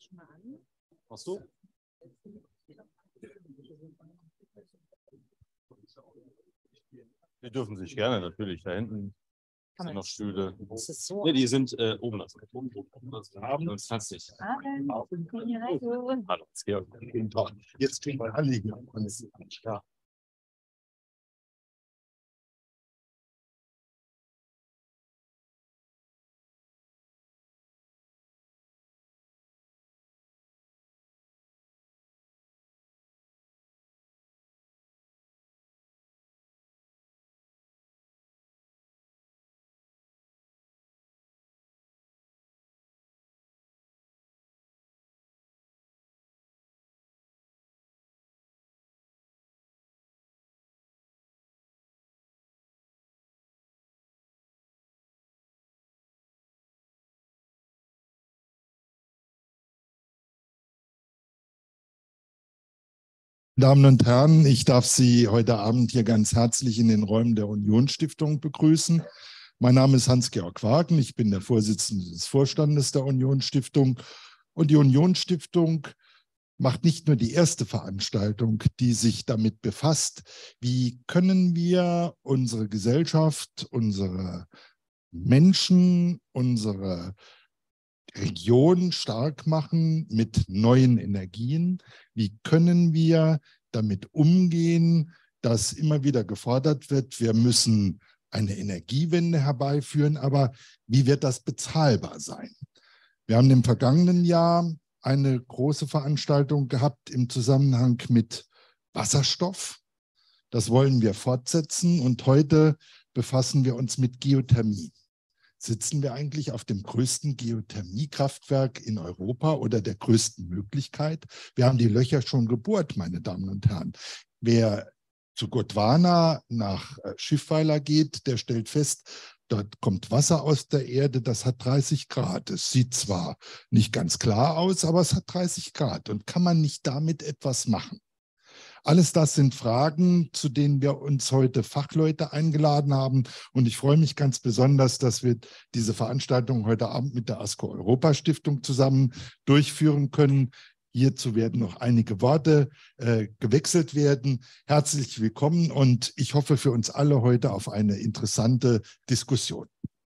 Machst du? Die dürfen sich gerne, natürlich. Da hinten sind noch Stühle. So? Ne, die sind oben. Sonst kannst du nicht. Hallo. Hallo, Georg. Jetzt kriegen wir alle hier. Ja. Damen und Herren, ich darf Sie heute Abend hier ganz herzlich in den Räumen der Union-Stiftung begrüßen. Mein Name ist Hans-Georg Wagen, ich bin der Vorsitzende des Vorstandes der Union-Stiftung. Und die Union-Stiftung macht nicht nur die erste Veranstaltung, die sich damit befasst, wie können wir unsere Gesellschaft, unsere Menschen, unsere Region stark machen mit neuen Energien. Wie können wir damit umgehen, dass immer wieder gefordert wird, wir müssen eine Energiewende herbeiführen, aber wie wird das bezahlbar sein? Wir haben im vergangenen Jahr eine große Veranstaltung gehabt im Zusammenhang mit Wasserstoff. Das wollen wir fortsetzen und heute befassen wir uns mit Geothermie. Sitzen wir eigentlich auf dem größten Geothermiekraftwerk in Europa oder der größten Möglichkeit? Wir haben die Löcher schon gebohrt, meine Damen und Herren. Wer zu Gondwana nach Schiffweiler geht, der stellt fest, dort kommt Wasser aus der Erde, das hat 30 Grad. Es sieht zwar nicht ganz klar aus, aber es hat 30 Grad. Und kann man nicht damit etwas machen? Alles das sind Fragen, zu denen wir uns heute Fachleute eingeladen haben. Und ich freue mich ganz besonders, dass wir diese Veranstaltung heute Abend mit der ASCO Europa Stiftung zusammen durchführen können. Hierzu werden noch einige Worte gewechselt werden. Herzlich willkommen und ich hoffe für uns alle heute auf eine interessante Diskussion.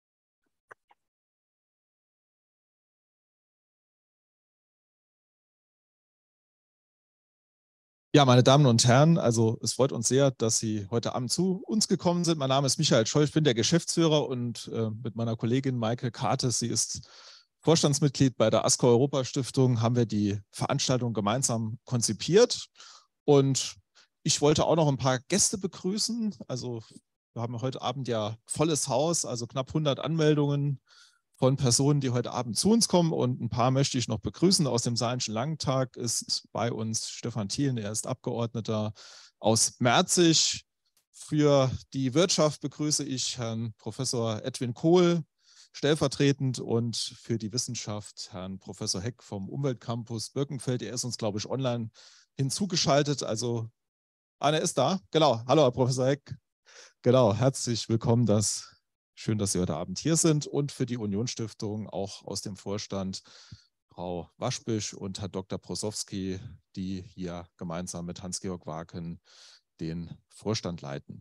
Ja, meine Damen und Herren, also es freut uns sehr, dass Sie heute Abend zu uns gekommen sind. Mein Name ist Michael Scheu, ich bin der Geschäftsführer und mit meiner Kollegin Maike Kartes, sie ist Vorstandsmitglied bei der ASCO Europa Stiftung, haben wir die Veranstaltung gemeinsam konzipiert. Und ich wollte auch noch ein paar Gäste begrüßen. Also wir haben heute Abend ja volles Haus, also knapp 100 Anmeldungen von Personen, die heute Abend zu uns kommen, und ein paar möchte ich noch begrüßen. Aus dem Saarländischen Landtag ist bei uns Stefan Thielen, er ist Abgeordneter aus Merzig. Für die Wirtschaft begrüße ich Herrn Professor Edwin Kohl stellvertretend und für die Wissenschaft Herrn Professor Heck vom Umweltcampus Birkenfeld. Er ist uns, glaube ich, online hinzugeschaltet. Also, er ist da. Genau. Hallo, Herr Professor Heck. Genau, herzlich willkommen. Schön, dass Sie heute Abend hier sind, und für die Union-Stiftung auch aus dem Vorstand Frau Waschbisch und Herr Dr. Prosowski, die hier gemeinsam mit Hans-Georg Wagen den Vorstand leiten.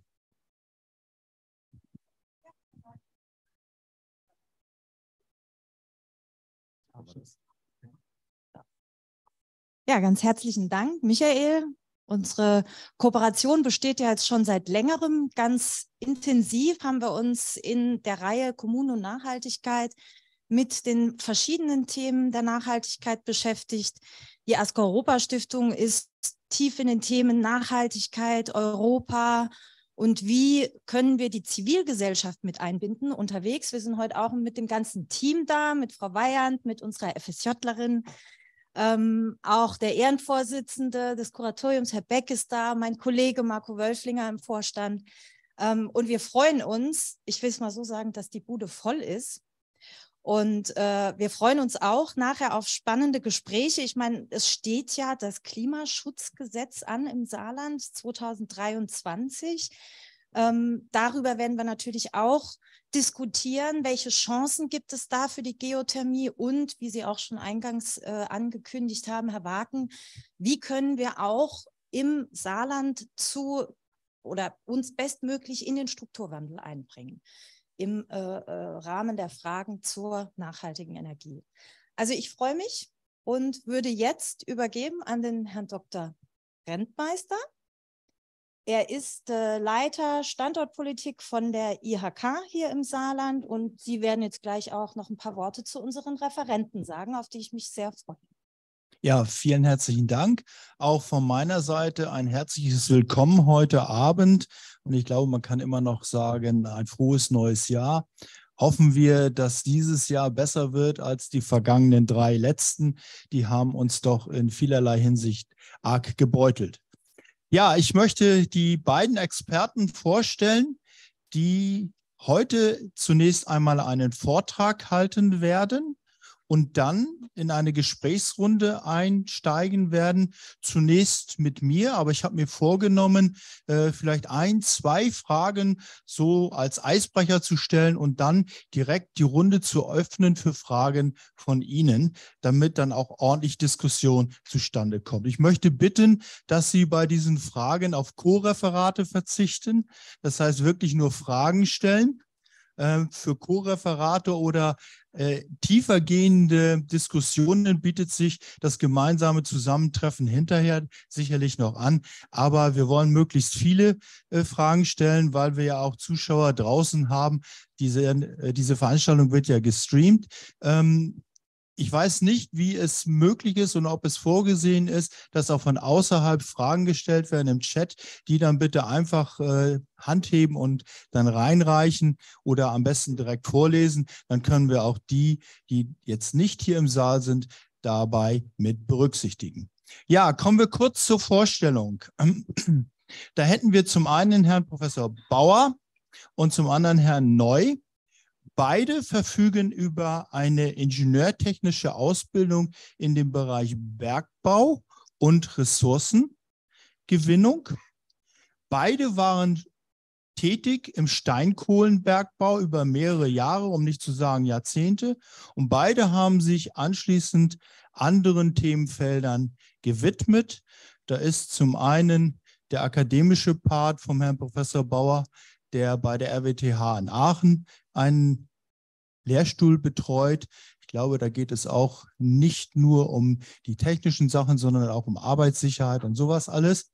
Ja, ganz herzlichen Dank, Michael. Unsere Kooperation besteht ja jetzt schon seit längerem. Ganz intensiv haben wir uns in der Reihe Kommunen und Nachhaltigkeit mit den verschiedenen Themen der Nachhaltigkeit beschäftigt. Die ASCO Europa Stiftung ist tief in den Themen Nachhaltigkeit, Europa und wie können wir die Zivilgesellschaft mit einbinden unterwegs. Wir sind heute auch mit dem ganzen Team da, mit Frau Weyand, mit unserer FSJlerin. Auch der Ehrenvorsitzende des Kuratoriums, Herr Beck, ist da, mein Kollege Marco Wölflinger im Vorstand. Und wir freuen uns, ich will es mal so sagen, dass die Bude voll ist. Und wir freuen uns auch nachher auf spannende Gespräche. Ich meine, es steht ja das Klimaschutzgesetz an im Saarland 2023. Darüber werden wir natürlich auch diskutieren, welche Chancen gibt es da für die Geothermie und, wie Sie auch schon eingangs angekündigt haben, Herr Waaken, wie können wir auch im Saarland uns bestmöglich in den Strukturwandel einbringen im Rahmen der Fragen zur nachhaltigen Energie. Also ich freue mich und würde jetzt übergeben an den Herrn Dr. Rentmeister. Er ist Leiter Standortpolitik von der IHK hier im Saarland und Sie werden jetzt gleich auch noch ein paar Worte zu unseren Referenten sagen, auf die ich mich sehr freue. Ja, vielen herzlichen Dank. Auch von meiner Seite ein herzliches Willkommen heute Abend. Und ich glaube, man kann immer noch sagen, ein frohes neues Jahr. Hoffen wir, dass dieses Jahr besser wird als die vergangenen 3 letzten. Die haben uns doch in vielerlei Hinsicht arg gebeutelt. Ja, ich möchte die beiden Experten vorstellen, die heute zunächst einmal einen Vortrag halten werden und dann in eine Gesprächsrunde einsteigen werden. Zunächst mit mir, aber ich habe mir vorgenommen, vielleicht 1, 2 Fragen so als Eisbrecher zu stellen und dann direkt die Runde zu öffnen für Fragen von Ihnen, damit dann auch ordentlich Diskussion zustande kommt. Ich möchte bitten, dass Sie bei diesen Fragen auf Co-Referate verzichten. Das heißt, wirklich nur Fragen stellen. Für Co-Referate oder tiefergehende Diskussionen bietet sich das gemeinsame Zusammentreffen hinterher sicherlich noch an. Aber wir wollen möglichst viele Fragen stellen, weil wir ja auch Zuschauer draußen haben. Diese Veranstaltung wird ja gestreamt. Ich weiß nicht, wie es möglich ist und ob es vorgesehen ist, dass auch von außerhalb Fragen gestellt werden im Chat, die dann bitte einfach Hand heben und dann reinreichen oder am besten direkt vorlesen. Dann können wir auch die jetzt nicht hier im Saal sind, dabei mit berücksichtigen. Ja, kommen wir kurz zur Vorstellung. Da hätten wir zum einen Herrn Professor Bauer und zum anderen Herrn Neu. Beide verfügen über eine ingenieurtechnische Ausbildung in dem Bereich Bergbau und Ressourcengewinnung. Beide waren tätig im Steinkohlenbergbau über mehrere Jahre, um nicht zu sagen Jahrzehnte. Und beide haben sich anschließend anderen Themenfeldern gewidmet. Da ist zum einen der akademische Part vom Herrn Professor Bauer, der bei der RWTH in Aachen einen Lehrstuhl betreut. Ich glaube, da geht es auch nicht nur um die technischen Sachen, sondern auch um Arbeitssicherheit und sowas alles.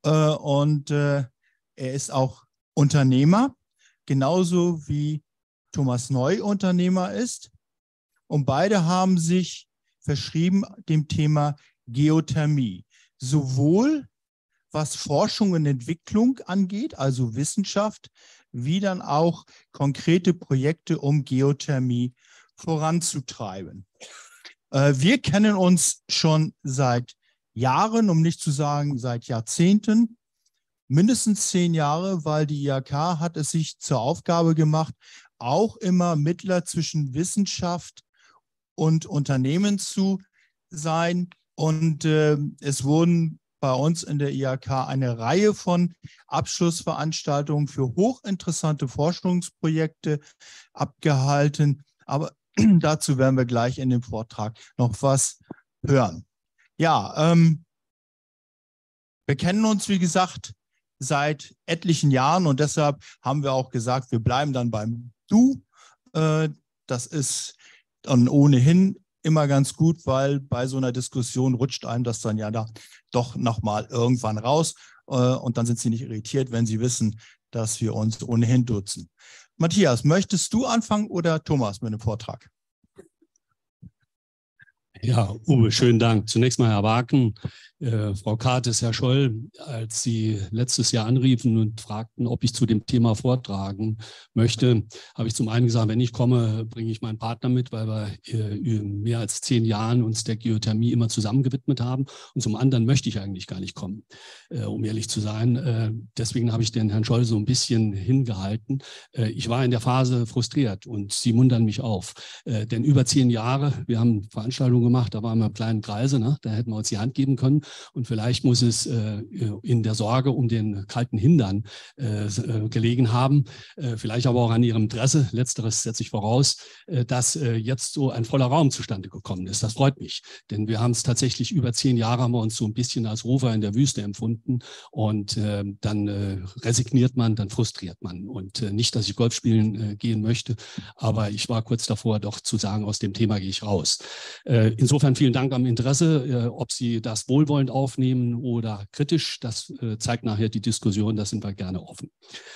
Er ist auch Unternehmer, genauso wie Thomas Neu Unternehmer ist. Und beide haben sich verschrieben dem Thema Geothermie, sowohl was Forschung und Entwicklung angeht, also Wissenschaft, wie dann auch konkrete Projekte, um Geothermie voranzutreiben. Wir kennen uns schon seit Jahren, um nicht zu sagen seit Jahrzehnten, mindestens 10 Jahre, weil die IHK hat es sich zur Aufgabe gemacht, auch immer Mittler zwischen Wissenschaft und Unternehmen zu sein. Und es wurden bei uns in der IHK eine Reihe von Abschlussveranstaltungen für hochinteressante Forschungsprojekte abgehalten. Aber dazu werden wir gleich in dem Vortrag noch was hören. Ja, wir kennen uns, wie gesagt, seit etlichen Jahren und deshalb haben wir auch gesagt, wir bleiben dann beim Du. Das ist dann ohnehin immer ganz gut, weil bei so einer Diskussion rutscht einem das dann ja da doch nochmal irgendwann raus und dann sind Sie nicht irritiert, wenn Sie wissen, dass wir uns ohnehin duzen. Matthias, möchtest du anfangen oder Thomas mit dem Vortrag? Ja, Uwe, schönen Dank. Zunächst mal Herr Waaken, Frau Kartes, Herr Scholl, als Sie letztes Jahr anriefen und fragten, ob ich zu dem Thema vortragen möchte, habe ich zum einen gesagt, wenn ich komme, bringe ich meinen Partner mit, weil wir mehr als 10 Jahren uns der Geothermie immer zusammen gewidmet haben. Und zum anderen möchte ich eigentlich gar nicht kommen, um ehrlich zu sein. Deswegen habe ich den Herrn Scholl so ein bisschen hingehalten. Ich war in der Phase frustriert und Sie muntern mich auf. Denn über 10 Jahre, wir haben Veranstaltungen gemacht, da waren wir im kleinen Kreise, ne? Da hätten wir uns die Hand geben können. Und vielleicht muss es in der Sorge um den kalten Hintern gelegen haben, vielleicht aber auch an Ihrem Interesse, letzteres setze ich voraus, dass jetzt so ein voller Raum zustande gekommen ist. Das freut mich, denn wir haben es tatsächlich über 10 Jahre, haben wir uns so ein bisschen als Rufer in der Wüste empfunden und dann resigniert man, dann frustriert man. Und nicht, dass ich Golf spielen gehen möchte, aber ich war kurz davor, doch zu sagen, aus dem Thema gehe ich raus. Insofern vielen Dank am Interesse. Ob Sie das wohlwollend aufnehmen oder kritisch, das zeigt nachher die Diskussion, da sind wir gerne offen.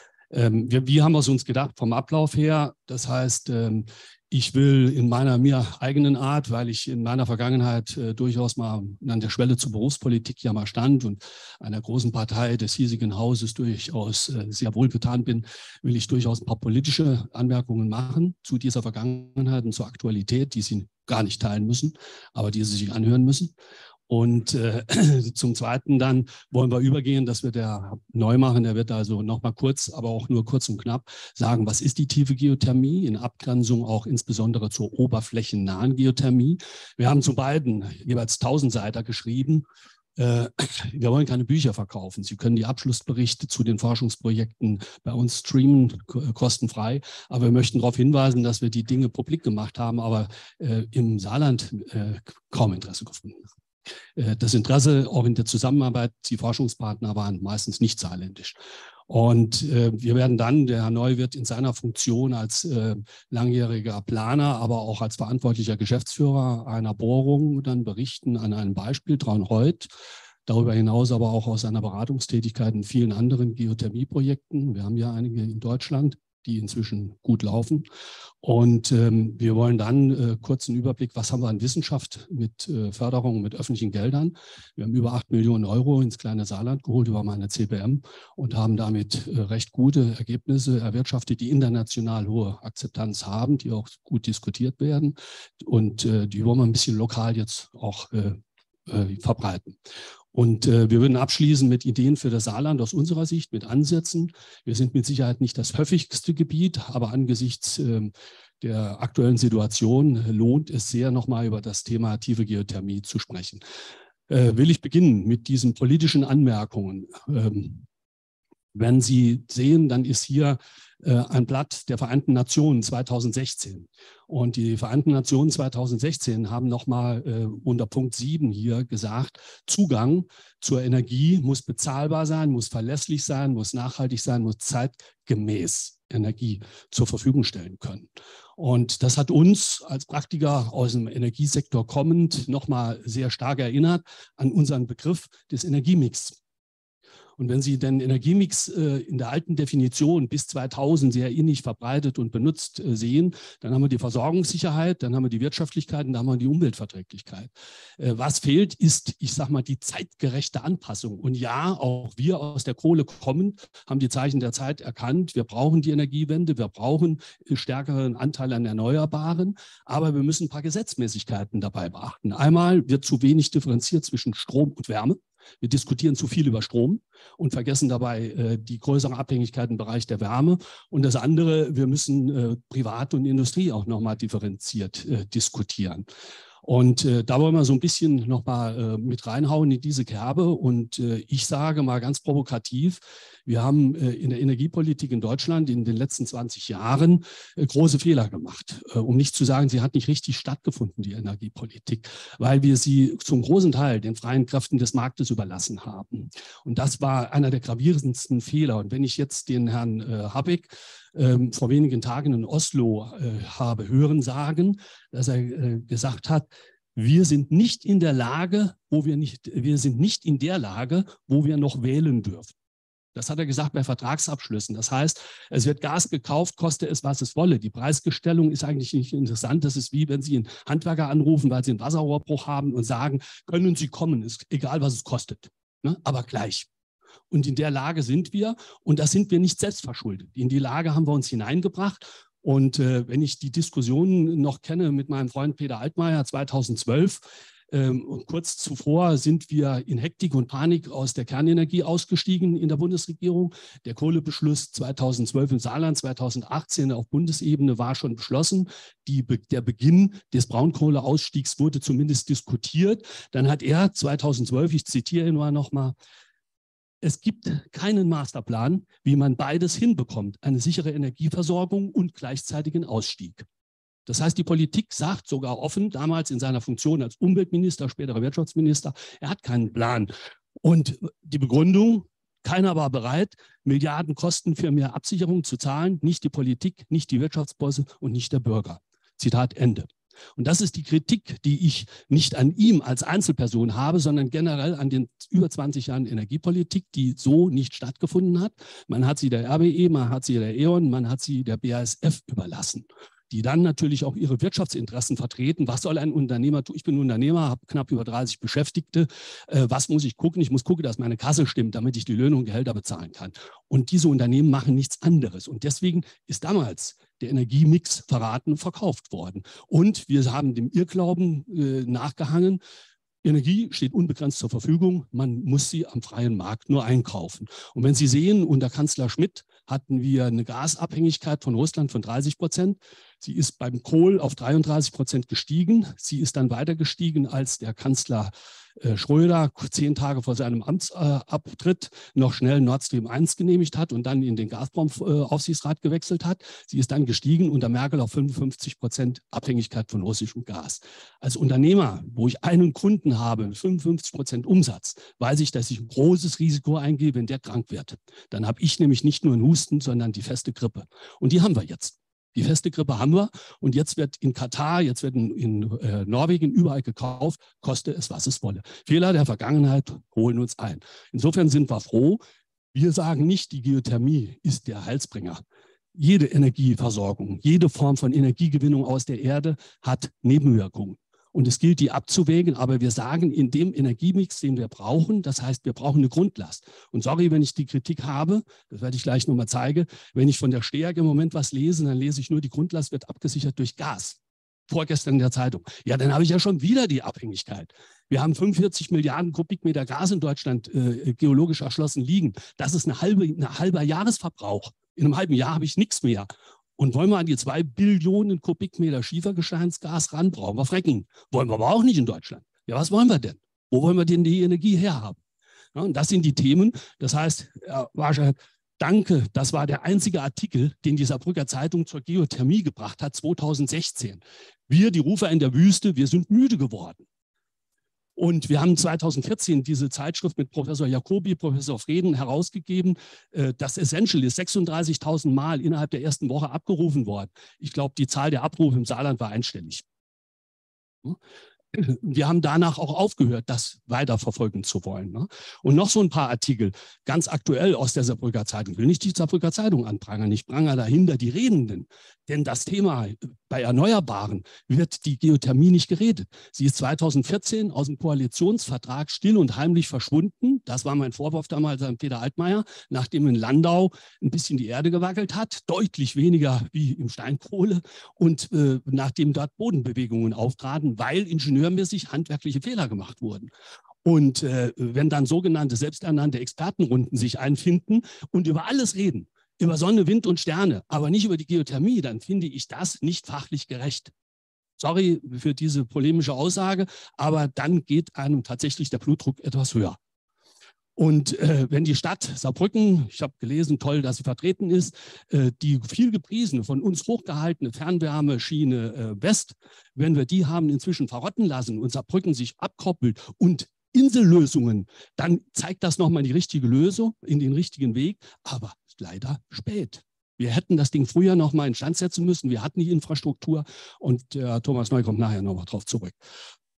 Wie haben wir es uns gedacht vom Ablauf her? Das heißt, ich will in meiner mir eigenen Art, weil ich in meiner Vergangenheit durchaus mal an der Schwelle zur Berufspolitik ja mal stand und einer großen Partei des hiesigen Hauses durchaus sehr wohlgetan bin, will ich durchaus ein paar politische Anmerkungen machen zu dieser Vergangenheit und zur Aktualität, die Sie gar nicht teilen müssen, aber die Sie sich anhören müssen. Und zum Zweiten dann wollen wir übergehen, dass wir der neu machen. Der wird also nochmal kurz, aber auch nur kurz und knapp sagen, was ist die tiefe Geothermie, in Abgrenzung auch insbesondere zur oberflächennahen Geothermie. Wir haben zu beiden jeweils 1000 Seiten geschrieben. Wir wollen keine Bücher verkaufen. Sie können die Abschlussberichte zu den Forschungsprojekten bei uns streamen, kostenfrei. Aber wir möchten darauf hinweisen, dass wir die Dinge publik gemacht haben, aber im Saarland kaum Interesse gefunden haben. Das Interesse auch in der Zusammenarbeit, die Forschungspartner waren meistens nicht saarländisch. Und wir werden dann, der Herr Neu wird in seiner Funktion als langjähriger Planer, aber auch als verantwortlicher Geschäftsführer einer Bohrung dann berichten an einem Beispiel, Traunreut. Darüber hinaus aber auch aus seiner Beratungstätigkeit in vielen anderen Geothermieprojekten. Wir haben ja einige in Deutschland, die inzwischen gut laufen. Und wir wollen dann kurz einen Überblick, was haben wir an Wissenschaft mit Förderung, mit öffentlichen Geldern. Wir haben über 8 Millionen Euro ins kleine Saarland geholt über meine CPM und haben damit recht gute Ergebnisse erwirtschaftet, die international hohe Akzeptanz haben, die auch gut diskutiert werden. Und die wollen wir ein bisschen lokal jetzt auch verbreiten. Und wir würden abschließen mit Ideen für das Saarland aus unserer Sicht, mit Ansätzen. Wir sind mit Sicherheit nicht das höfigste Gebiet, aber angesichts der aktuellen Situation lohnt es sehr, nochmal über das Thema tiefe Geothermie zu sprechen. Will ich beginnen mit diesen politischen Anmerkungen. Wenn Sie sehen, dann ist hier ein Blatt der Vereinten Nationen 2016. Und die Vereinten Nationen 2016 haben nochmal unter Punkt 7 hier gesagt, Zugang zur Energie muss bezahlbar sein, muss verlässlich sein, muss nachhaltig sein, muss zeitgemäß Energie zur Verfügung stellen können. Und das hat uns als Praktiker aus dem Energiesektor kommend nochmal sehr stark erinnert an unseren Begriff des Energiemix. Und wenn Sie den Energiemix in der alten Definition bis 2000 sehr innig verbreitet und benutzt sehen, dann haben wir die Versorgungssicherheit, dann haben wir die Wirtschaftlichkeit und dann haben wir die Umweltverträglichkeit. Was fehlt, ist, ich sage mal, die zeitgerechte Anpassung. Und ja, auch wir aus der Kohle kommend haben die Zeichen der Zeit erkannt. Wir brauchen die Energiewende, wir brauchen stärkeren Anteil an Erneuerbaren, aber wir müssen ein paar Gesetzmäßigkeiten dabei beachten. Einmal wird zu wenig differenziert zwischen Strom und Wärme. Wir diskutieren zu viel über Strom und vergessen dabei die größere Abhängigkeit im Bereich der Wärme. Und das andere, wir müssen Privat und Industrie auch nochmal differenziert diskutieren. Und da wollen wir so ein bisschen nochmal mit reinhauen in diese Kerbe. Und ich sage mal ganz provokativ, wir haben in der Energiepolitik in Deutschland in den letzten 20 Jahren große Fehler gemacht. Um nicht zu sagen, sie hat nicht richtig stattgefunden, die Energiepolitik, weil wir sie zum großen Teil den freien Kräften des Marktes überlassen haben. Und das war einer der gravierendsten Fehler. Und wenn ich jetzt den Herrn Habeck vor wenigen Tagen in Oslo habe hören sagen, dass er gesagt hat, wir sind nicht in der Lage, wo wir noch wählen dürfen. Das hat er gesagt bei Vertragsabschlüssen. Das heißt, es wird Gas gekauft, koste es, was es wolle. Die Preisgestellung ist eigentlich nicht interessant. Das ist wie, wenn Sie einen Handwerker anrufen, weil Sie einen Wasserrohrbruch haben und sagen, können Sie kommen, ist egal, was es kostet, ne? Aber gleich. Und in der Lage sind wir, und das sind wir nicht selbst verschuldet. In die Lage haben wir uns hineingebracht. Und wenn ich die Diskussionen noch kenne mit meinem Freund Peter Altmaier 2012, Kurz zuvor sind wir in Hektik und Panik aus der Kernenergie ausgestiegen in der Bundesregierung. Der Kohlebeschluss 2012 im Saarland, 2018 auf Bundesebene war schon beschlossen. Der Beginn des Braunkohleausstiegs wurde zumindest diskutiert. Dann hat er 2012, ich zitiere ihn mal nochmal, es gibt keinen Masterplan, wie man beides hinbekommt, eine sichere Energieversorgung und gleichzeitigen Ausstieg. Das heißt, die Politik sagt sogar offen, damals in seiner Funktion als Umweltminister, späterer Wirtschaftsminister, er hat keinen Plan. Und die Begründung, keiner war bereit, Milliarden Kosten für mehr Absicherung zu zahlen, nicht die Politik, nicht die Wirtschaftsbosse und nicht der Bürger. Zitat Ende. Und das ist die Kritik, die ich nicht an ihm als Einzelperson habe, sondern generell an den über 20 Jahren Energiepolitik, die so nicht stattgefunden hat. Man hat sie der RWE, man hat sie der E.ON, man hat sie der BASF überlassen, die dann natürlich auch ihre Wirtschaftsinteressen vertreten. Was soll ein Unternehmer tun? Ich bin Unternehmer, habe knapp über 30 Beschäftigte. Was muss ich gucken? Ich muss gucken, dass meine Kasse stimmt, damit ich die Löhne und Gehälter bezahlen kann. Und diese Unternehmen machen nichts anderes. Und deswegen ist damals der Energiemix verraten und verkauft worden. Und wir haben dem Irrglauben nachgehangen, Energie steht unbegrenzt zur Verfügung, man muss sie am freien Markt nur einkaufen. Und wenn Sie sehen, unter Kanzler Schmidt hatten wir eine Gasabhängigkeit von Russland von 30%. Sie ist beim Kohl auf 33% gestiegen. Sie ist dann weiter gestiegen, als der Kanzler Schröder 10 Tage vor seinem Amtsabtritt noch schnell Nord Stream 1 genehmigt hat und dann in den Gazprom-Aufsichtsrat gewechselt hat. Sie ist dann gestiegen unter Merkel auf 55% Abhängigkeit von russischem Gas. Als Unternehmer, wo ich einen Kunden habe, 55% Umsatz, weiß ich, dass ich ein großes Risiko eingehe, wenn der krank wird. Dann habe ich nämlich nicht nur einen Husten, sondern die feste Grippe. Und die haben wir jetzt. Die feste Grippe haben wir und jetzt wird in Katar, jetzt wird in Norwegen überall gekauft, koste es, was es wolle. Fehler der Vergangenheit holen uns ein. Insofern sind wir froh. Wir sagen nicht, die Geothermie ist der Heilsbringer. Jede Energieversorgung, jede Form von Energiegewinnung aus der Erde hat Nebenwirkungen. Und es gilt, die abzuwägen, aber wir sagen, in dem Energiemix, den wir brauchen, das heißt, wir brauchen eine Grundlast. Und sorry, wenn ich die Kritik habe, das werde ich gleich nochmal zeigen, wenn ich von der STEAG im Moment was lese, dann lese ich nur, die Grundlast wird abgesichert durch Gas. Vorgestern in der Zeitung. Ja, dann habe ich ja schon wieder die Abhängigkeit. Wir haben 45 Milliarden Kubikmeter Gas in Deutschland geologisch erschlossen liegen. Das ist ein halber Jahresverbrauch. In einem halben Jahr habe ich nichts mehr. Und wollen wir an die 2 Billionen Kubikmeter Schiefergesteinsgas ran, brauchen wir Fracking. Wollen wir aber auch nicht in Deutschland. Ja, was wollen wir denn? Wo wollen wir denn die Energie herhaben? Ja, und das sind die Themen. Das heißt, Herr Warschauer, danke, das war der einzige Artikel, den die Saarbrücker Zeitung zur Geothermie gebracht hat, 2016. Wir, die Rufer in der Wüste, wir sind müde geworden. Und wir haben 2014 diese Zeitschrift mit Professor Jacobi, Professor Freden herausgegeben. Das Essential ist 36.000 Mal innerhalb der ersten Woche abgerufen worden. Ich glaube, die Zahl der Abrufe im Saarland war einstellig. Wir haben danach auch aufgehört, das weiterverfolgen zu wollen. Ne? Und noch so ein paar Artikel, ganz aktuell aus der Saarbrücker Zeitung. Ich will nicht die Saarbrücker Zeitung anprangern, ich prangere dahinter die Redenden. Denn das Thema bei Erneuerbaren wird die Geothermie nicht geredet. Sie ist 2014 aus dem Koalitionsvertrag still und heimlich verschwunden. Das war mein Vorwurf damals an Peter Altmaier, nachdem in Landau ein bisschen die Erde gewackelt hat, deutlich weniger wie im Steinkohle und nachdem dort Bodenbewegungen auftraten, weil ingenieurmäßig handwerkliche Fehler gemacht wurden. Und wenn dann sogenannte selbsternannte Expertenrunden sich einfinden und über alles reden, über Sonne, Wind und Sterne, aber nicht über die Geothermie, dann finde ich das nicht fachlich gerecht. Sorry für diese polemische Aussage, aber dann geht einem tatsächlich der Blutdruck etwas höher. Und wenn die Stadt Saarbrücken, ich habe gelesen, toll, dass sie vertreten ist, die viel gepriesene, von uns hochgehaltene Fernwärmeschiene West, wenn wir die haben inzwischen verrotten lassen und Saarbrücken sich abkoppelt und Insellösungen, dann zeigt das nochmal die richtige Lösung, in den richtigen Weg, aber leider spät. Wir hätten das Ding früher nochmal instand setzen müssen, wir hatten die Infrastruktur und der Thomas Neu kommt nachher nochmal drauf zurück.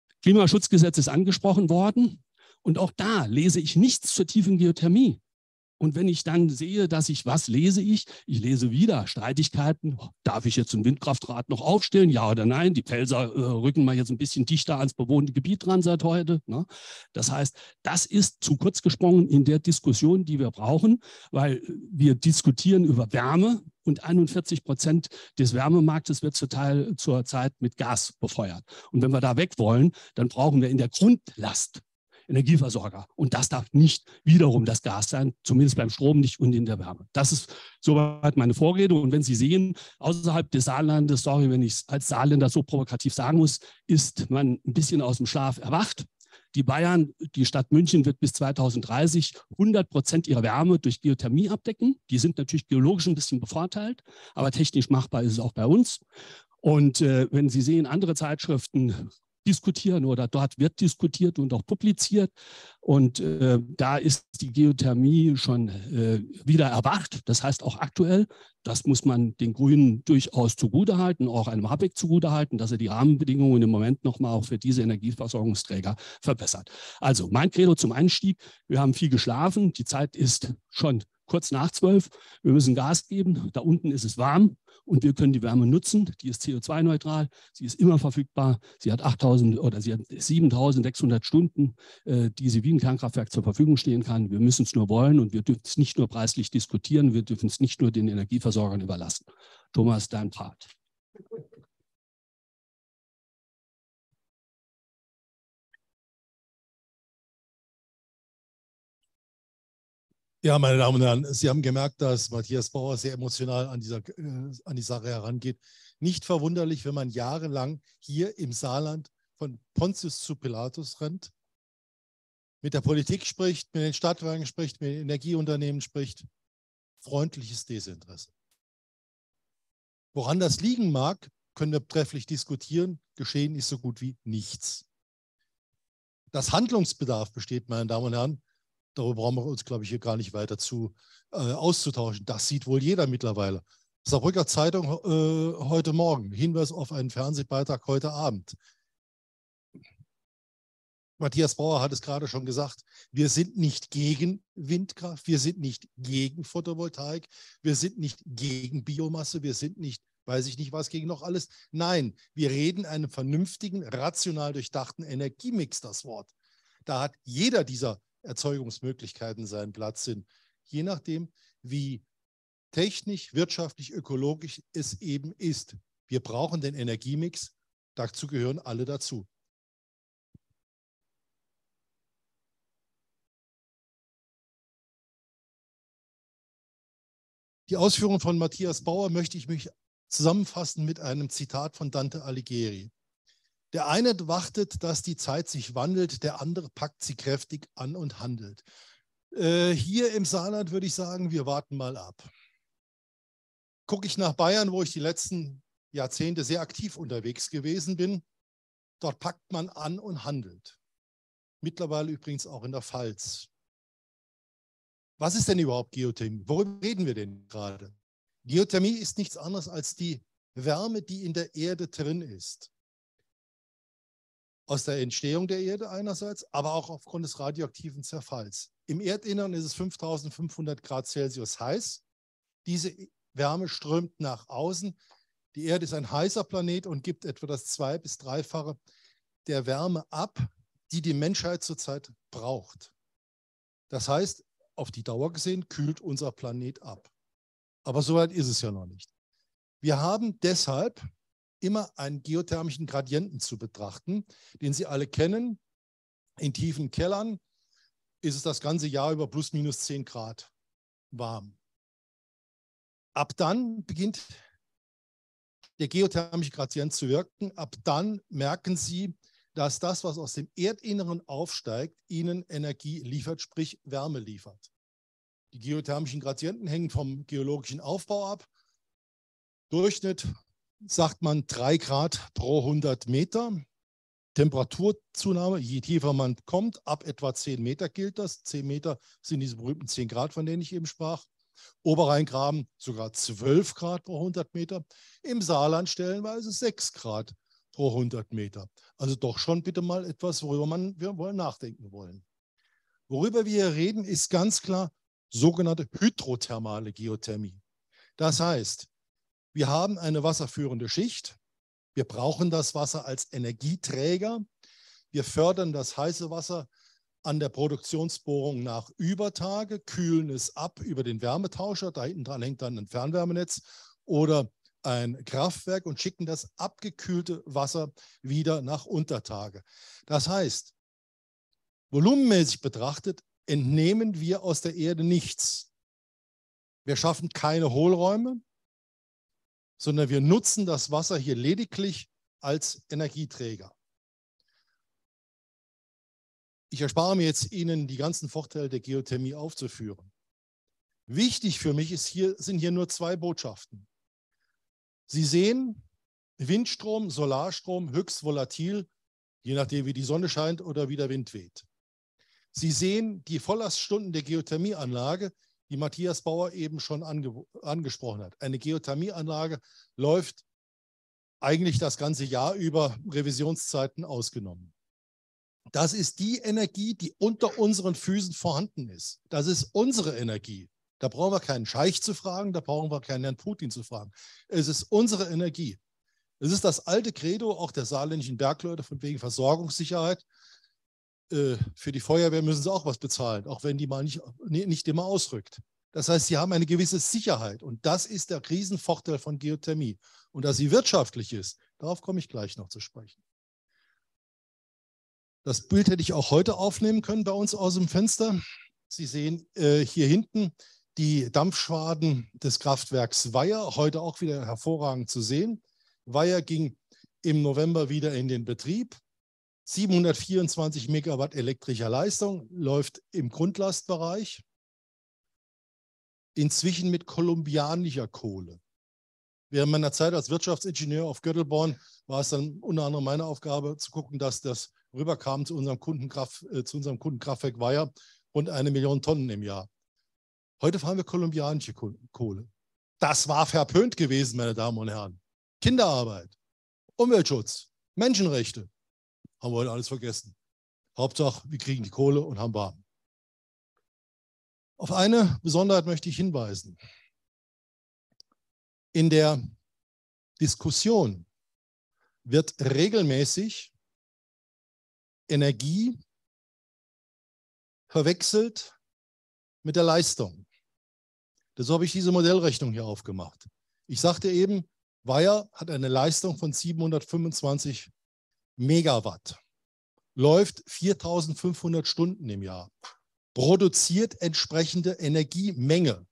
Klimaschutzgesetz ist angesprochen worden und auch da lese ich nichts zur tiefen Geothermie. Und wenn ich dann sehe, was lese ich? Ich lese wieder Streitigkeiten. Darf ich jetzt ein Windkraftrad noch aufstellen? Ja oder nein? Die Pfälzer rücken mal jetzt ein bisschen dichter ans bewohnte Gebiet dran seit heute. Ne? Das heißt, das ist zu kurz gesprungen in der Diskussion, die wir brauchen, weil wir diskutieren über Wärme und 41% des Wärmemarktes wird zurzeit mit Gas befeuert. Und wenn wir da weg wollen, dann brauchen wir in der Grundlast Energieversorger. Und das darf nicht wiederum das Gas sein, zumindest beim Strom nicht und in der Wärme. Das ist soweit meine Vorrede. Und wenn Sie sehen, außerhalb des Saarlandes, sorry, wenn ich es als Saarländer so provokativ sagen muss, ist man ein bisschen aus dem Schlaf erwacht. Die Bayern, die Stadt München wird bis 2030 100% ihrer Wärme durch Geothermie abdecken. Die sind natürlich geologisch ein bisschen bevorteilt, aber technisch machbar ist es auch bei uns. Und wenn Sie sehen, andere Zeitschriften diskutieren oder dort wird diskutiert und auch publiziert. Und da ist die Geothermie schon wieder erwacht. Das heißt auch aktuell, das muss man den Grünen durchaus zugutehalten, auch einem Habeck zugutehalten, dass er die Rahmenbedingungen im Moment nochmal auch für diese Energieversorgungsträger verbessert. Also mein Credo zum Einstieg, wir haben viel geschlafen, die Zeit ist schon kurz nach 12, wir müssen Gas geben, da unten ist es warm und wir können die Wärme nutzen, die ist CO2-neutral, sie ist immer verfügbar, sie hat 7.600 Stunden, die sie wie ein Kernkraftwerk zur Verfügung stehen kann. Wir müssen es nur wollen und wir dürfen es nicht nur preislich diskutieren, wir dürfen es nicht nur den Energieversorgern überlassen. Thomas, dein Part. Ja, meine Damen und Herren, Sie haben gemerkt, dass Matthias Bauer sehr emotional an die Sache herangeht. Nicht verwunderlich, wenn man jahrelang hier im Saarland von Pontius zu Pilatus rennt, mit der Politik spricht, mit den Stadtwerken spricht, mit den Energieunternehmen spricht. Freundliches Desinteresse. Woran das liegen mag, können wir trefflich diskutieren. Geschehen ist so gut wie nichts. Dass Handlungsbedarf besteht, meine Damen und Herren, darüber brauchen wir uns, glaube ich, hier gar nicht weiter auszutauschen. Das sieht wohl jeder mittlerweile. Saarbrücker Zeitung heute Morgen, Hinweis auf einen Fernsehbeitrag heute Abend. Matthias Bauer hat es gerade schon gesagt, wir sind nicht gegen Windkraft, wir sind nicht gegen Photovoltaik, wir sind nicht gegen Biomasse, wir sind nicht, weiß ich nicht was, gegen noch alles. Nein, wir reden einem vernünftigen, rational durchdachten Energiemix, das Wort. Da hat jeder dieser Erzeugungsmöglichkeiten seinen Platz sind, je nachdem, wie technisch, wirtschaftlich, ökologisch es eben ist. Wir brauchen den Energiemix, dazu gehören alle dazu. Die Ausführungen von Matthias Bauer möchte ich mich zusammenfassen mit einem Zitat von Dante Alighieri. Der eine wartet, dass die Zeit sich wandelt, der andere packt sie kräftig an und handelt. Hier im Saarland würde ich sagen, wir warten mal ab. Gucke ich nach Bayern, wo ich die letzten Jahrzehnte sehr aktiv unterwegs gewesen bin, dort packt man an und handelt. Mittlerweile übrigens auch in der Pfalz. Was ist denn überhaupt Geothermie? Worüber reden wir denn gerade? Geothermie ist nichts anderes als die Wärme, die in der Erde drin ist. Aus der Entstehung der Erde einerseits, aber auch aufgrund des radioaktiven Zerfalls. Im Erdinneren ist es 5500 Grad Celsius heiß. Diese Wärme strömt nach außen. Die Erde ist ein heißer Planet und gibt etwa das 2- bis 3-fache der Wärme ab, die die Menschheit zurzeit braucht. Das heißt, auf die Dauer gesehen kühlt unser Planet ab. Aber so weit ist es ja noch nicht. Wir haben deshalb immer einen geothermischen Gradienten zu betrachten, den Sie alle kennen. In tiefen Kellern ist es das ganze Jahr über plus minus 10 Grad warm. Ab dann beginnt der geothermische Gradient zu wirken. Ab dann merken Sie, dass das, was aus dem Erdinneren aufsteigt, Ihnen Energie liefert, sprich Wärme liefert. Die geothermischen Gradienten hängen vom geologischen Aufbau ab. Durchschnitt sagt man 3 Grad pro 100 Meter. Temperaturzunahme, je tiefer man kommt, ab etwa 10 Meter gilt das. 10 Meter sind diese berühmten 10 Grad, von denen ich eben sprach. Oberrheingraben sogar 12 Grad pro 100 Meter. Im Saarland stellenweise 6 Grad pro 100 Meter. Also doch schon bitte mal etwas, worüber wir nachdenken wollen. Worüber wir hier reden, ist ganz klar sogenannte hydrothermale Geothermie. Das heißt, wir haben eine wasserführende Schicht. Wir brauchen das Wasser als Energieträger. Wir fördern das heiße Wasser an der Produktionsbohrung nach Übertage, kühlen es ab über den Wärmetauscher. Da hinten dran hängt dann ein Fernwärmenetz oder ein Kraftwerk und schicken das abgekühlte Wasser wieder nach Untertage. Das heißt, volumenmäßig betrachtet, entnehmen wir aus der Erde nichts. Wir schaffen keine Hohlräume, sondern wir nutzen das Wasser hier lediglich als Energieträger. Ich erspare mir jetzt, Ihnen die ganzen Vorteile der Geothermie aufzuführen. Wichtig für mich sind hier nur zwei Botschaften. Sie sehen, Windstrom, Solarstrom, höchst volatil, je nachdem, wie die Sonne scheint oder wie der Wind weht. Sie sehen die Volllaststunden der Geothermieanlage, die Matthias Bauer eben schon angesprochen hat. Eine Geothermieanlage läuft eigentlich das ganze Jahr über, Revisionszeiten ausgenommen. Das ist die Energie, die unter unseren Füßen vorhanden ist. Das ist unsere Energie. Da brauchen wir keinen Scheich zu fragen, da brauchen wir keinen Herrn Putin zu fragen. Es ist unsere Energie. Es ist das alte Credo auch der saarländischen Bergleute von wegen Versorgungssicherheit. Für die Feuerwehr müssen sie auch was bezahlen, auch wenn die mal nicht immer ausrückt. Das heißt, sie haben eine gewisse Sicherheit und das ist der Riesenvorteil von Geothermie. Und dass sie wirtschaftlich ist, darauf komme ich gleich noch zu sprechen. Das Bild hätte ich auch heute aufnehmen können bei uns aus dem Fenster. Sie sehen hier hinten die Dampfschwaden des Kraftwerks Weiher, heute auch wieder hervorragend zu sehen. Weiher ging im November wieder in den Betrieb. 724 Megawatt elektrischer Leistung, läuft im Grundlastbereich. Inzwischen mit kolumbianischer Kohle. Während meiner Zeit als Wirtschaftsingenieur auf Göttelborn war es dann unter anderem meine Aufgabe zu gucken, dass das rüberkam zu unserem Kundenkraftwerk Weiher, rund 1 Million Tonnen im Jahr. Heute fahren wir kolumbianische Kohle. Das war verpönt gewesen, meine Damen und Herren. Kinderarbeit, Umweltschutz, Menschenrechte. Haben wir heute alles vergessen. Hauptsache, wir kriegen die Kohle und haben warm. Auf eine Besonderheit möchte ich hinweisen. In der Diskussion wird regelmäßig Energie verwechselt mit der Leistung. Deshalb habe ich diese Modellrechnung hier aufgemacht. Ich sagte eben, Weiher hat eine Leistung von 725 Megawatt, läuft 4.500 Stunden im Jahr, produziert entsprechende Energiemenge.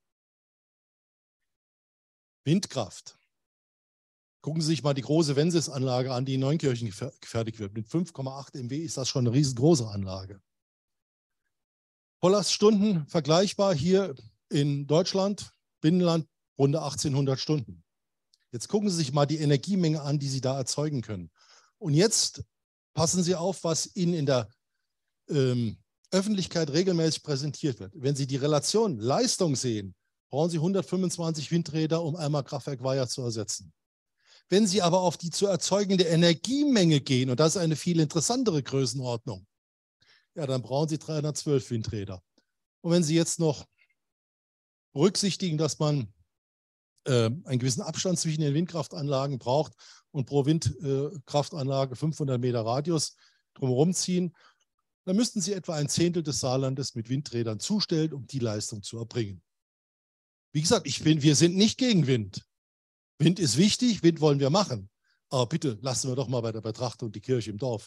Windkraft. Gucken Sie sich mal die große Wensis-Anlage an, die in Neunkirchen gefertigt wird. Mit 5,8 MW ist das schon eine riesengroße Anlage. Volllaststunden vergleichbar hier in Deutschland, Binnenland, rund 1800 Stunden. Jetzt gucken Sie sich mal die Energiemenge an, die Sie da erzeugen können. Und jetzt passen Sie auf, was Ihnen in der Öffentlichkeit regelmäßig präsentiert wird. Wenn Sie die Relation Leistung sehen, brauchen Sie 125 Windräder, um einmal Kraftwerk Weiher zu ersetzen. Wenn Sie aber auf die zu erzeugende Energiemenge gehen, und das ist eine viel interessantere Größenordnung, ja, dann brauchen Sie 312 Windräder. Und wenn Sie jetzt noch berücksichtigen, dass man einen gewissen Abstand zwischen den Windkraftanlagen braucht und pro Windkraftanlage 500 Meter Radius drumherum ziehen, dann müssten Sie etwa 1/10 des Saarlandes mit Windrädern zustellen, um die Leistung zu erbringen. Wie gesagt, wir sind nicht gegen Wind. Wind ist wichtig, Wind wollen wir machen. Aber bitte lassen wir doch mal bei der Betrachtung die Kirche im Dorf.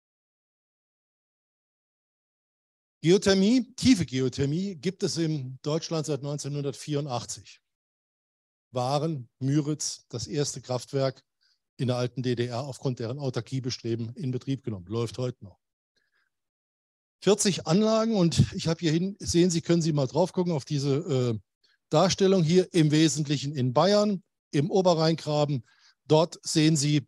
Geothermie, tiefe Geothermie, gibt es in Deutschland seit 1984. Waren Müritz das erste Kraftwerk in der alten DDR aufgrund deren Autarkiebestreben in Betrieb genommen. Läuft heute noch. 40 Anlagen und ich habe hier hin, sehen Sie, können Sie mal drauf gucken auf diese Darstellung hier im Wesentlichen in Bayern, im Oberrheingraben. Dort sehen Sie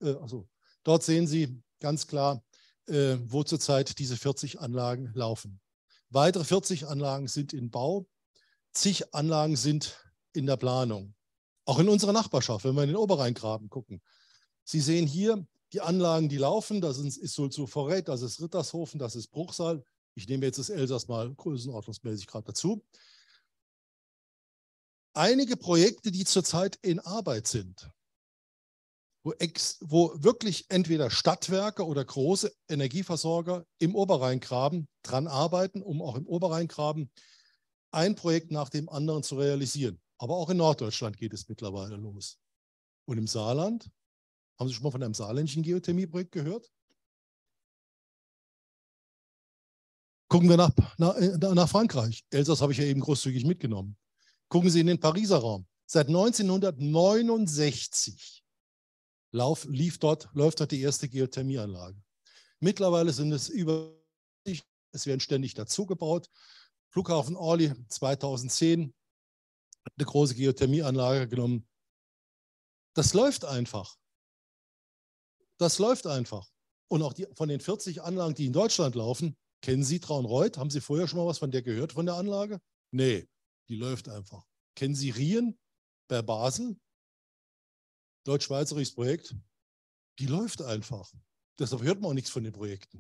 ganz klar, wo zurzeit diese 40 Anlagen laufen. Weitere 40 Anlagen sind in Bau, zig Anlagen sind in der Planung. Auch in unserer Nachbarschaft, wenn wir in den Oberrheingraben gucken. Sie sehen hier die Anlagen, die laufen. Das ist Sulzurvorräd, das ist Rittershofen, das ist Bruchsal. Ich nehme jetzt das Elsass mal größenordnungsmäßig gerade dazu. einige Projekte, die zurzeit in Arbeit sind, wo wirklich entweder Stadtwerke oder große Energieversorger im Oberrheingraben dran arbeiten, um auch im Oberrheingraben ein Projekt nach dem anderen zu realisieren. Aber auch in Norddeutschland geht es mittlerweile los. Und im Saarland, haben Sie schon mal von einem saarländischen Geothermieprojekt gehört? Gucken wir nach Frankreich. Elsass habe ich ja eben großzügig mitgenommen. Gucken Sie in den Pariser Raum. Seit 1969 läuft dort die erste Geothermieanlage. Mittlerweile sind es über 50, es werden ständig dazugebaut. Flughafen Orly 2010 hat eine große Geothermieanlage genommen. Das läuft einfach. Das läuft einfach. Und auch von den 40 Anlagen, die in Deutschland laufen, kennen Sie Traunreut? Haben Sie vorher schon mal was von der gehört, von der Anlage? Nee, die läuft einfach. Kennen Sie Rien bei Basel? Deutsch-Schweizerisches Projekt. Die läuft einfach. Deshalb hört man auch nichts von den Projekten.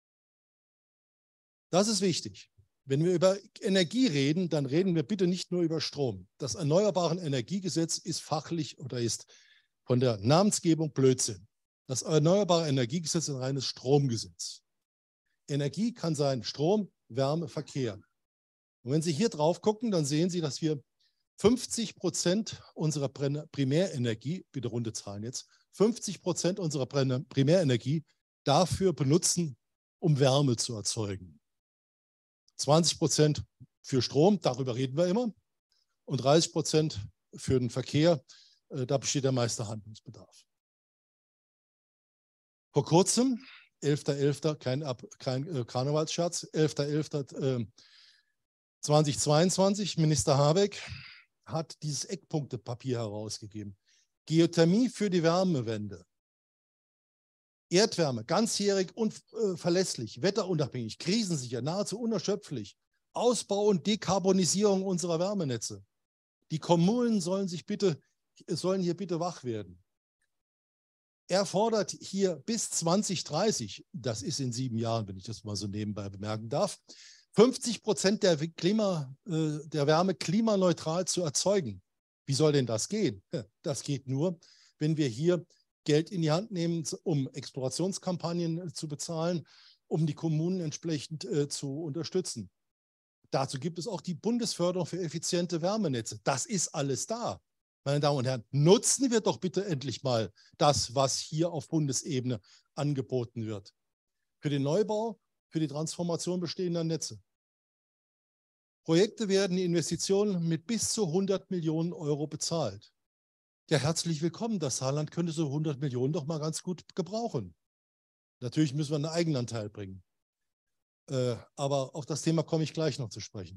Das ist wichtig. Wenn wir über Energie reden, dann reden wir bitte nicht nur über Strom. Das Erneuerbaren Energiegesetz ist fachlich oder ist von der Namensgebung Blödsinn. Das Erneuerbare Energiegesetz ist ein reines Stromgesetz. Energie kann sein Strom, Wärme, Verkehr. Und wenn Sie hier drauf gucken, dann sehen Sie, dass wir 50% unserer Primärenergie, bitte runde Zahlen jetzt, 50% unserer Primärenergie dafür benutzen, um Wärme zu erzeugen. 20% für Strom, darüber reden wir immer, und 30% für den Verkehr, da besteht der meiste Handlungsbedarf. Vor kurzem, 11.11., kein Karnevalsscherz, 11.11.2022, Minister Habeck hat dieses Eckpunktepapier herausgegeben. Geothermie für die Wärmewende. Erdwärme, ganzjährig und verlässlich, wetterunabhängig, krisensicher, nahezu unerschöpflich. Ausbau und Dekarbonisierung unserer Wärmenetze. Die Kommunen sollen hier bitte wach werden. Er fordert hier bis 2030, das ist in 7 Jahren, wenn ich das mal so nebenbei bemerken darf, 50% der Wärme klimaneutral zu erzeugen. Wie soll denn das gehen? Das geht nur, wenn wir hier Geld in die Hand nehmen, um Explorationskampagnen zu bezahlen, um die Kommunen entsprechend zu unterstützen. Dazu gibt es auch die Bundesförderung für effiziente Wärmenetze. Das ist alles da. Meine Damen und Herren, nutzen wir doch bitte endlich mal das, was hier auf Bundesebene angeboten wird. Für den Neubau, für die Transformation bestehender Netze. Projekte werden die Investitionen mit bis zu 100 Millionen Euro bezahlt. Ja, herzlich willkommen. Das Saarland könnte so 100 Millionen doch mal ganz gut gebrauchen. Natürlich müssen wir einen Eigenanteil bringen. Aber auf das Thema komme ich gleich noch zu sprechen.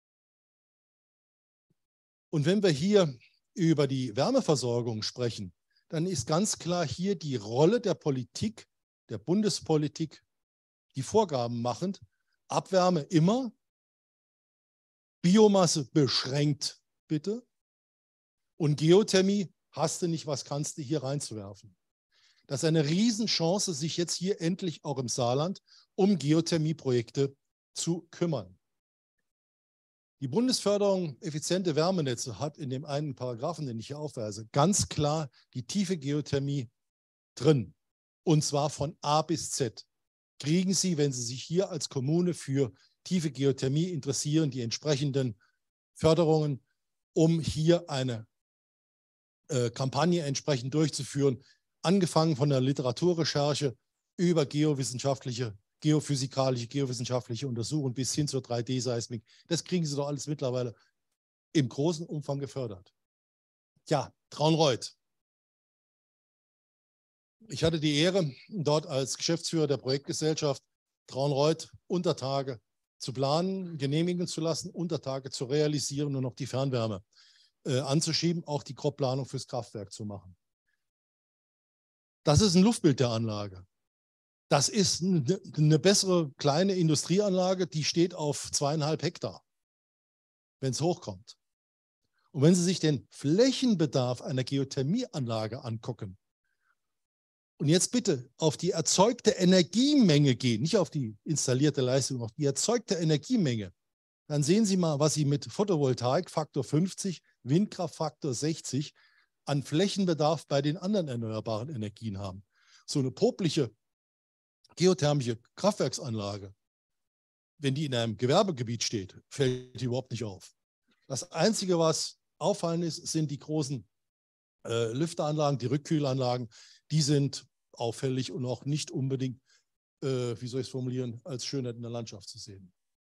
Und wenn wir hier über die Wärmeversorgung sprechen, dann ist ganz klar hier die Rolle der Politik, der Bundespolitik, die Vorgaben machend. Abwärme immer, Biomasse beschränkt, bitte. Und Geothermie, hast du nicht, was kannst du hier reinzuwerfen. Das ist eine Riesenchance, sich jetzt hier endlich auch im Saarland um Geothermieprojekte zu kümmern. Die Bundesförderung effiziente Wärmenetze hat in dem einen Paragraphen, den ich hier aufweise, ganz klar die tiefe Geothermie drin. Und zwar von A bis Z. Kriegen Sie, wenn Sie sich hier als Kommune für tiefe Geothermie interessieren, die entsprechenden Förderungen, um hier eine Kampagne entsprechend durchzuführen, angefangen von der Literaturrecherche über geophysikalische Untersuchungen bis hin zur 3D-Seismik. Das kriegen Sie doch alles mittlerweile im großen Umfang gefördert. Ja, Traunreut. Ich hatte die Ehre, dort als Geschäftsführer der Projektgesellschaft Traunreut Untertage zu planen, genehmigen zu lassen, Untertage zu realisieren und noch die Fernwärme anzuschieben, auch die Grobplanung fürs Kraftwerk zu machen. Das ist ein Luftbild der Anlage. Das ist eine bessere kleine Industrieanlage, die steht auf 2,5 Hektar, wenn es hochkommt. Und wenn Sie sich den Flächenbedarf einer Geothermieanlage angucken und jetzt bitte auf die erzeugte Energiemenge gehen, nicht auf die installierte Leistung, auf die erzeugte Energiemenge, dann sehen Sie mal, was Sie mit Photovoltaik Faktor 50, Windkraft Faktor 60 an Flächenbedarf bei den anderen erneuerbaren Energien haben. So eine popliche geothermische Kraftwerksanlage, wenn die in einem Gewerbegebiet steht, fällt die überhaupt nicht auf. Das Einzige, was auffallend ist, sind die großen Lüfteranlagen, die Rückkühlanlagen. Die sind auffällig und auch nicht unbedingt, wie soll ich es formulieren, als Schönheit in der Landschaft zu sehen.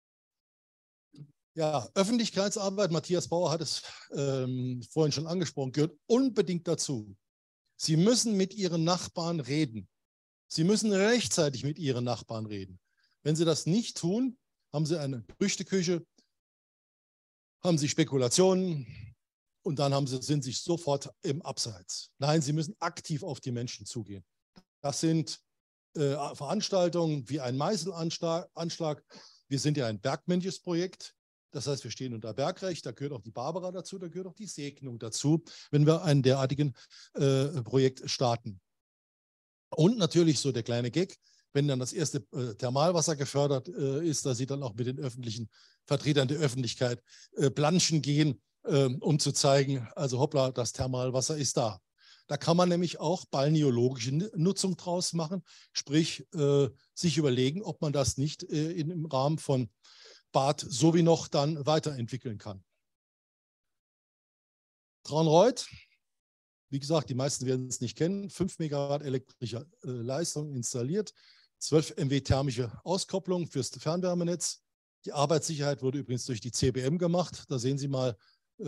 Ja, Öffentlichkeitsarbeit, Matthias Bauer hat es vorhin schon angesprochen, gehört unbedingt dazu. Sie müssen mit Ihren Nachbarn reden. Sie müssen rechtzeitig mit Ihren Nachbarn reden. Wenn Sie das nicht tun, haben Sie eine Gerüchteküche, haben Sie Spekulationen und dann sind Sie sofort im Abseits. Nein, Sie müssen aktiv auf die Menschen zugehen. Das sind Veranstaltungen wie ein Meißelanschlag. Wir sind ja ein bergmännisches Projekt. Das heißt, wir stehen unter Bergrecht. Da gehört auch die Barbara dazu, da gehört auch die Segnung dazu, wenn wir einen derartigen Projekt starten. Und natürlich so der kleine Gag, wenn dann das erste Thermalwasser gefördert ist, dass Sie dann auch mit den öffentlichen Vertretern der Öffentlichkeit planschen gehen, um zu zeigen, also hoppla, das Thermalwasser ist da. Da kann man nämlich auch balneologische Nutzung draus machen, sprich sich überlegen, ob man das nicht im Rahmen von Bad Sowinoch dann weiterentwickeln kann. Traunreut, wie gesagt, die meisten werden es nicht kennen, 5 Megawatt elektrische Leistung installiert, 12 MW thermische Auskopplung fürs Fernwärmenetz. Die Arbeitssicherheit wurde übrigens durch die CBM gemacht. Da sehen Sie mal,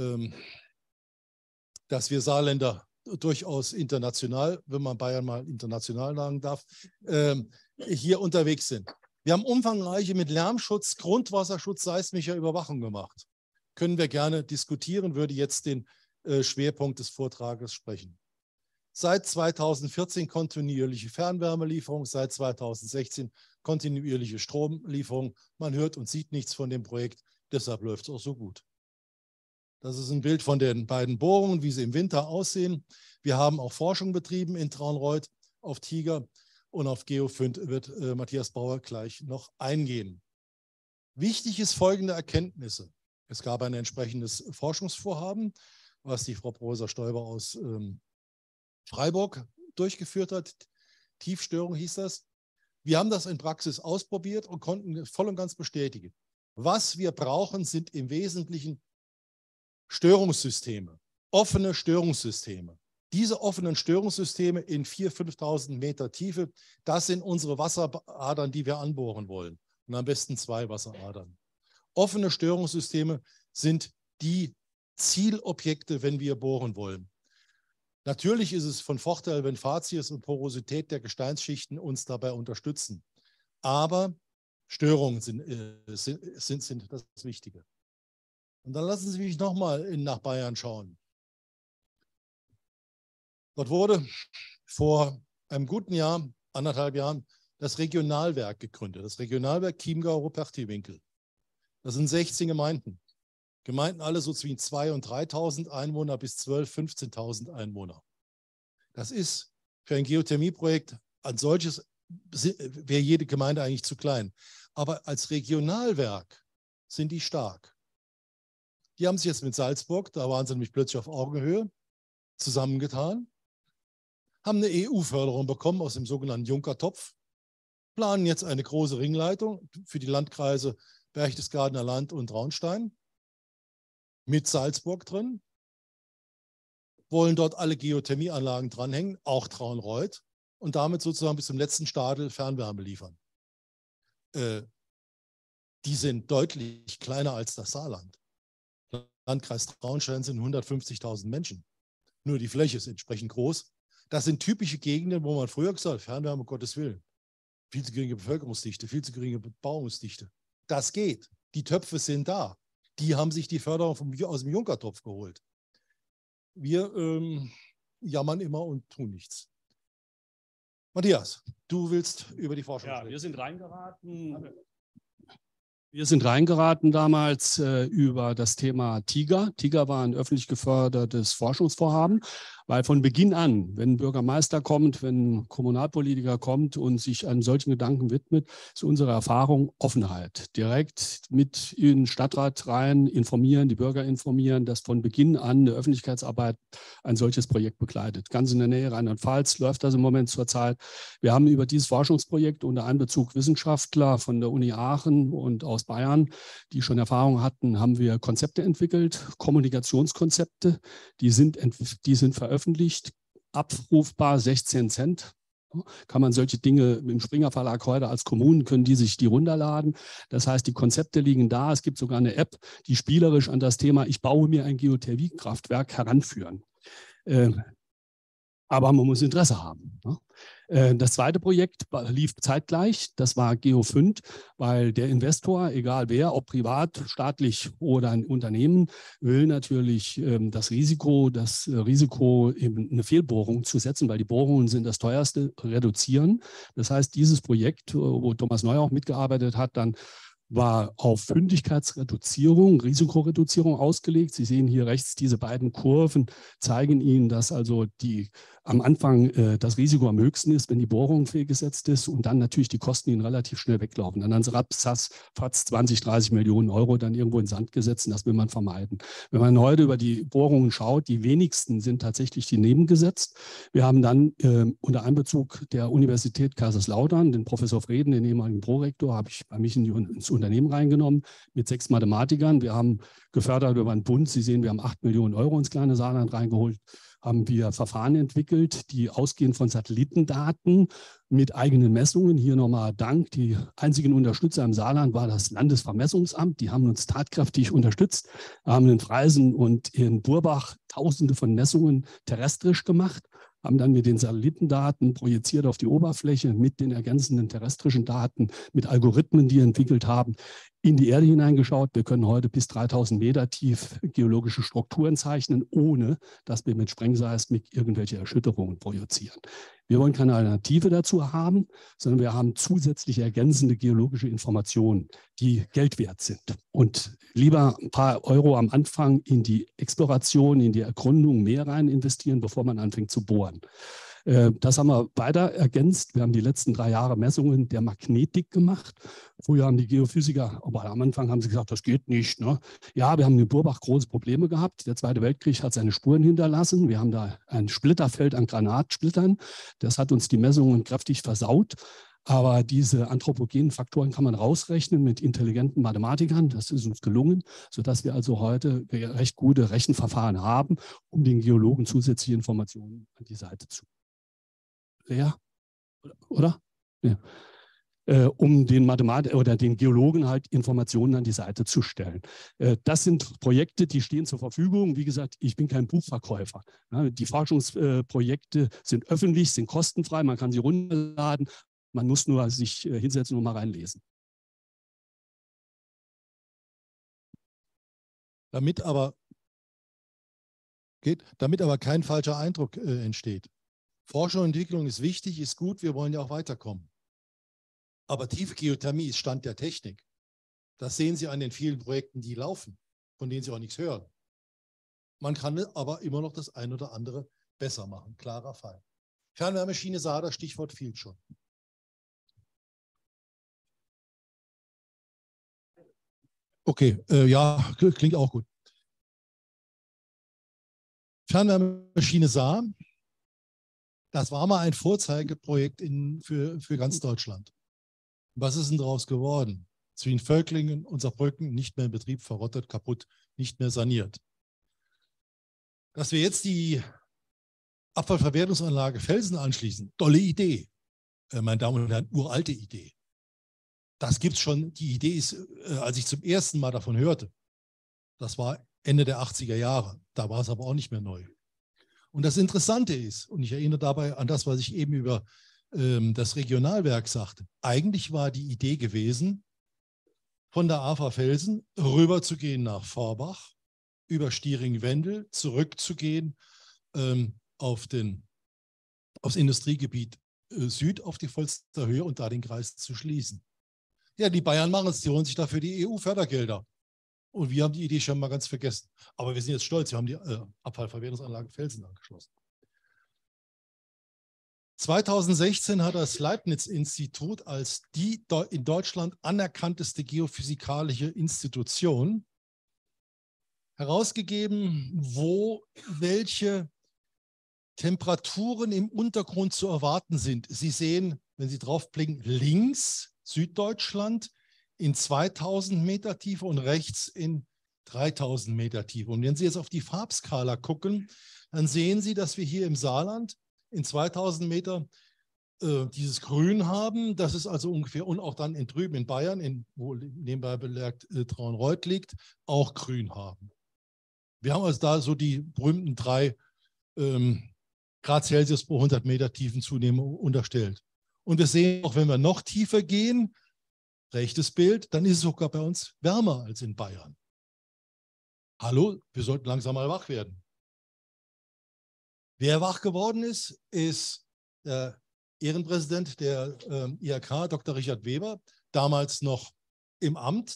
dass wir Saarländer durchaus international, wenn man Bayern mal international sagen darf, hier unterwegs sind. Wir haben umfangreiche mit Lärmschutz, Grundwasserschutz, seismischer Überwachung gemacht. Können wir gerne diskutieren, würde jetzt den Schwerpunkt des Vortrages sprechen. Seit 2014 kontinuierliche Fernwärmelieferung, seit 2016 kontinuierliche Stromlieferung. Man hört und sieht nichts von dem Projekt, deshalb läuft es auch so gut. Das ist ein Bild von den beiden Bohrungen, wie sie im Winter aussehen. Wir haben auch Forschung betrieben in Traunreut auf Tiger und auf Geofund wird Matthias Bauer gleich noch eingehen. Wichtig ist folgende Erkenntnisse. Es gab ein entsprechendes Forschungsvorhaben, was die Frau Professor Stoiber aus Freiburg durchgeführt hat. Tiefstörung hieß das. Wir haben das in Praxis ausprobiert und konnten voll und ganz bestätigen. Was wir brauchen, sind im Wesentlichen Störungssysteme, offene Störungssysteme. Diese offenen Störungssysteme in 4.000, 5.000 Meter Tiefe, das sind unsere Wasseradern, die wir anbohren wollen. Und am besten 2 Wasseradern. Offene Störungssysteme sind die Zielobjekte, wenn wir bohren wollen. Natürlich ist es von Vorteil, wenn Fazies und Porosität der Gesteinsschichten uns dabei unterstützen. Aber Störungen sind das Wichtige. Und dann lassen Sie mich nochmal nach Bayern schauen. Dort wurde vor einem guten Jahr, 1,5 Jahren, das Regionalwerk gegründet. Das Regionalwerk Chiemgau-Ruperti-Winkel. Das sind 16 Gemeinden. Gemeinden alle so zwischen 2.000 und 3.000 Einwohner bis 12.000, 15.000 Einwohner. Das ist für ein Geothermieprojekt als solches, wäre jede Gemeinde eigentlich zu klein. Aber als Regionalwerk sind die stark. Die haben sich jetzt mit Salzburg, da waren sie nämlich plötzlich auf Augenhöhe, zusammengetan, haben eine EU-Förderung bekommen aus dem sogenannten Juncker-Topf, planen jetzt eine große Ringleitung für die Landkreise Berchtesgadener Land und Traunstein mit Salzburg drin, wollen dort alle Geothermieanlagen dranhängen, auch Traunreut, und damit sozusagen bis zum letzten Stadel Fernwärme liefern. Die sind deutlich kleiner als das Saarland. Landkreis Traunstein sind 150.000 Menschen. Nur die Fläche ist entsprechend groß. Das sind typische Gegenden, wo man früher gesagt hat, Fernwärme, um Gottes Willen. Viel zu geringe Bevölkerungsdichte, viel zu geringe Bebauungsdichte. Das geht. Die Töpfe sind da. Die haben sich die Förderung aus dem Juncker-Topf geholt. Wir jammern immer und tun nichts. Matthias, du willst über die Forschung sprechen. Ja, wir sind reingeraten damals über das Thema Tiger. Tiger war ein öffentlich gefördertes Forschungsvorhaben, Weil von Beginn an, wenn ein Bürgermeister kommt, wenn ein Kommunalpolitiker kommt und sich einem solchen Gedanken widmet, ist unsere Erfahrung Offenheit. Direkt mit in den Stadtrat rein informieren, die Bürger informieren, dass von Beginn an eine Öffentlichkeitsarbeit ein solches Projekt begleitet. Ganz in der Nähe Rheinland-Pfalz läuft das im Moment zurzeit. Wir haben über dieses Forschungsprojekt unter Einbezug Wissenschaftler von der Uni Aachen und aus Bayern, die schon Erfahrung hatten, haben wir Konzepte entwickelt, Kommunikationskonzepte, die sind veröffentlicht, abrufbar 16 Cent. Kann man solche Dinge im Springer Verlag heute als Kommunen, können die sich die runterladen. Das heißt, die Konzepte liegen da. Es gibt sogar eine App, die spielerisch an das Thema, ich baue mir ein Geothermiekraftwerk heranführen. Aber man muss Interesse haben. Das zweite Projekt lief zeitgleich, das war GEO5, weil der Investor, egal wer, ob privat, staatlich oder ein Unternehmen, will natürlich das Risiko, eben eine Fehlbohrung zu setzen, weil die Bohrungen sind das teuerste, reduzieren. Das heißt, dieses Projekt, wo Thomas Neu auch mitgearbeitet hat, dann war auf Fündigkeitsreduzierung, Risikoreduzierung ausgelegt. Sie sehen hier rechts, diese beiden Kurven zeigen Ihnen, dass also am Anfang das Risiko am höchsten ist, wenn die Bohrung fehlgesetzt ist und dann natürlich die Kosten Ihnen relativ schnell weglaufen. Dann haben Sie fast 20, 30 Millionen Euro dann irgendwo in den Sand gesetzt und das will man vermeiden. Wenn man heute über die Bohrungen schaut, die wenigsten sind tatsächlich daneben gesetzt. Wir haben dann unter Einbezug der Universität Kaiserslautern, den Professor Freden, den ehemaligen Prorektor, habe ich bei mich ins Unternehmen reingenommen mit 6 Mathematikern. Wir haben gefördert über den Bund. Sie sehen, wir haben 8 Millionen Euro ins kleine Saarland reingeholt. Haben wir Verfahren entwickelt, die ausgehend von Satellitendaten mit eigenen Messungen. Hier nochmal Dank. Die einzigen Unterstützer im Saarland war das Landesvermessungsamt. Die haben uns tatkräftig unterstützt, haben in Freisen und in Burbach Tausende von Messungen terrestrisch gemacht, haben dann mit den Satellitendaten projiziert auf die Oberfläche mit den ergänzenden terrestrischen Daten, mit Algorithmen, die wir entwickelt haben, in die Erde hineingeschaut. Wir können heute bis 3000 Meter tief geologische Strukturen zeichnen, ohne dass wir mit Sprengseismik irgendwelche Erschütterungen projizieren. Wir wollen keine Alternative dazu haben, sondern wir haben zusätzliche ergänzende geologische Informationen, die Geld wert sind. Und lieber ein paar Euro am Anfang in die Exploration, in die Ergründung mehr rein investieren, bevor man anfängt zu bohren. Das haben wir weiter ergänzt. Wir haben die letzten 3 Jahre Messungen der Magnetik gemacht. Früher haben die Geophysiker, aber am Anfang haben sie gesagt, das geht nicht. Ne? Ja, wir haben in Burbach große Probleme gehabt. Der Zweite Weltkrieg hat seine Spuren hinterlassen. Wir haben da ein Splitterfeld an Granatsplittern. Das hat uns die Messungen kräftig versaut. Aber diese anthropogenen Faktoren kann man rausrechnen mit intelligenten Mathematikern. Das ist uns gelungen, sodass wir also heute recht gute Rechenverfahren haben, um den Geologen zusätzliche Informationen an die Seite zu. Ja, oder? Ja. Um den oder den Geologen halt Informationen an die Seite zu stellen. Das sind Projekte, die stehen zur Verfügung. Wie gesagt, ich bin kein Buchverkäufer. Die Forschungsprojekte sind öffentlich, sind kostenfrei, man kann sie runterladen, man muss nur sich hinsetzen und mal reinlesen. Damit aber kein falscher Eindruck entsteht. Forschung und Entwicklung ist wichtig, ist gut, wir wollen ja auch weiterkommen. Aber Tiefgeothermie ist Stand der Technik. Das sehen Sie an den vielen Projekten, die laufen, von denen Sie auch nichts hören. Man kann aber immer noch das ein oder andere besser machen, klarer Fall. Fernwärmeschiene Saar, das Stichwort fiel schon. Okay, ja, klingt auch gut. Fernwärmeschiene Saar. Das war mal ein Vorzeigeprojekt für ganz Deutschland. Was ist denn daraus geworden? Zwischen Völklingen und Saarbrücken nicht mehr in Betrieb, verrottet, kaputt, nicht mehr saniert. Dass wir jetzt die Abfallverwertungsanlage Velsen anschließen, tolle Idee. Meine Damen und Herren, uralte Idee. Das gibt es schon. Die Idee ist, als ich zum ersten Mal davon hörte, das war Ende der 80er Jahre. Da war es aber auch nicht mehr neu. Und das Interessante ist, und ich erinnere dabei an das, was ich eben über das Regionalwerk sagte, eigentlich war die Idee gewesen, von der AFA Velsen rüber zu gehen nach Forbach, über Stiering-Wendel zurückzugehen aufs Industriegebiet Süd, auf die Volsterhöhe und da den Kreis zu schließen. Ja, die Bayern machen es, die holen sich dafür die EU-Fördergelder. Und wir haben die Idee schon mal ganz vergessen. Aber wir sind jetzt stolz, wir haben die Abfallverwertungsanlage Velsen angeschlossen. 2016 hat das Leibniz-Institut als die in Deutschland anerkannteste geophysikalische Institution herausgegeben, wo welche Temperaturen im Untergrund zu erwarten sind. Sie sehen, wenn Sie draufblicken, links Süddeutschland in 2000 Meter Tiefe und rechts in 3000 Meter Tiefe. Und wenn Sie jetzt auf die Farbskala gucken, dann sehen Sie, dass wir hier im Saarland in 2000 Meter dieses Grün haben. Das ist also ungefähr, und auch dann drüben in Bayern, wo nebenbei bemerkt Traunreuth liegt, auch grün haben. Wir haben also da so die berühmten 3 Grad Celsius pro 100 Meter Tiefenzunehmung unterstellt. Und wir sehen auch, wenn wir noch tiefer gehen, rechtes Bild, dann ist es sogar bei uns wärmer als in Bayern. Hallo, wir sollten langsam mal wach werden. Wer wach geworden ist, ist der Ehrenpräsident der IHK, Dr. Richard Weber, damals noch im Amt,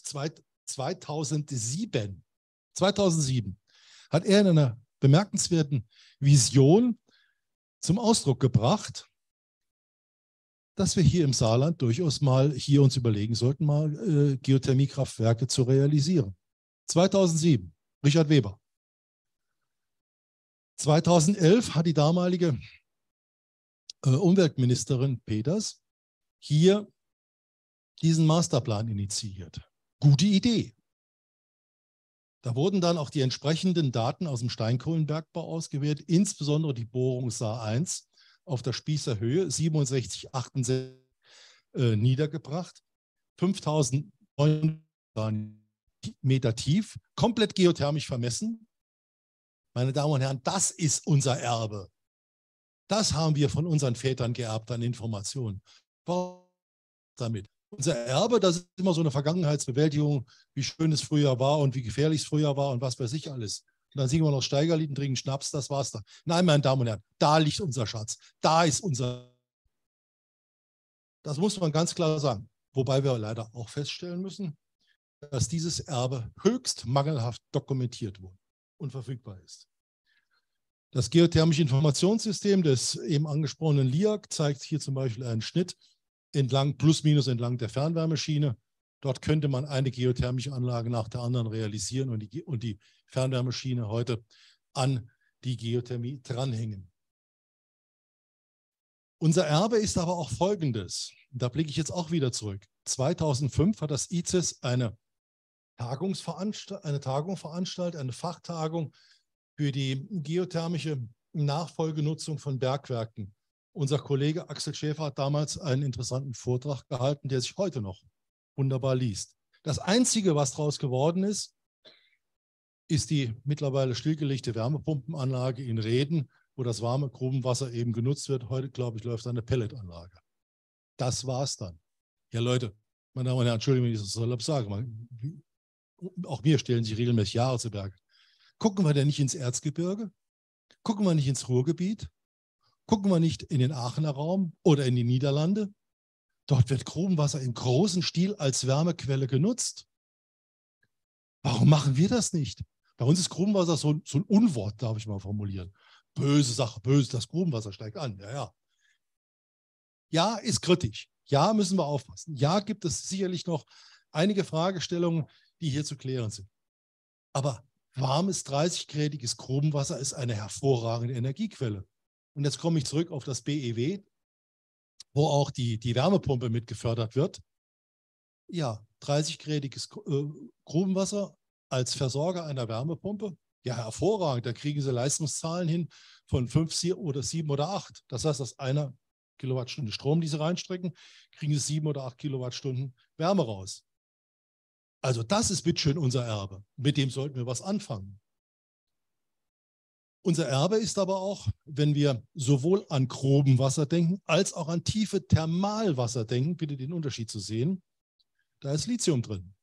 2007 hat er in einer bemerkenswerten Vision zum Ausdruck gebracht, dass wir hier im Saarland durchaus mal hier uns überlegen sollten, mal Geothermiekraftwerke zu realisieren. 2007, Richard Weber. 2011 hat die damalige Umweltministerin Peters hier diesen Masterplan initiiert. Gute Idee. Da wurden dann auch die entsprechenden Daten aus dem Steinkohlenbergbau ausgewertet, insbesondere die Bohrung Saar 1 auf der Spießer Höhe 67,68 niedergebracht, 5.900 Meter tief, komplett geothermisch vermessen. Meine Damen und Herren, das ist unser Erbe. Das haben wir von unseren Vätern geerbt an Informationen. Warum damit? Unser Erbe, das ist immer so eine Vergangenheitsbewältigung, wie schön es früher war und wie gefährlich es früher war und was weiß ich alles. Und dann singen wir noch Steigerlied und trinken Schnaps, das war's dann. Nein, meine Damen und Herren, da liegt unser Schatz. Da ist unser. Das muss man ganz klar sagen. Wobei wir leider auch feststellen müssen, dass dieses Erbe höchst mangelhaft dokumentiert wurde und verfügbar ist. Das geothermische Informationssystem des eben angesprochenen LIAG zeigt hier zum Beispiel einen Schnitt entlang, plus minus entlang der Fernwärmeschiene. Dort könnte man eine geothermische Anlage nach der anderen realisieren und die Fernwärmeschiene heute an die Geothermie dranhängen. Unser Erbe ist aber auch folgendes. Da blicke ich jetzt auch wieder zurück. 2005 hat das ICES eine Tagung veranstaltet, eine Fachtagung für die geothermische Nachfolgenutzung von Bergwerken. Unser Kollege Axel Schäfer hat damals einen interessanten Vortrag gehalten, der sich heute noch wunderbar liest. Das Einzige, was daraus geworden ist, ist die mittlerweile stillgelegte Wärmepumpenanlage in Rheden, wo das warme Grubenwasser eben genutzt wird. Heute, glaube ich, läuft eine Pelletanlage. Das war's dann. Ja, Leute, meine Damen und Herren, Entschuldigung, wenn ich das so sage. Auch wir stellen sich regelmäßig Jahre zu Berge. Gucken wir denn nicht ins Erzgebirge? Gucken wir nicht ins Ruhrgebiet? Gucken wir nicht in den Aachener Raum oder in die Niederlande? Dort wird Grubenwasser im großen Stil als Wärmequelle genutzt. Warum machen wir das nicht? Bei uns ist Grubenwasser so ein Unwort, darf ich mal formulieren. Böse Sache, böse, das Grubenwasser steigt an. Ja. Ja, ist kritisch. Ja, müssen wir aufpassen. Ja, gibt es sicherlich noch einige Fragestellungen, die hier zu klären sind. Aber warmes, 30-gradiges Grubenwasser ist eine hervorragende Energiequelle. Und jetzt komme ich zurück auf das BEW, wo auch die Wärmepumpe mit gefördert wird. Ja, 30-gradiges Grubenwasser als Versorger einer Wärmepumpe. Ja, hervorragend. Da kriegen Sie Leistungszahlen hin von 5 oder 7 oder 8. Das heißt, aus einer Kilowattstunde Strom, die Sie reinstrecken, kriegen Sie 7 oder 8 Kilowattstunden Wärme raus. Also das ist bitteschön unser Erbe. Mit dem sollten wir was anfangen. Unser Erbe ist aber auch, wenn wir sowohl an grobem Wasser denken, als auch an tiefe Thermalwasser denken, bitte den Unterschied zu sehen, da ist Lithium drin.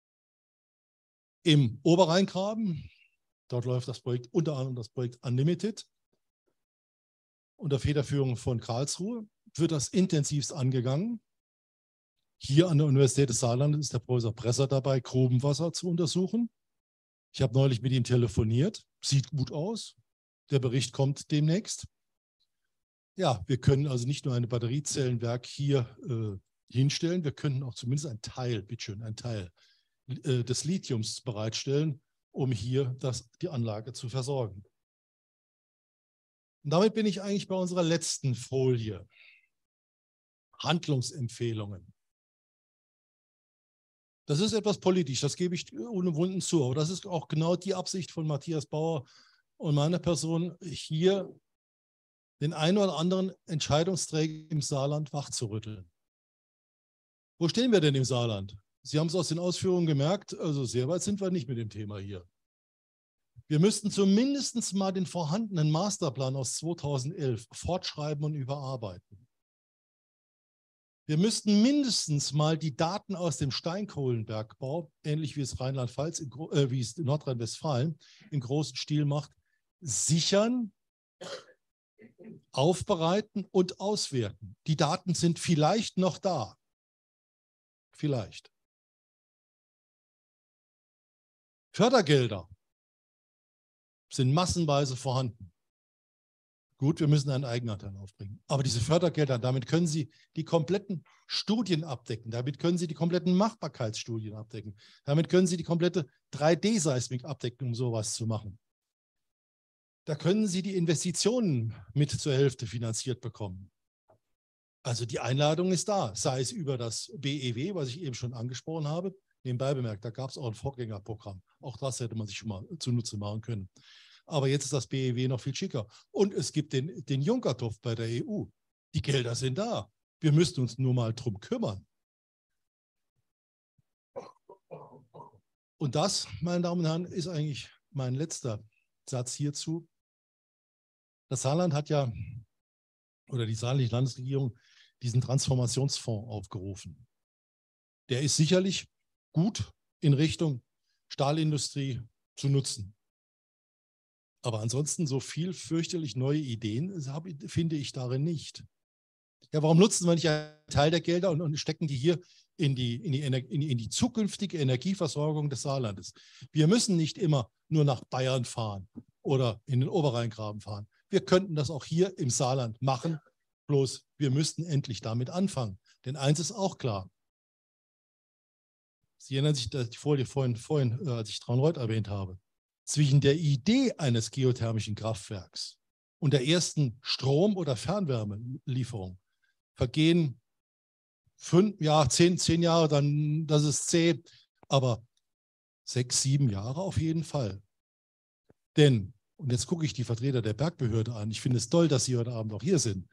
Im Oberrheingraben, dort läuft das Projekt, unter anderem das Projekt Unlimited, unter Federführung von Karlsruhe, wird das intensivst angegangen. Hier an der Universität des Saarlandes ist der Professor Bresser dabei, Grubenwasser zu untersuchen. Ich habe neulich mit ihm telefoniert, sieht gut aus. Der Bericht kommt demnächst. Ja, wir können also nicht nur ein Batteriezellenwerk hier hinstellen, wir können auch zumindest ein Teil, bitteschön, ein Teil des Lithiums bereitstellen, um hier die Anlage zu versorgen. Und damit bin ich eigentlich bei unserer letzten Folie. Handlungsempfehlungen. Das ist etwas politisch, das gebe ich ohne Wunden zu. Aber das ist auch genau die Absicht von Matthias Bauer und meiner Person, hier den einen oder anderen Entscheidungsträger im Saarland wachzurütteln. Wo stehen wir denn im Saarland? Sie haben es aus den Ausführungen gemerkt, also sehr weit sind wir nicht mit dem Thema hier. Wir müssten zumindest mal den vorhandenen Masterplan aus 2011 fortschreiben und überarbeiten. Wir müssten mindestens mal die Daten aus dem Steinkohlenbergbau, ähnlich wie es Rheinland-Pfalz, wie es Nordrhein-Westfalen im großen Stil macht, sichern, aufbereiten und auswerten. Die Daten sind vielleicht noch da. Vielleicht. Fördergelder sind massenweise vorhanden. Gut, wir müssen einen Eigenanteil aufbringen. Aber diese Fördergelder, damit können Sie die kompletten Studien abdecken. Damit können Sie die kompletten Machbarkeitsstudien abdecken. Damit können Sie die komplette 3D-Seismik abdecken, um sowas zu machen. Da können Sie die Investitionen mit zur Hälfte finanziert bekommen. Also die Einladung ist da, sei es über das BEW, was ich eben schon angesprochen habe. Nebenbei bemerkt, da gab es auch ein Vorgängerprogramm. Auch das hätte man sich schon mal zunutze machen können. Aber jetzt ist das BEW noch viel schicker. Und es gibt den Juncker-Topf bei der EU. Die Gelder sind da. Wir müssen uns nur mal drum kümmern. Und das, meine Damen und Herren, ist eigentlich mein letzter Satz hierzu. Das Saarland hat ja, oder die saarländische Landesregierung, diesen Transformationsfonds aufgerufen. Der ist sicherlich gut in Richtung Stahlindustrie zu nutzen. Aber ansonsten so viel fürchterlich neue Ideen finde ich darin nicht. Ja, warum nutzen wir nicht einen Teil der Gelder und stecken die hier in die zukünftige Energieversorgung des Saarlandes? Wir müssen nicht immer nur nach Bayern fahren oder in den Oberrheingraben fahren. Wir könnten das auch hier im Saarland machen, bloß wir müssten endlich damit anfangen. Denn eins ist auch klar. Sie erinnern sich, dass die Folie vorhin, als ich Traunreuth erwähnt habe, zwischen der Idee eines geothermischen Kraftwerks und der ersten Strom- oder Fernwärmelieferung vergehen 10 Jahre, dann, das ist zäh, aber 6, 7 Jahre auf jeden Fall. Denn, und jetzt gucke ich die Vertreter der Bergbehörde an, ich finde es toll, dass Sie heute Abend auch hier sind.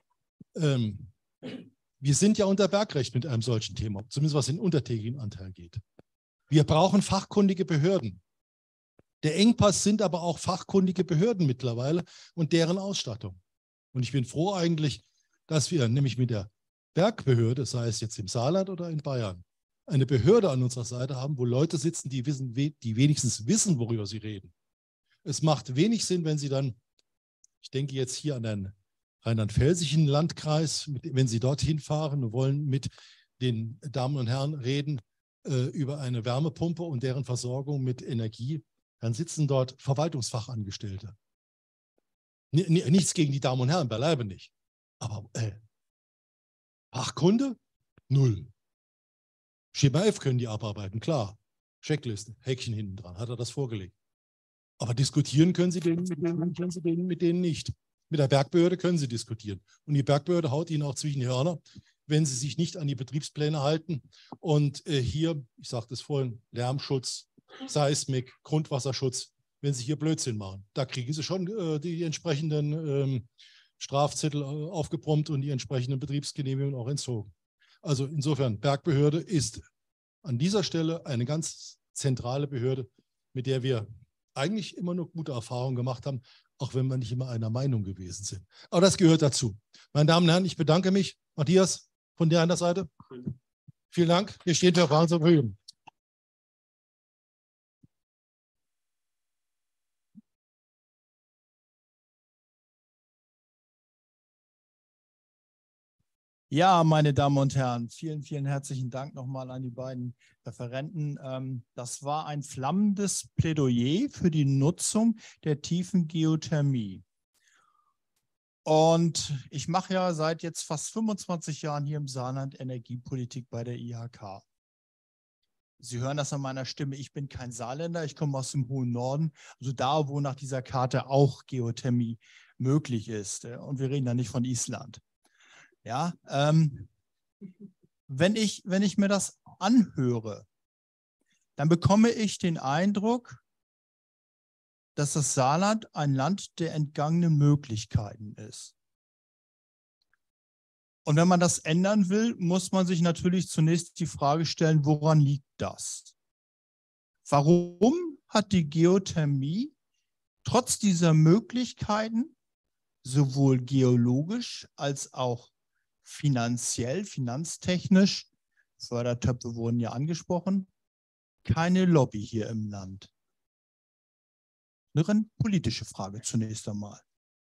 Wir sind ja unter Bergrecht mit einem solchen Thema, zumindest was den untertägigen Anteil geht. Wir brauchen fachkundige Behörden. Der Engpass sind aber auch fachkundige Behörden mittlerweile und deren Ausstattung. Und ich bin froh eigentlich, dass wir nämlich mit der Bergbehörde, sei es jetzt im Saarland oder in Bayern, eine Behörde an unserer Seite haben, wo Leute sitzen, die wenigstens wissen, worüber sie reden. Es macht wenig Sinn, wenn Sie dann, ich denke jetzt hier an den rheinland-pfälzischen Landkreis, wenn Sie dorthin fahren und wollen mit den Damen und Herren reden über eine Wärmepumpe und deren Versorgung mit Energie, dann sitzen dort Verwaltungsfachangestellte. Nichts gegen die Damen und Herren, beileibe nicht. Aber Fachkunde? Null. Schema F können die abarbeiten, klar. Checkliste, Häkchen hinten dran, hat er das vorgelegt. Aber diskutieren können Sie mit denen nicht. Mit der Bergbehörde können Sie diskutieren. Und die Bergbehörde haut Ihnen auch zwischen die Hörner, wenn Sie sich nicht an die Betriebspläne halten. Und hier, ich sagte es vorhin, Lärmschutz, Seismik, Grundwasserschutz, wenn Sie hier Blödsinn machen, da kriegen Sie schon die entsprechenden Strafzettel aufgebrummt und die entsprechenden Betriebsgenehmigungen auch entzogen. Also insofern, Bergbehörde ist an dieser Stelle eine ganz zentrale Behörde, mit der wir eigentlich immer nur gute Erfahrungen gemacht haben, auch wenn wir nicht immer einer Meinung gewesen sind. Aber das gehört dazu. Meine Damen und Herren, ich bedanke mich. Matthias, von der anderen Seite. Vielen Dank. Wir stehen für Fragen zur Verfügung. Ja, meine Damen und Herren, vielen, vielen herzlichen Dank nochmal an die beiden Referenten. Das war ein flammendes Plädoyer für die Nutzung der tiefen Geothermie. Und ich mache ja seit jetzt fast 25 Jahren hier im Saarland Energiepolitik bei der IHK. Sie hören das an meiner Stimme, ich bin kein Saarländer, ich komme aus dem hohen Norden, also da, wo nach dieser Karte auch Geothermie möglich ist. Und wir reden da nicht von Island. Ja, wenn ich mir das anhöre, dann bekomme ich den Eindruck, dass das Saarland ein Land der entgangenen Möglichkeiten ist. Und wenn man das ändern will, muss man sich natürlich zunächst die Frage stellen, woran liegt das? Warum hat die Geothermie trotz dieser Möglichkeiten sowohl geologisch als auch finanziell, finanztechnisch, Fördertöpfe wurden ja angesprochen, keine Lobby hier im Land? Eine rein politische Frage zunächst einmal.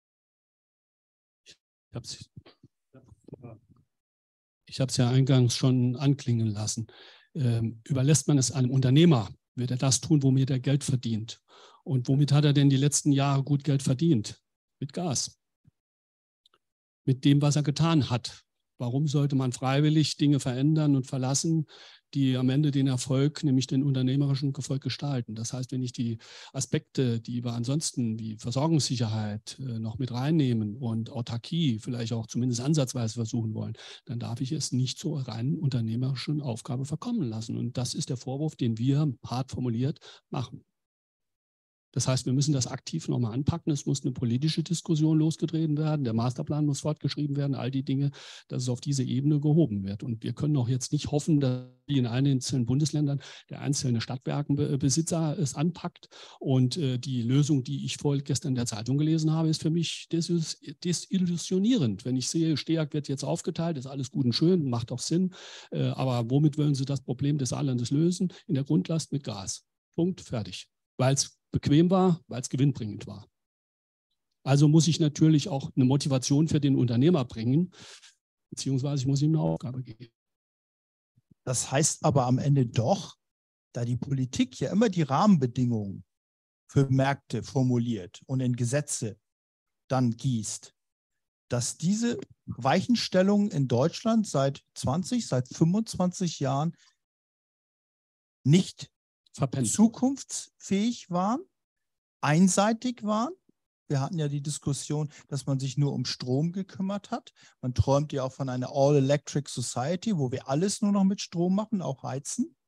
Ich habe es ja eingangs schon anklingen lassen. Überlässt man es einem Unternehmer, wird er das tun, womit er Geld verdient. Und womit hat er denn die letzten Jahre gut Geld verdient? Mit Gas. Mit dem, was er getan hat. Warum sollte man freiwillig Dinge verändern und verlassen, die am Ende den Erfolg, nämlich den unternehmerischen Erfolg gestalten? Das heißt, wenn ich die Aspekte, die wir ansonsten wie Versorgungssicherheit noch mit reinnehmen und Autarkie vielleicht auch zumindest ansatzweise versuchen wollen, dann darf ich es nicht zur rein unternehmerischen Aufgabe verkommen lassen. Und das ist der Vorwurf, den wir hart formuliert machen. Das heißt, wir müssen das aktiv nochmal anpacken. Es muss eine politische Diskussion losgetreten werden. Der Masterplan muss fortgeschrieben werden. All die Dinge, dass es auf diese Ebene gehoben wird. Und wir können auch jetzt nicht hoffen, dass in einzelnen Bundesländern der einzelne Stadtwerkenbesitzer es anpackt. Und die Lösung, die ich vorgestern in der Zeitung gelesen habe, ist für mich desillusionierend. Wenn ich sehe, Steag wird jetzt aufgeteilt, ist alles gut und schön, macht auch Sinn. Aber womit wollen Sie das Problem des Saarlandes lösen? In der Grundlast mit Gas. Punkt, fertig. Weil es bequem war, weil es gewinnbringend war. Also muss ich natürlich auch eine Motivation für den Unternehmer bringen, beziehungsweise ich muss ihm eine Aufgabe geben. Das heißt aber am Ende doch, da die Politik ja immer die Rahmenbedingungen für Märkte formuliert und in Gesetze dann gießt, dass diese Weichenstellungen in Deutschland seit 25 Jahren nicht zukunftsfähig waren, einseitig waren. Wir hatten ja die Diskussion, dass man sich nur um Strom gekümmert hat. Man träumt ja auch von einer All-Electric Society, wo wir alles nur noch mit Strom machen, auch heizen.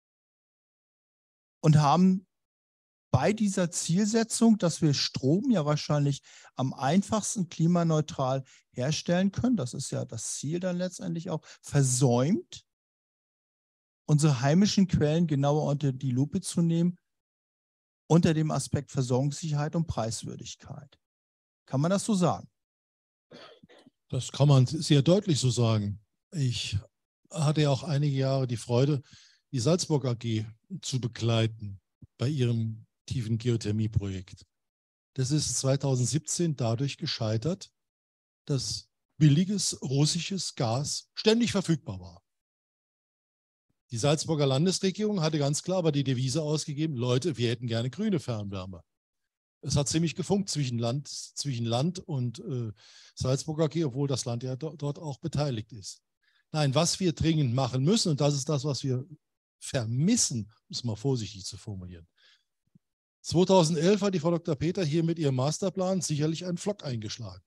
Und haben bei dieser Zielsetzung, dass wir Strom ja wahrscheinlich am einfachsten klimaneutral herstellen können, das ist ja das Ziel dann letztendlich auch, versäumt, unsere heimischen Quellen genauer unter die Lupe zu nehmen, unter dem Aspekt Versorgungssicherheit und Preiswürdigkeit. Kann man das so sagen? Das kann man sehr deutlich so sagen. Ich hatte ja auch einige Jahre die Freude, die Salzburg AG zu begleiten bei ihrem tiefen Geothermieprojekt. Das ist 2017 dadurch gescheitert, dass billiges russisches Gas ständig verfügbar war. Die Salzburger Landesregierung hatte ganz klar aber die Devise ausgegeben, Leute, wir hätten gerne grüne Fernwärme. Es hat ziemlich gefunkt zwischen Land und Salzburg AG, obwohl das Land ja dort auch beteiligt ist. Nein, was wir dringend machen müssen, und das ist das, was wir vermissen, um es mal vorsichtig zu formulieren. 2011 hat die Frau Dr. Peter hier mit ihrem Masterplan sicherlich einen Pflock eingeschlagen.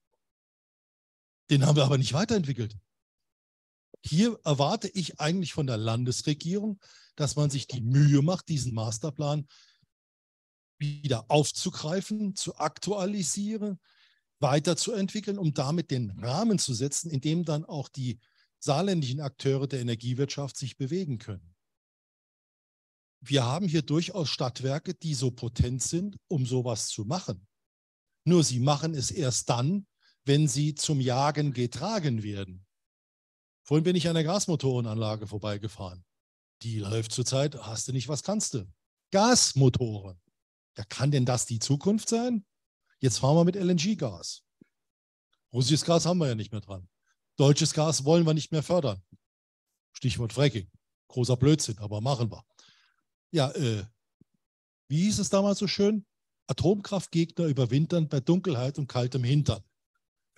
Den haben wir aber nicht weiterentwickelt. Hier erwarte ich eigentlich von der Landesregierung, dass man sich die Mühe macht, diesen Masterplan wieder aufzugreifen, zu aktualisieren, weiterzuentwickeln, um damit den Rahmen zu setzen, in dem dann auch die saarländischen Akteure der Energiewirtschaft sich bewegen können. Wir haben hier durchaus Stadtwerke, die so potent sind, um sowas zu machen. Nur sie machen es erst dann, wenn sie zum Jagen getragen werden. Vorhin bin ich an der Gasmotorenanlage vorbeigefahren. Die läuft zurzeit, hast du nicht, was kannst du? Gasmotoren. Ja, kann denn das die Zukunft sein? Jetzt fahren wir mit LNG-Gas. Russisches Gas haben wir ja nicht mehr dran. Deutsches Gas wollen wir nicht mehr fördern. Stichwort Fracking. Großer Blödsinn, aber machen wir. Ja, wie hieß es damals so schön? Atomkraftgegner überwintern bei Dunkelheit und kaltem Hintern.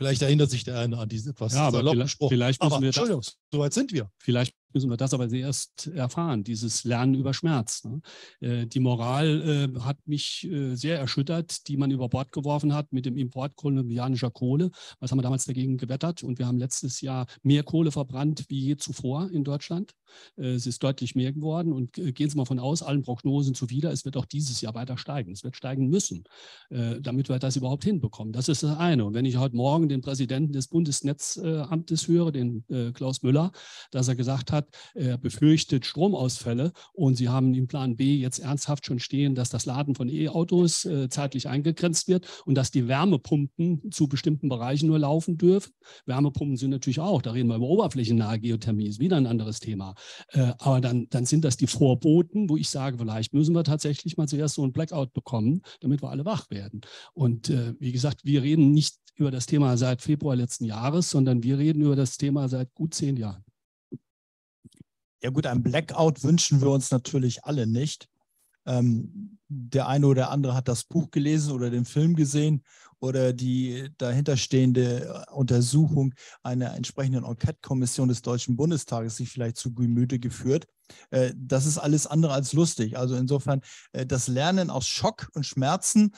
Vielleicht erinnert sich der eine an diesen etwas Ja, aber saloppen Spruch. vielleicht müssen Aber, wir das, Entschuldigung, so weit sind wir. vielleicht müssen wir das aber erst erfahren, dieses Lernen über Schmerz. Ne? Die Moral hat mich sehr erschüttert, die man über Bord geworfen hat mit dem Import kolumbianischer Kohle. Was haben wir damals dagegen gewettert? Und wir haben letztes Jahr mehr Kohle verbrannt wie je zuvor in Deutschland. Es ist deutlich mehr geworden. Und gehen Sie mal von aus, allen Prognosen zuwider, es wird auch dieses Jahr weiter steigen. Es wird steigen müssen, damit wir das überhaupt hinbekommen. Das ist das eine. Und wenn ich heute Morgen den Präsidenten des Bundesnetzamtes höre, den Klaus Müller, dass er gesagt hat, er befürchtet Stromausfälle und sie haben im Plan B jetzt ernsthaft schon stehen, dass das Laden von E-Autos zeitlich eingegrenzt wird und dass die Wärmepumpen zu bestimmten Bereichen nur laufen dürfen. Wärmepumpen sind natürlich auch, da reden wir über oberflächennahe Geothermie, ist wieder ein anderes Thema. Aber dann sind das die Vorboten, wo ich sage, vielleicht müssen wir tatsächlich mal zuerst so ein Blackout bekommen, damit wir alle wach werden. Und wie gesagt, wir reden nicht über das Thema seit Februar letzten Jahres, sondern wir reden über das Thema seit gut 10 Jahren. Ja gut, ein Blackout wünschen wir uns natürlich alle nicht. Der eine oder andere hat das Buch gelesen oder den Film gesehen oder die dahinterstehende Untersuchung einer entsprechenden Enquete-Kommission des Deutschen Bundestages sich vielleicht zu Gemüte geführt. Das ist alles andere als lustig. Also insofern das Lernen aus Schock und Schmerzen,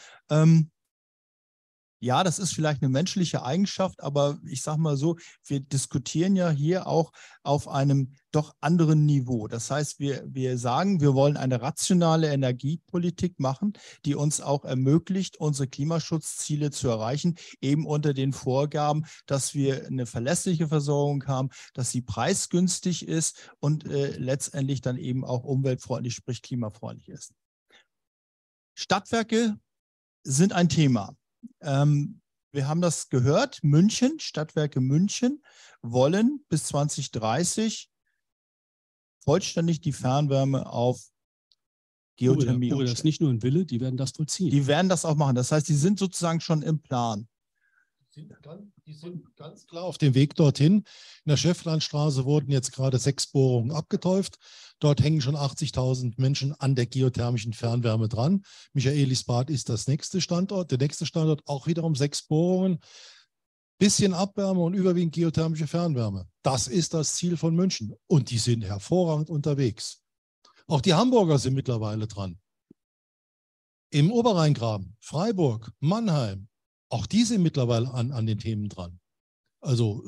ja, das ist vielleicht eine menschliche Eigenschaft, aber ich sage mal so, wir diskutieren ja hier auch auf einem doch anderen Niveau. Das heißt, wir sagen, wir wollen eine rationale Energiepolitik machen, die uns auch ermöglicht, unsere Klimaschutzziele zu erreichen, eben unter den Vorgaben, dass wir eine verlässliche Versorgung haben, dass sie preisgünstig ist und letztendlich dann eben auch umweltfreundlich, sprich klimafreundlich ist. Stadtwerke sind ein Thema. Wir haben das gehört, München, Stadtwerke München wollen bis 2030 vollständig die Fernwärme auf Geothermie umstellen. Das ist nicht nur ein Wille, die werden das vollziehen. Die werden das auch machen. Das heißt, die sind sozusagen schon im Plan. Die sind ganz klar auf dem Weg dorthin. In der Schäfflandstraße wurden jetzt gerade 6 Bohrungen abgeteuft. Dort hängen schon 80.000 Menschen an der geothermischen Fernwärme dran. Michaelisbad ist das nächste Standort. Der nächste Standort auch wiederum 6 Bohrungen. Bisschen Abwärme und überwiegend geothermische Fernwärme. Das ist das Ziel von München. Und die sind hervorragend unterwegs. Auch die Hamburger sind mittlerweile dran. Im Oberrheingraben, Freiburg, Mannheim, auch die sind mittlerweile an den Themen dran. Also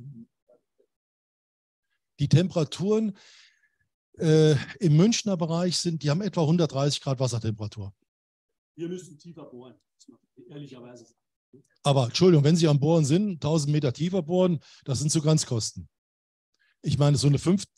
die Temperaturen im Münchner Bereich die haben etwa 130 Grad Wassertemperatur. Wir müssen tiefer bohren, ehrlicherweise. Aber Entschuldigung, wenn Sie am Bohren sind, 1000 Meter tiefer bohren, das sind so Grenzkosten. Ich meine, so eine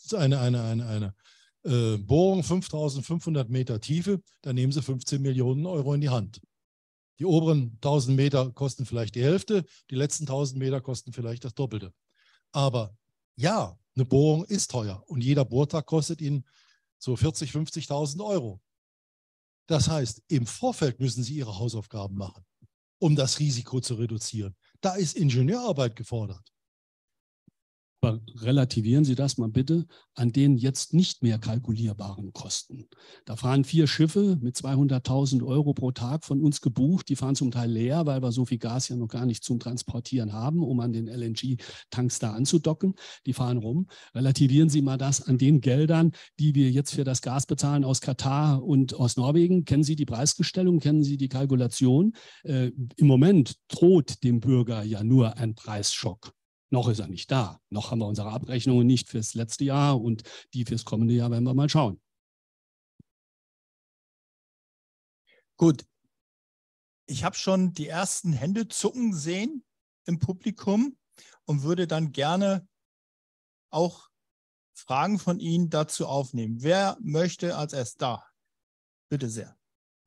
Bohrung 5500 Meter Tiefe, da nehmen Sie 15 Millionen Euro in die Hand. Die oberen 1000 Meter kosten vielleicht die Hälfte, die letzten 1000 Meter kosten vielleicht das Doppelte. Aber ja, eine Bohrung ist teuer und jeder Bohrtag kostet Ihnen so 40.000, 50.000 Euro. Das heißt, im Vorfeld müssen Sie Ihre Hausaufgaben machen, um das Risiko zu reduzieren. Da ist Ingenieurarbeit gefordert. Aber relativieren Sie das mal bitte an den jetzt nicht mehr kalkulierbaren Kosten. Da fahren 4 Schiffe mit 200.000 Euro pro Tag von uns gebucht. Die fahren zum Teil leer, weil wir so viel Gas ja noch gar nicht zum Transportieren haben, um an den LNG-Tanks da anzudocken. Die fahren rum. Relativieren Sie mal das an den Geldern, die wir jetzt für das Gas bezahlen aus Katar und aus Norwegen. Kennen Sie die Preisgestellung? Kennen Sie die Kalkulation? Im Moment droht dem Bürger ja nur ein Preisschock. Noch ist er nicht da. Noch haben wir unsere Abrechnungen nicht fürs letzte Jahr und die fürs kommende Jahr werden wir mal schauen. Gut. Ich habe schon die ersten Hände zucken sehen im Publikum und würde dann gerne auch Fragen von Ihnen dazu aufnehmen. Wer möchte als erst da? Bitte sehr.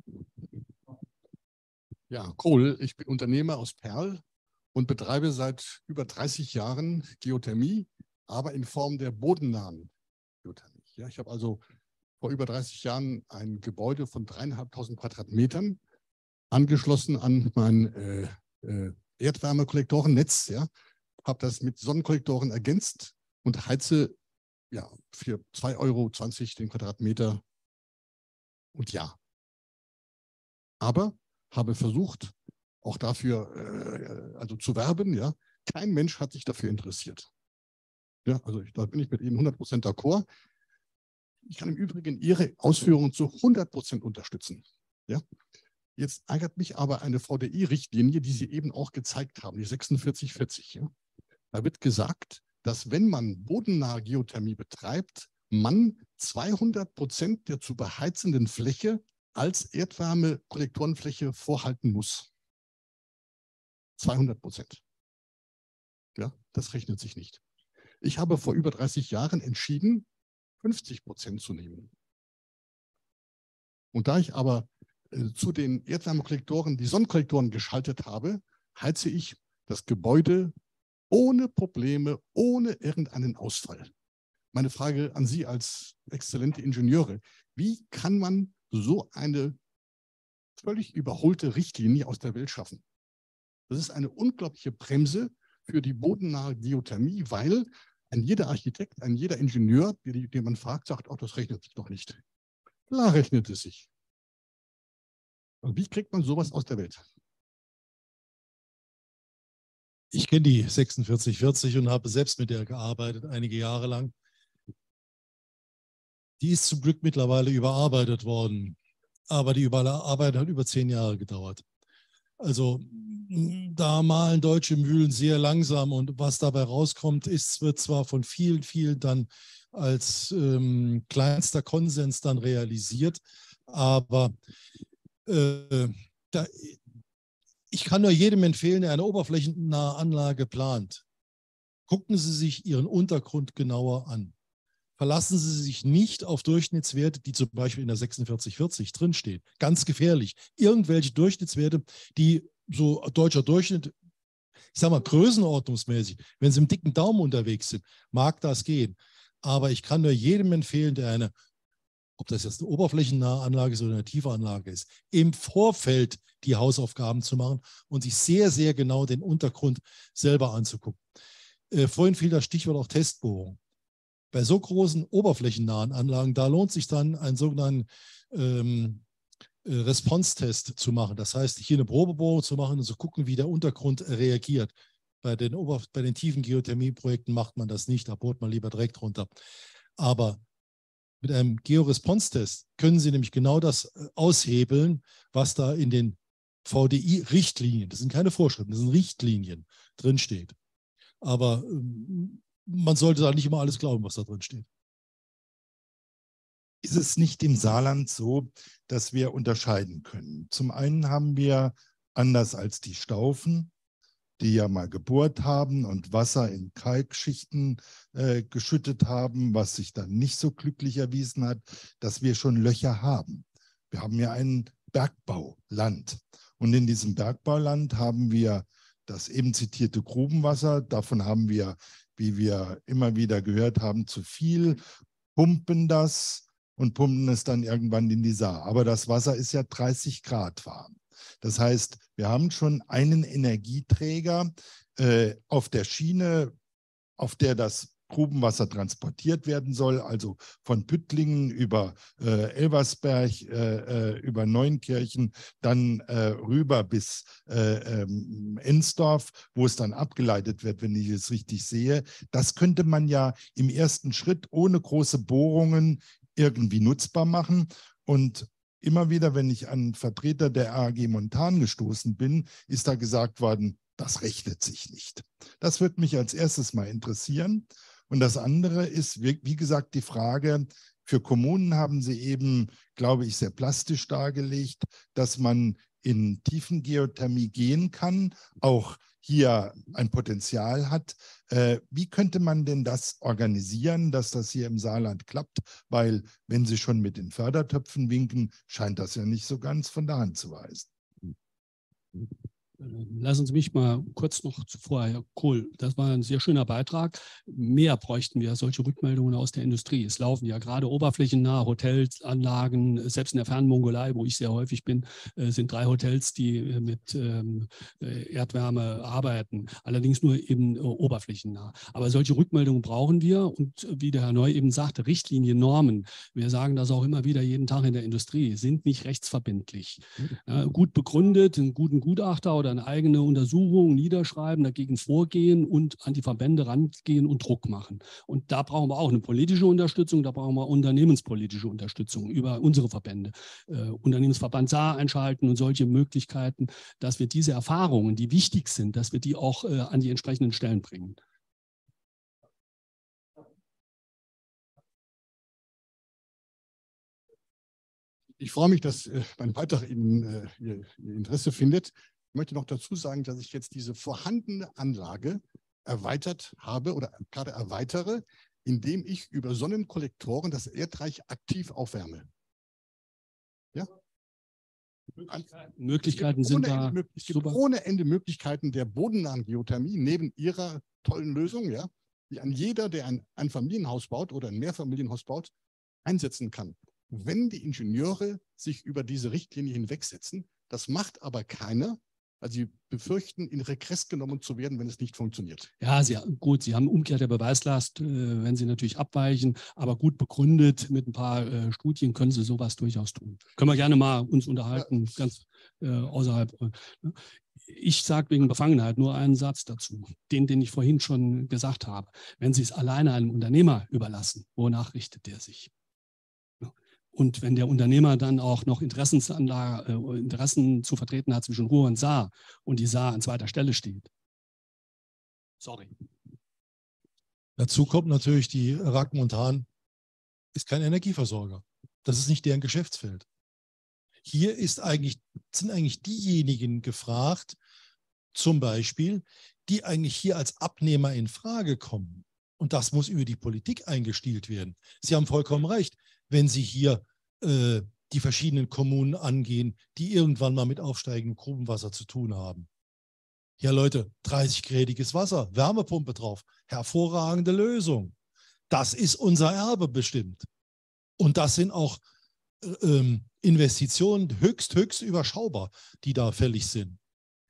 Ja, Kohl, ich bin Unternehmer aus Perl und betreibe seit über 30 Jahren Geothermie, aber in Form der bodennahen Geothermie. Ja, ich habe also vor über 30 Jahren ein Gebäude von 3.500 Quadratmetern angeschlossen an mein Erdwärmekollektorennetz. Ja, habe das mit Sonnenkollektoren ergänzt und heize ja, für 2,20 Euro den Quadratmeter und ja. Aber habe versucht, auch dafür also zu werben. Ja. Kein Mensch hat sich dafür interessiert. Ja, also da bin ich mit Ihnen 100% d'accord. Ich kann im Übrigen Ihre Ausführungen zu 100% unterstützen. Ja. Jetzt ärgert mich aber eine VDI-Richtlinie, die Sie eben auch gezeigt haben, die 4640. Ja. Da wird gesagt, dass wenn man bodennahe Geothermie betreibt, man 200% der zu beheizenden Fläche als Erdwärmekollektorenfläche vorhalten muss. 200%. Ja, das rechnet sich nicht. Ich habe vor über 30 Jahren entschieden, 50% zu nehmen. Und da ich aber zu den Erdwärmekollektoren die Sonnenkollektoren geschaltet habe, heize ich das Gebäude ohne Probleme, ohne irgendeinen Ausfall. Meine Frage an Sie als exzellente Ingenieure: Wie kann man so eine völlig überholte Richtlinie aus der Welt schaffen? Das ist eine unglaubliche Bremse für die bodennahe Geothermie, weil ein jeder Architekt, ein jeder Ingenieur, den man fragt, sagt, oh, das rechnet sich doch nicht. Klar rechnet es sich. Und wie kriegt man sowas aus der Welt? Ich kenne die 4640 und habe selbst mit der gearbeitet, einige Jahre lang. Die ist zum Glück mittlerweile überarbeitet worden. Aber die Überarbeitung hat über 10 Jahre gedauert. Also da mahlen deutsche Mühlen sehr langsam und was dabei rauskommt, wird zwar von vielen, vielen dann als kleinster Konsens dann realisiert, aber ich kann nur jedem empfehlen, der eine oberflächennahe Anlage plant. Gucken Sie sich Ihren Untergrund genauer an. Verlassen Sie sich nicht auf Durchschnittswerte, die zum Beispiel in der 4640 drinstehen. Ganz gefährlich. Irgendwelche Durchschnittswerte, die so deutscher Durchschnitt, ich sage mal größenordnungsmäßig, wenn Sie im dicken Daumen unterwegs sind, mag das gehen. Aber ich kann nur jedem empfehlen, der eine, ob das jetzt eine oberflächennahe Anlage ist oder eine tiefe Anlage ist, im Vorfeld die Hausaufgaben zu machen und sich sehr, sehr genau den Untergrund selber anzugucken. Vorhin fiel das Stichwort auch Testbohrung. Bei so großen oberflächennahen Anlagen, da lohnt sich dann einen sogenannten Response-Test zu machen. Das heißt, hier eine Probebohrung zu machen und zu gucken, wie der Untergrund reagiert. Bei den tiefen Geothermieprojekten macht man das nicht, da bohrt man lieber direkt runter. Aber mit einem Georesponse-Test können Sie nämlich genau das aushebeln, was da in den VDI-Richtlinien, das sind keine Vorschriften, das sind Richtlinien, drinsteht. Aber man sollte da nicht immer alles glauben, was da drin steht. Ist es nicht im Saarland so, dass wir unterscheiden können? Zum einen haben wir, anders als die Staufen, die ja mal gebohrt haben und Wasser in Kalkschichten geschüttet haben, was sich dann nicht so glücklich erwiesen hat, dass wir schon Löcher haben. Wir haben ja ein Bergbauland. Und in diesem Bergbauland haben wir das eben zitierte Grubenwasser. Davon haben wir, wie wir immer wieder gehört haben, zu viel, pumpen das und pumpen es dann irgendwann in die Saar. Aber das Wasser ist ja 30 Grad warm. Das heißt, wir haben schon einen Energieträger auf der Schiene, auf der das Grubenwasser transportiert werden soll, also von Püttlingen über Elversberg, über Neunkirchen, dann rüber bis Ensdorf, wo es dann abgeleitet wird, wenn ich es richtig sehe. Das könnte man ja im ersten Schritt ohne große Bohrungen irgendwie nutzbar machen. Und immer wieder, wenn ich an Vertreter der AG Montan gestoßen bin, ist da gesagt worden, das rechnet sich nicht. Das wird mich als erstes mal interessieren. Und das andere ist, wie gesagt, die Frage, für Kommunen haben Sie eben, glaube ich, sehr plastisch dargelegt, dass man in Tiefengeothermie gehen kann, auch hier ein Potenzial hat. Wie könnte man denn das organisieren, dass das hier im Saarland klappt? Weil wenn Sie schon mit den Fördertöpfen winken, scheint das ja nicht so ganz von der Hand zu weisen. Lassen Sie mich mal kurz noch zuvor, Herr Kohl, das war ein sehr schöner Beitrag. Mehr bräuchten wir solche Rückmeldungen aus der Industrie. Es laufen ja gerade oberflächennahe Hotels, Anlagen, selbst in der Fernmongolei, wo ich sehr häufig bin, sind 3 Hotels, die mit Erdwärme arbeiten. Allerdings nur eben oberflächennah. Aber solche Rückmeldungen brauchen wir und wie der Herr Neu eben sagte, Richtlinien, Normen, wir sagen das auch immer wieder jeden Tag in der Industrie, sind nicht rechtsverbindlich. Ja, gut begründet, einen guten Gutachter oder oder eine eigene Untersuchung niederschreiben, dagegen vorgehen und an die Verbände rangehen und Druck machen. Und da brauchen wir auch eine politische Unterstützung, da brauchen wir unternehmenspolitische Unterstützung über unsere Verbände. Unternehmensverband Saar einschalten und solche Möglichkeiten, dass wir diese Erfahrungen, die wichtig sind, dass wir die auch an die entsprechenden Stellen bringen. Ich freue mich, dass mein Beitrag Ihnen Ihr Interesse findet. Ich möchte noch dazu sagen, dass ich jetzt diese vorhandene Anlage erweitert habe oder gerade erweitere, indem ich über Sonnenkollektoren das Erdreich aktiv aufwärme. Ja? Möglichkeiten sind da. Es gibt ohne Ende Möglichkeiten der bodennahen Geothermie neben Ihrer tollen Lösung, ja, die an jeder, der ein Familienhaus baut oder ein Mehrfamilienhaus baut, einsetzen kann. Wenn die Ingenieure sich über diese Richtlinie hinwegsetzen, das macht aber keiner, weil sie befürchten, in Regress genommen zu werden, wenn es nicht funktioniert. Ja, gut, Sie haben Umkehr der Beweislast, wenn Sie natürlich abweichen, aber gut begründet mit ein paar Studien können Sie sowas durchaus tun. Können wir gerne mal uns unterhalten, ja. Ganz außerhalb. Ich sage wegen Befangenheit nur einen Satz dazu, den ich vorhin schon gesagt habe. Wenn Sie es alleine einem Unternehmer überlassen, wonach richtet der sich? Und wenn der Unternehmer dann auch noch Interessen zu vertreten hat zwischen Ruhr und Saar und die Saar an zweiter Stelle steht. Sorry. Dazu kommt natürlich, die Rack-Montan ist kein Energieversorger. Das ist nicht deren Geschäftsfeld. Hier sind eigentlich diejenigen gefragt, zum Beispiel, die eigentlich hier als Abnehmer in Frage kommen. Und das muss über die Politik eingestielt werden. Sie haben vollkommen recht. Wenn Sie hier die verschiedenen Kommunen angehen, die irgendwann mal mit aufsteigendem Grubenwasser zu tun haben. Ja Leute, 30-gradiges Wasser, Wärmepumpe drauf, hervorragende Lösung. Das ist unser Erbe bestimmt. Und das sind auch Investitionen höchst überschaubar, die da fällig sind.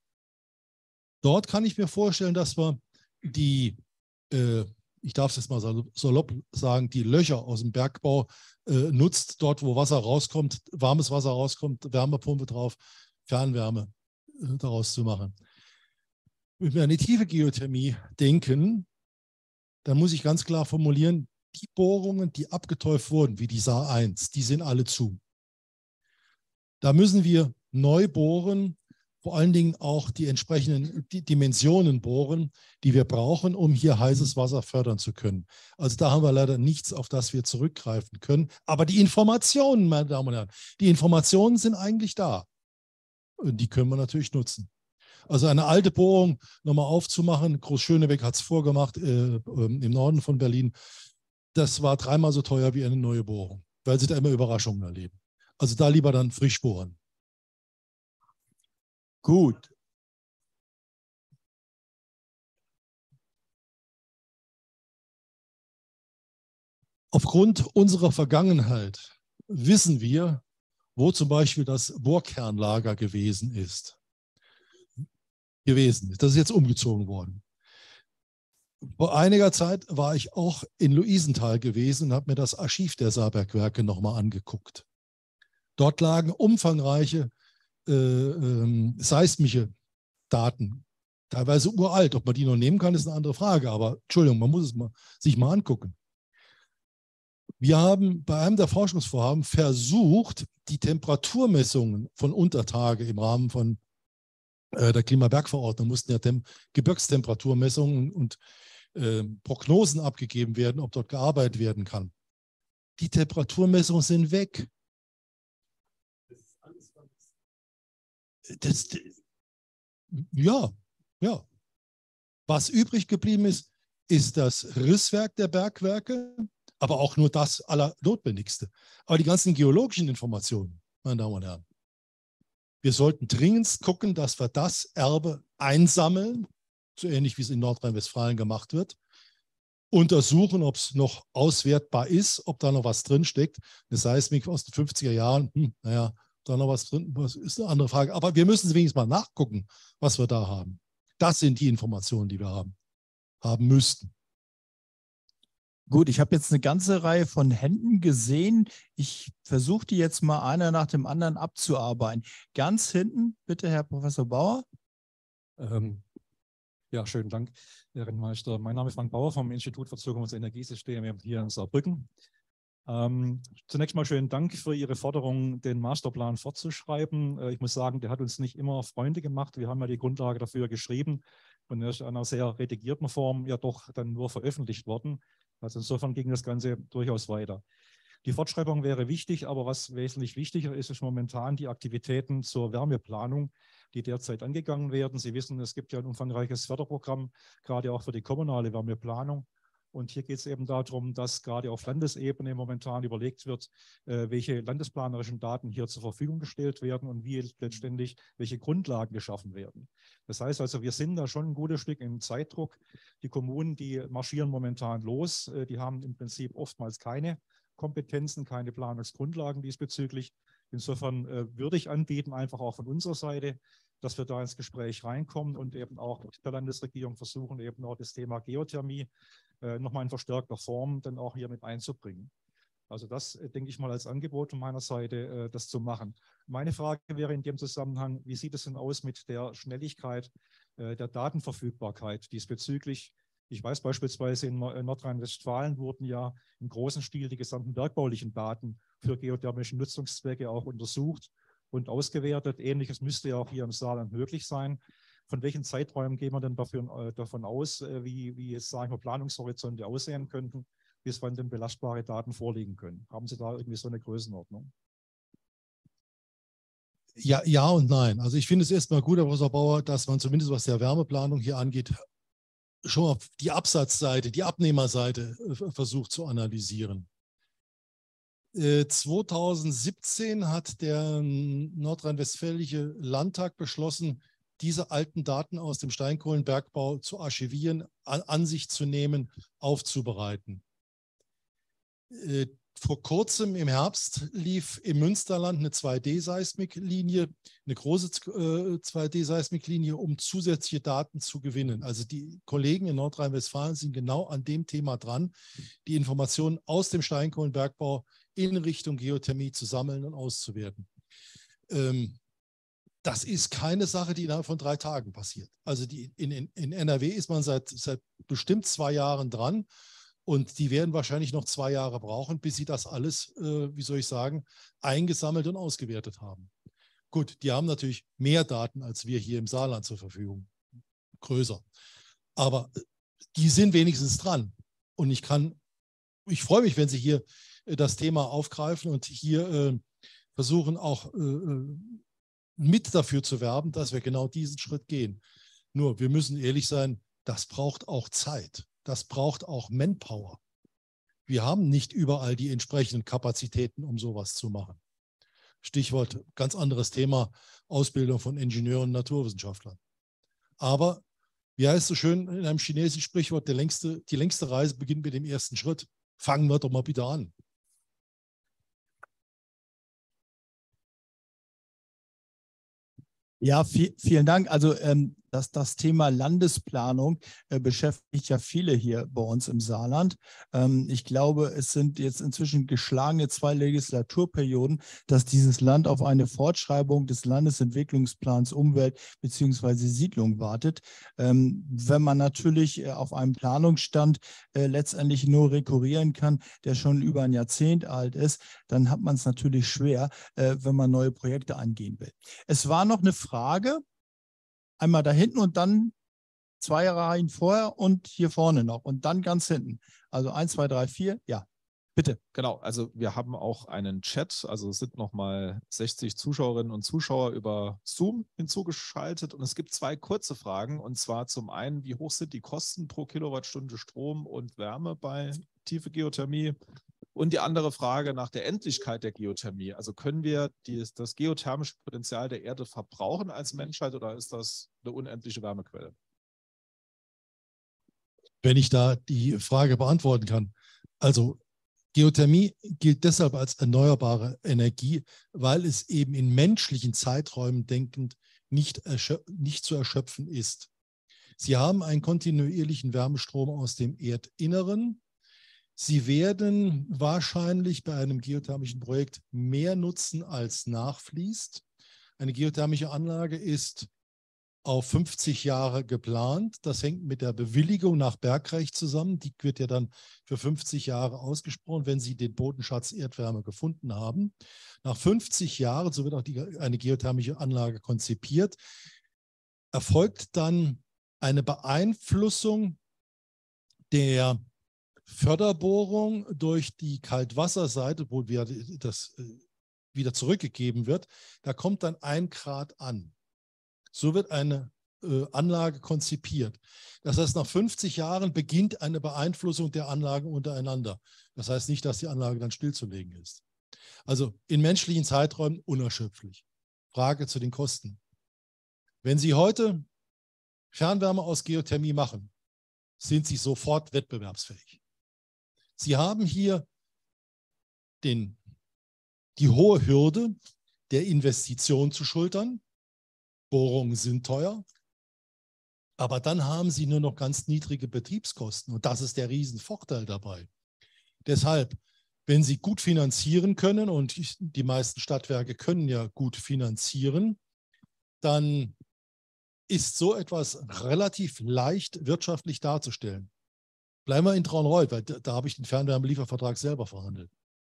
Dort kann ich mir vorstellen, dass wir die ich darf es jetzt mal salopp sagen, die Löcher aus dem Bergbau nutzt, dort wo Wasser rauskommt, warmes Wasser rauskommt, Wärmepumpe drauf, Fernwärme daraus zu machen. Wenn wir an die tiefe Geothermie denken, dann muss ich ganz klar formulieren, die Bohrungen, die abgetäuft wurden, wie die Saar 1, die sind alle zu. Da müssen wir neu bohren, vor allen Dingen auch die entsprechenden Dimensionen bohren, die wir brauchen, um hier heißes Wasser fördern zu können. Also da haben wir leider nichts, auf das wir zurückgreifen können. Aber die Informationen, meine Damen und Herren, die Informationen sind eigentlich da. Und die können wir natürlich nutzen. Also eine alte Bohrung nochmal aufzumachen, Groß-Schönebeck hat es vorgemacht, im Norden von Berlin, das war 3-mal so teuer wie eine neue Bohrung, weil sie da immer Überraschungen erleben. Also da lieber dann frisch bohren. Gut. Aufgrund unserer Vergangenheit wissen wir, wo zum Beispiel das Bohrkernlager gewesen ist. Das ist jetzt umgezogen worden. Vor einiger Zeit war ich auch in Luisenthal gewesen und habe mir das Archiv der Saarbergwerke nochmal angeguckt. Dort lagen umfangreiche seismische Daten, teilweise uralt. Ob man die noch nehmen kann, ist eine andere Frage. Aber Entschuldigung, man muss es sich mal angucken. Wir haben bei einem der Forschungsvorhaben versucht, die Temperaturmessungen von Untertage im Rahmen von der Klimabergverordnung mussten ja Gebirgstemperaturmessungen und Prognosen abgegeben werden, ob dort gearbeitet werden kann. Die Temperaturmessungen sind weg. Ja. Was übrig geblieben ist, ist das Risswerk der Bergwerke, aber auch nur das Allernotwendigste. Aber die ganzen geologischen Informationen, meine Damen und Herren, wir sollten dringend gucken, dass wir das Erbe einsammeln, so ähnlich wie es in Nordrhein-Westfalen gemacht wird, untersuchen, ob es noch auswertbar ist, ob da noch was drinsteckt. Eine Seismik aus den 50er Jahren, naja, da noch was drin, das ist eine andere Frage. Aber wir müssen wenigstens mal nachgucken, was wir da haben. Das sind die Informationen, die wir haben müssten. Gut, ich habe jetzt eine ganze Reihe von Händen gesehen. Ich versuche die jetzt mal einer nach dem anderen abzuarbeiten. Ganz hinten, bitte, Herr Professor Bauer. Ja, schönen Dank, Herr Rentmeister. Mein Name ist Frank Bauer vom Institut für Zukunfts- und Energiesysteme hier in Saarbrücken. Zunächst mal schönen Dank für Ihre Forderung, den Masterplan fortzuschreiben. Ich muss sagen, der hat uns nicht immer Freunde gemacht. Wir haben ja die Grundlage dafür geschrieben und er ist in einer sehr redigierten Form ja doch dann nur veröffentlicht worden. Also insofern ging das Ganze durchaus weiter. Die Fortschreibung wäre wichtig, aber was wesentlich wichtiger ist, ist momentan die Aktivitäten zur Wärmeplanung, die derzeit angegangen werden. Sie wissen, es gibt ja ein umfangreiches Förderprogramm, gerade auch für die kommunale Wärmeplanung. Und hier geht es eben darum, dass gerade auf Landesebene momentan überlegt wird, welche landesplanerischen Daten hier zur Verfügung gestellt werden und wie letztendlich welche Grundlagen geschaffen werden. Das heißt also, wir sind da schon ein gutes Stück im Zeitdruck. Die Kommunen, die marschieren momentan los, die haben im Prinzip oftmals keine Kompetenzen, keine Planungsgrundlagen diesbezüglich. Insofern würde ich anbieten, einfach auch von unserer Seite, dass wir da ins Gespräch reinkommen und eben auch mit der Landesregierung versuchen, eben auch das Thema Geothermie nochmal in verstärkter Form dann auch hier mit einzubringen. Also das denke ich mal als Angebot von meiner Seite, das zu machen. Meine Frage wäre in dem Zusammenhang, wie sieht es denn aus mit der Schnelligkeit der Datenverfügbarkeit diesbezüglich? Ich weiß beispielsweise in Nordrhein-Westfalen wurden ja im großen Stil die gesamten bergbaulichen Daten für geothermische Nutzungszwecke auch untersucht und ausgewertet. Ähnliches müsste ja auch hier im Saarland möglich sein. Von welchen Zeiträumen gehen wir denn davon aus, wie jetzt, sagen wir, Planungshorizonte aussehen könnten, bis wann denn belastbare Daten vorliegen können? Haben Sie da irgendwie so eine Größenordnung? Ja und nein. Also ich finde es erstmal gut, Herr Professor Bauer, dass man zumindest, was der Wärmeplanung hier angeht, schon auf die Absatzseite, die Abnehmerseite versucht zu analysieren. 2017 hat der nordrhein-westfälische Landtag beschlossen, diese alten Daten aus dem Steinkohlenbergbau zu archivieren, an sich zu nehmen, aufzubereiten. Vor kurzem im Herbst lief im Münsterland eine 2D-Seismiklinie, eine große 2D-Seismiklinie, um zusätzliche Daten zu gewinnen. Also die Kollegen in Nordrhein-Westfalen sind genau an dem Thema dran, die Informationen aus dem Steinkohlenbergbau in Richtung Geothermie zu sammeln und auszuwerten. Das ist keine Sache, die innerhalb von 3 Tagen passiert. Also in NRW ist man seit bestimmt 2 Jahren dran. Und die werden wahrscheinlich noch 2 Jahre brauchen, bis sie das alles, wie soll ich sagen, eingesammelt und ausgewertet haben. Gut, die haben natürlich mehr Daten als wir hier im Saarland zur Verfügung. Größer. Aber die sind wenigstens dran. Und ich freue mich, wenn Sie hier das Thema aufgreifen und hier versuchen auch mit dafür zu werben, dass wir genau diesen Schritt gehen. Nur, wir müssen ehrlich sein, das braucht auch Zeit. Das braucht auch Manpower. Wir haben nicht überall die entsprechenden Kapazitäten, um sowas zu machen. Stichwort ganz anderes Thema, Ausbildung von Ingenieuren und Naturwissenschaftlern. Aber, wie heißt es so schön in einem chinesischen Sprichwort, die längste Reise beginnt mit dem ersten Schritt. Fangen wir doch mal bitte an. Ja, vielen Dank. Also das Thema Landesplanung beschäftigt ja viele hier bei uns im Saarland. Ich glaube, es sind jetzt inzwischen geschlagene 2 Legislaturperioden, dass dieses Land auf eine Fortschreibung des Landesentwicklungsplans Umwelt bzw. Siedlung wartet. Wenn man natürlich auf einem Planungsstand letztendlich nur rekurrieren kann, der schon über ein Jahrzehnt alt ist, dann hat man es natürlich schwer, wenn man neue Projekte angehen will. Es war noch eine Frage. Einmal da hinten und dann 2 Reihen vorher und hier vorne noch und dann ganz hinten. Also 1, 2, 3, 4. Ja, bitte. Genau, also wir haben auch einen Chat, also es sind nochmal 60 Zuschauerinnen und Zuschauer über Zoom hinzugeschaltet und es gibt 2 kurze Fragen und zwar zum einen, wie hoch sind die Kosten pro Kilowattstunde Strom und Wärme bei tiefe Geothermie? Und die andere Frage nach der Endlichkeit der Geothermie. Also können wir das geothermische Potenzial der Erde verbrauchen als Menschheit oder ist das eine unendliche Wärmequelle? Wenn ich da die Frage beantworten kann. Also Geothermie gilt deshalb als erneuerbare Energie, weil es eben in menschlichen Zeiträumen denkend nicht zu erschöpfen ist. Sie haben einen kontinuierlichen Wärmestrom aus dem Erdinneren. Sie werden wahrscheinlich bei einem geothermischen Projekt mehr nutzen, als nachfließt. Eine geothermische Anlage ist auf 50 Jahre geplant. Das hängt mit der Bewilligung nach Bergrecht zusammen. Die wird ja dann für 50 Jahre ausgesprochen, wenn Sie den Bodenschatz Erdwärme gefunden haben. Nach 50 Jahren, so wird auch eine geothermische Anlage konzipiert, erfolgt dann eine Beeinflussung der Förderbohrung durch die Kaltwasserseite, wo das wieder zurückgegeben wird. Da kommt dann 1 Grad an. So wird eine Anlage konzipiert. Das heißt, nach 50 Jahren beginnt eine Beeinflussung der Anlagen untereinander. Das heißt nicht, dass die Anlage dann stillzulegen ist. Also in menschlichen Zeiträumen unerschöpflich. Frage zu den Kosten. Wenn Sie heute Fernwärme aus Geothermie machen, sind Sie sofort wettbewerbsfähig. Sie haben hier die hohe Hürde der Investition zu schultern. Bohrungen sind teuer, aber dann haben Sie nur noch ganz niedrige Betriebskosten und das ist der Riesenvorteil dabei. Deshalb, wenn Sie gut finanzieren können und die meisten Stadtwerke können ja gut finanzieren, dann ist so etwas relativ leicht wirtschaftlich darzustellen. Bleiben wir in Traunreut, weil da habe ich den Fernwärmeliefervertrag selber verhandelt.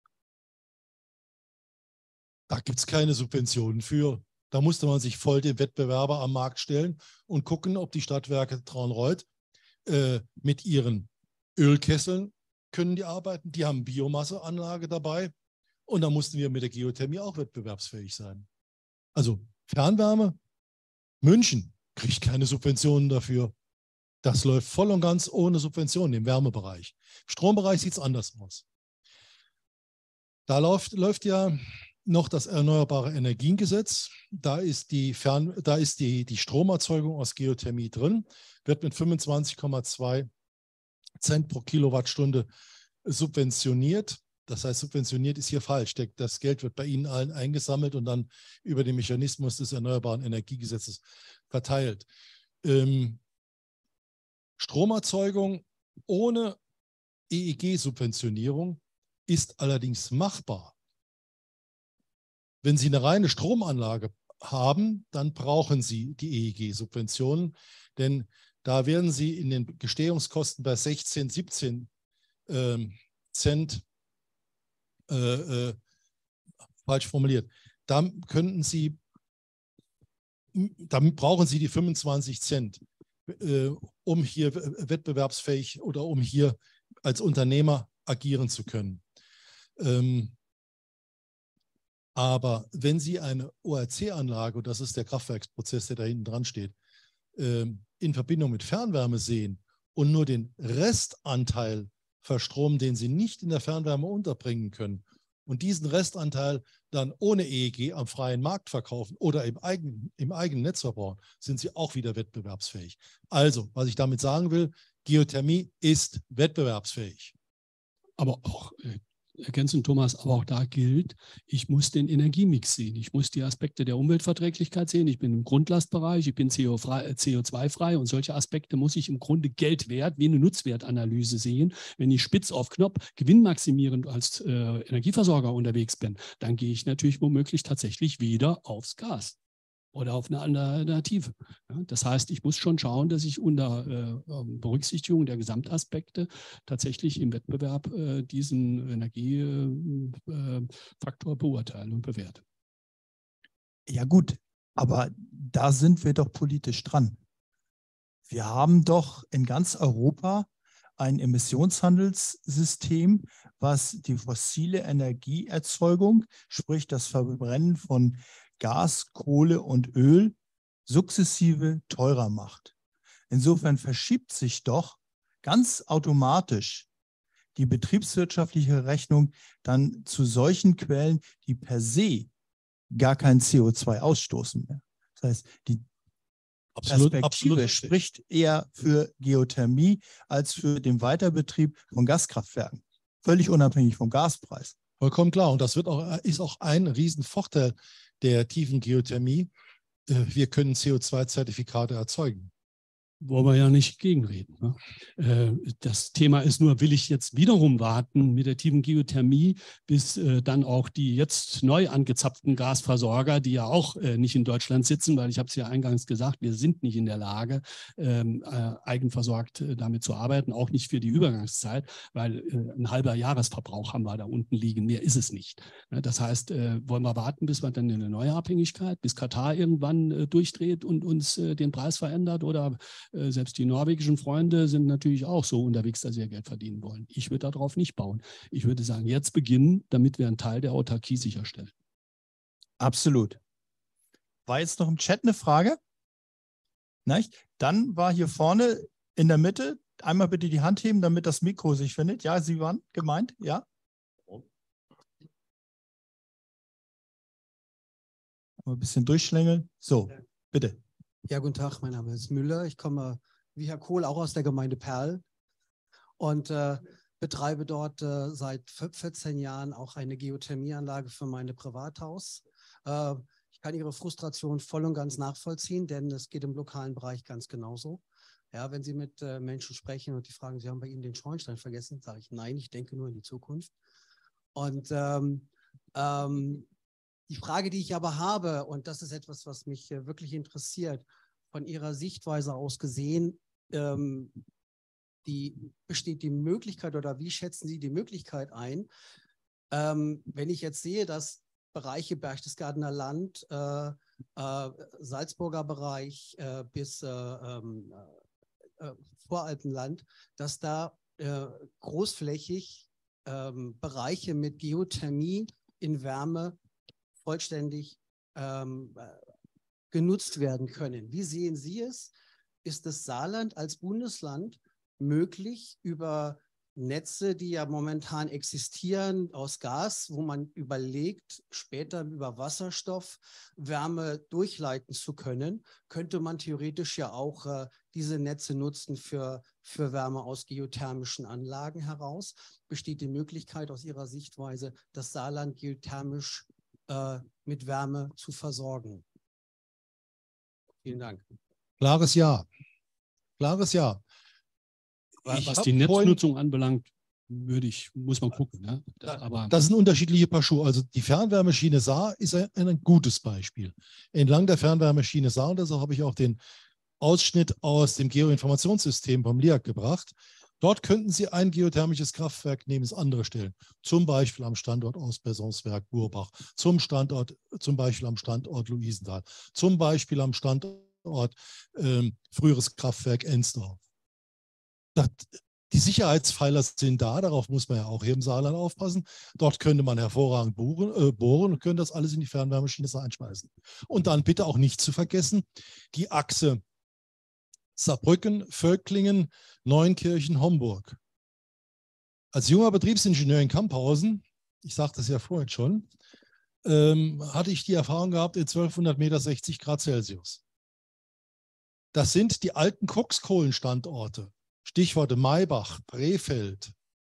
Da gibt es keine Subventionen für. Da musste man sich voll dem Wettbewerber am Markt stellen und gucken, ob die Stadtwerke Traunreut mit ihren Ölkesseln können die arbeiten. Die haben Biomasseanlage dabei und da mussten wir mit der Geothermie auch wettbewerbsfähig sein. Also Fernwärme, München kriegt keine Subventionen dafür. Das läuft voll und ganz ohne Subventionen im Wärmebereich. Im Strombereich sieht es anders aus. Da läuft ja noch das Erneuerbare Energiengesetz. Da ist die Stromerzeugung aus Geothermie drin, wird mit 25,2 Cent pro Kilowattstunde subventioniert. Das heißt, subventioniert ist hier falsch. Das Geld wird bei Ihnen allen eingesammelt und dann über den Mechanismus des Erneuerbaren Energiegesetzes verteilt. Stromerzeugung ohne EEG-Subventionierung ist allerdings machbar. Wenn Sie eine reine Stromanlage haben, dann brauchen Sie die EEG-Subventionen, denn da werden Sie in den Gestehungskosten bei 16, 17 Cent falsch formuliert. Dann brauchen Sie die 25 Cent, um hier wettbewerbsfähig oder um hier als Unternehmer agieren zu können. Aber wenn Sie eine ORC-Anlage, und das ist der Kraftwerksprozess, der da hinten dran steht, in Verbindung mit Fernwärme sehen und nur den Restanteil verstromen, den Sie nicht in der Fernwärme unterbringen können und diesen Restanteil dann ohne EEG am freien Markt verkaufen oder im eigenen Netz verbrauchen, sind Sie auch wieder wettbewerbsfähig. Also, was ich damit sagen will, Geothermie ist wettbewerbsfähig. Aber auch ergänzend, Thomas, aber auch da gilt, ich muss den Energiemix sehen. Ich muss die Aspekte der Umweltverträglichkeit sehen. Ich bin im Grundlastbereich, ich bin CO2-frei und solche Aspekte muss ich im Grunde Geld wert, wie eine Nutzwertanalyse sehen. Wenn ich spitz auf Knopf gewinnmaximierend als Energieversorger unterwegs bin, dann gehe ich natürlich womöglich tatsächlich wieder aufs Gas oder auf eine Alternative. Ja, das heißt, ich muss schon schauen, dass ich unter Berücksichtigung der Gesamtaspekte tatsächlich im Wettbewerb diesen Energiefaktor beurteile und bewerte. Ja gut, aber da sind wir doch politisch dran. Wir haben doch in ganz Europa ein Emissionshandelssystem, was die fossile Energieerzeugung, sprich das Verbrennen von Gas, Kohle und Öl sukzessive teurer macht. Insofern verschiebt sich doch ganz automatisch die betriebswirtschaftliche Rechnung dann zu solchen Quellen, die per se gar kein CO2 ausstoßen mehr. Das heißt, die Perspektive spricht eher für Geothermie als für den Weiterbetrieb von Gaskraftwerken. Völlig unabhängig vom Gaspreis. Vollkommen klar. Und das ist auch ein Riesenvorteil der tiefen Geothermie. Wir können CO2-Zertifikate erzeugen. wollen wir ja nicht gegenreden. Ne? Das Thema ist nur, will ich jetzt wiederum warten mit der tiefen Geothermie, bis dann auch die jetzt neu angezapften Gasversorger, die ja auch nicht in Deutschland sitzen, weil ich habe es ja eingangs gesagt, wir sind nicht in der Lage, eigenversorgt damit zu arbeiten, auch nicht für die Übergangszeit, weil ein halber Jahresverbrauch haben wir da unten liegen, mehr ist es nicht. Ne? Das heißt, wollen wir warten, bis wir dann in eine neue Abhängigkeit, bis Katar irgendwann durchdreht und uns den Preis verändert, oder selbst die norwegischen Freunde sind natürlich auch so unterwegs, dass sie ihr Geld verdienen wollen. Ich würde darauf nicht bauen. Ich würde sagen, jetzt beginnen, damit wir einen Teil der Autarkie sicherstellen. Absolut. War jetzt noch im Chat eine Frage? Nein? Dann war hier vorne in der Mitte, einmal bitte die Hand heben, damit das Mikro sich findet. Ja, Sie waren gemeint, ja? Ein bisschen durchschlängeln. So, bitte. Ja, guten Tag, mein Name ist Müller. Ich komme wie Herr Kohl auch aus der Gemeinde Perl und betreibe dort seit 14 Jahren auch eine Geothermieanlage für mein Privathaus. Ich kann Ihre Frustration voll und ganz nachvollziehen, denn es geht im lokalen Bereich ganz genauso. Ja, wenn Sie mit Menschen sprechen und die fragen, Sie haben bei Ihnen den Schornstein vergessen, sage ich, nein, ich denke nur in die Zukunft. Und die Frage, die ich aber habe, und das ist etwas, was mich wirklich interessiert, von Ihrer Sichtweise aus gesehen, besteht die Möglichkeit, oder wie schätzen Sie die Möglichkeit ein, wenn ich jetzt sehe, dass Bereiche Berchtesgadener Land, Salzburger Bereich bis Voralpenland, dass da großflächig Bereiche mit Geothermie in Wärme vollständig genutzt werden können. Wie sehen Sie es? Ist das Saarland als Bundesland möglich, über Netze, die ja momentan existieren, aus Gas, wo man überlegt, später über Wasserstoff Wärme durchleiten zu können, könnte man theoretisch ja auch diese Netze nutzen für Wärme aus geothermischen Anlagen heraus? Besteht die Möglichkeit aus Ihrer Sichtweise, das Saarland geothermisch mit Wärme zu versorgen? Vielen Dank. Klares Ja. Klares Ja. Was die Netznutzung anbelangt, muss man gucken. Ne? Das sind unterschiedliche Paar Schuhe. Also die Fernwärmeschiene Saar ist ein gutes Beispiel. Entlang der Fernwärmeschiene Saar, und deshalb habe ich auch den Ausschnitt aus dem Geoinformationssystem vom LIAG gebracht. Dort könnten Sie ein geothermisches Kraftwerk neben das andere stellen. Zum Beispiel am Standort Ausbesserungswerk Burbach, zum Beispiel am Standort Luisenthal, zum Beispiel am Standort früheres Kraftwerk Ensdorf. Die Sicherheitspfeiler sind da, darauf muss man ja auch hier im Saarland aufpassen. Dort könnte man hervorragend bohren und könnte das alles in die Fernwärmeschiene einspeisen. Und dann bitte auch nicht zu vergessen, die Achse Saarbrücken, Völklingen, Neunkirchen, Homburg. Als junger Betriebsingenieur in Kamphausen, ich sagte es ja vorhin schon, hatte ich die Erfahrung gehabt, in 1200 Meter 60 Grad Celsius. Das sind die alten Kokskohlenstandorte. Stichworte Maybach, Brefeld,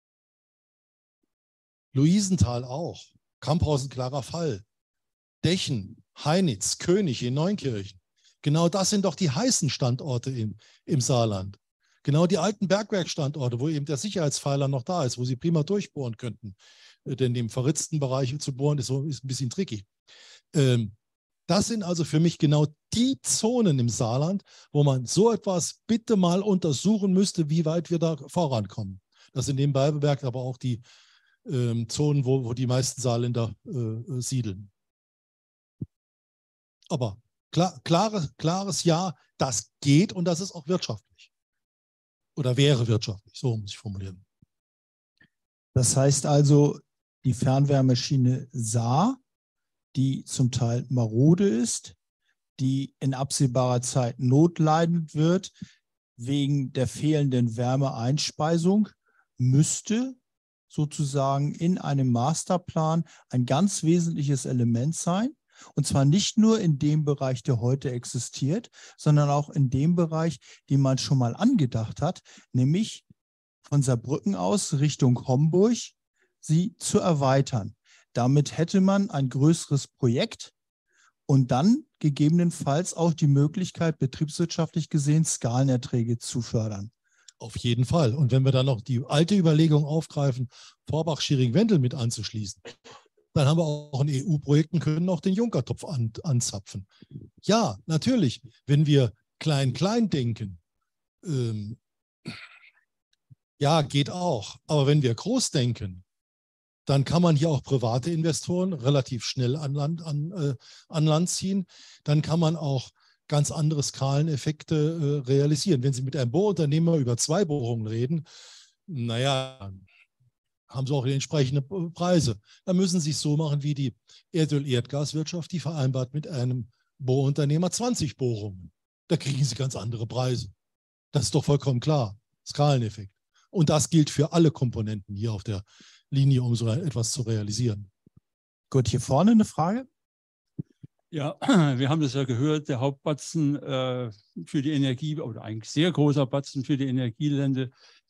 Luisenthal auch, Kamphausen, Klarer Fall, Dechen, Heinitz, König in Neunkirchen. Genau das sind doch die heißen Standorte im Saarland. Genau die alten Bergwerkstandorte, wo eben der Sicherheitspfeiler noch da ist, wo Sie prima durchbohren könnten. Denn im verritzten Bereich zu bohren ist ein bisschen tricky. Das sind also für mich genau die Zonen im Saarland, wo man so etwas bitte mal untersuchen müsste, wie weit wir da vorankommen. Das sind nebenbei bemerkt aber auch die Zonen, wo die meisten Saarländer siedeln. Aber klares Ja, das geht und das ist auch wirtschaftlich. Oder wäre wirtschaftlich, so muss ich formulieren. Das heißt also, die Fernwärmeschiene Saar, die zum Teil marode ist, die in absehbarer Zeit notleidend wird wegen der fehlenden Wärmeeinspeisung, müsste sozusagen in einem Masterplan ein ganz wesentliches Element sein. Und zwar nicht nur in dem Bereich, der heute existiert, sondern auch in dem Bereich, den man schon mal angedacht hat, nämlich von Saarbrücken aus Richtung Homburg, sie zu erweitern. Damit hätte man ein größeres Projekt und dann gegebenenfalls auch die Möglichkeit, betriebswirtschaftlich gesehen Skalenerträge zu fördern. Auf jeden Fall. Und wenn wir dann noch die alte Überlegung aufgreifen, Forbach-Schiering-Wendel mit anzuschließen, dann haben wir auch ein EU-Projekt und können auch den Juncker-Topf anzapfen. Ja, natürlich, wenn wir klein denken, ja, geht auch. Aber wenn wir groß denken, dann kann man hier auch private Investoren relativ schnell an Land ziehen. Dann kann man auch ganz andere Skaleneffekte realisieren. Wenn Sie mit einem Bohrunternehmer über 2 Bohrungen reden, naja, haben Sie auch die entsprechenden Preise. Dann müssen Sie es so machen wie die Erdöl-Erdgaswirtschaft, die vereinbart mit einem Bohrunternehmer 20 Bohrungen. Da kriegen Sie ganz andere Preise. Das ist doch vollkommen klar. Skaleneffekt. Und das gilt für alle Komponenten hier auf der Linie, um so etwas zu realisieren. Gut, hier vorne eine Frage. Ja, wir haben das ja gehört, der Hauptbatzen für die Energie, oder eigentlich sehr großer Batzen für die Energiewende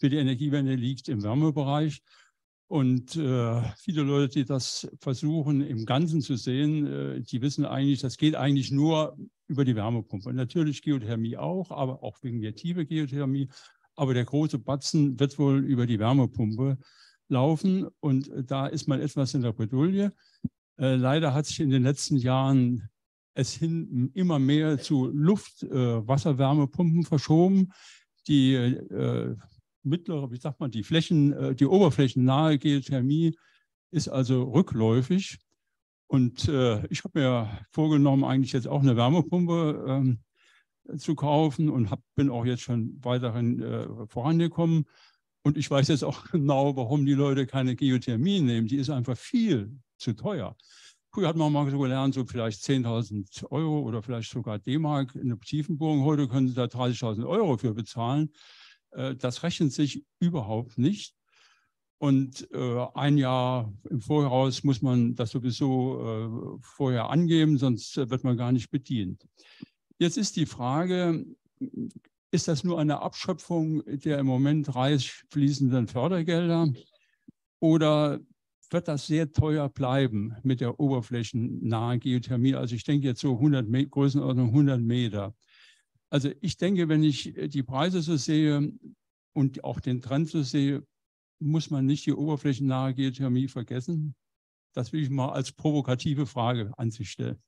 liegt im Wärmebereich. Und viele Leute, die das versuchen im Ganzen zu sehen, die wissen eigentlich, das geht eigentlich nur über die Wärmepumpe. Natürlich Geothermie auch, aber auch wegen der tiefe Geothermie. Aber der große Batzen wird wohl über die Wärmepumpe laufen. Und da ist mal etwas in der Bredouille. Leider hat sich in den letzten Jahren es immer mehr zu Luft-Wasserwärmepumpen verschoben, die mittlere, wie sagt man, die oberflächennahe Geothermie ist also rückläufig. Und ich habe mir vorgenommen, eigentlich jetzt auch eine Wärmepumpe zu kaufen und bin auch jetzt schon weiterhin vorangekommen. Und ich weiß jetzt auch genau, warum die Leute keine Geothermie nehmen. Die ist einfach viel zu teuer. Früher hat man mal so gelernt, so vielleicht 10.000 € oder vielleicht sogar D-Mark in der Tiefenbohrung. Heute können Sie da 30.000 € für bezahlen. Das rechnet sich überhaupt nicht. Und ein Jahr im Voraus muss man das sowieso vorher angeben, sonst wird man gar nicht bedient. Jetzt ist die Frage, ist das nur eine Abschöpfung der im Moment reich fließenden Fördergelder oder wird das sehr teuer bleiben mit der oberflächennahen Geothermie? Also ich denke jetzt so Größenordnung 100 Meter. Also ich denke, wenn ich die Preise so sehe und auch den Trend so sehe, muss man nicht die oberflächennahe Geothermie vergessen. Das will ich mal als provokative Frage an sich stellen.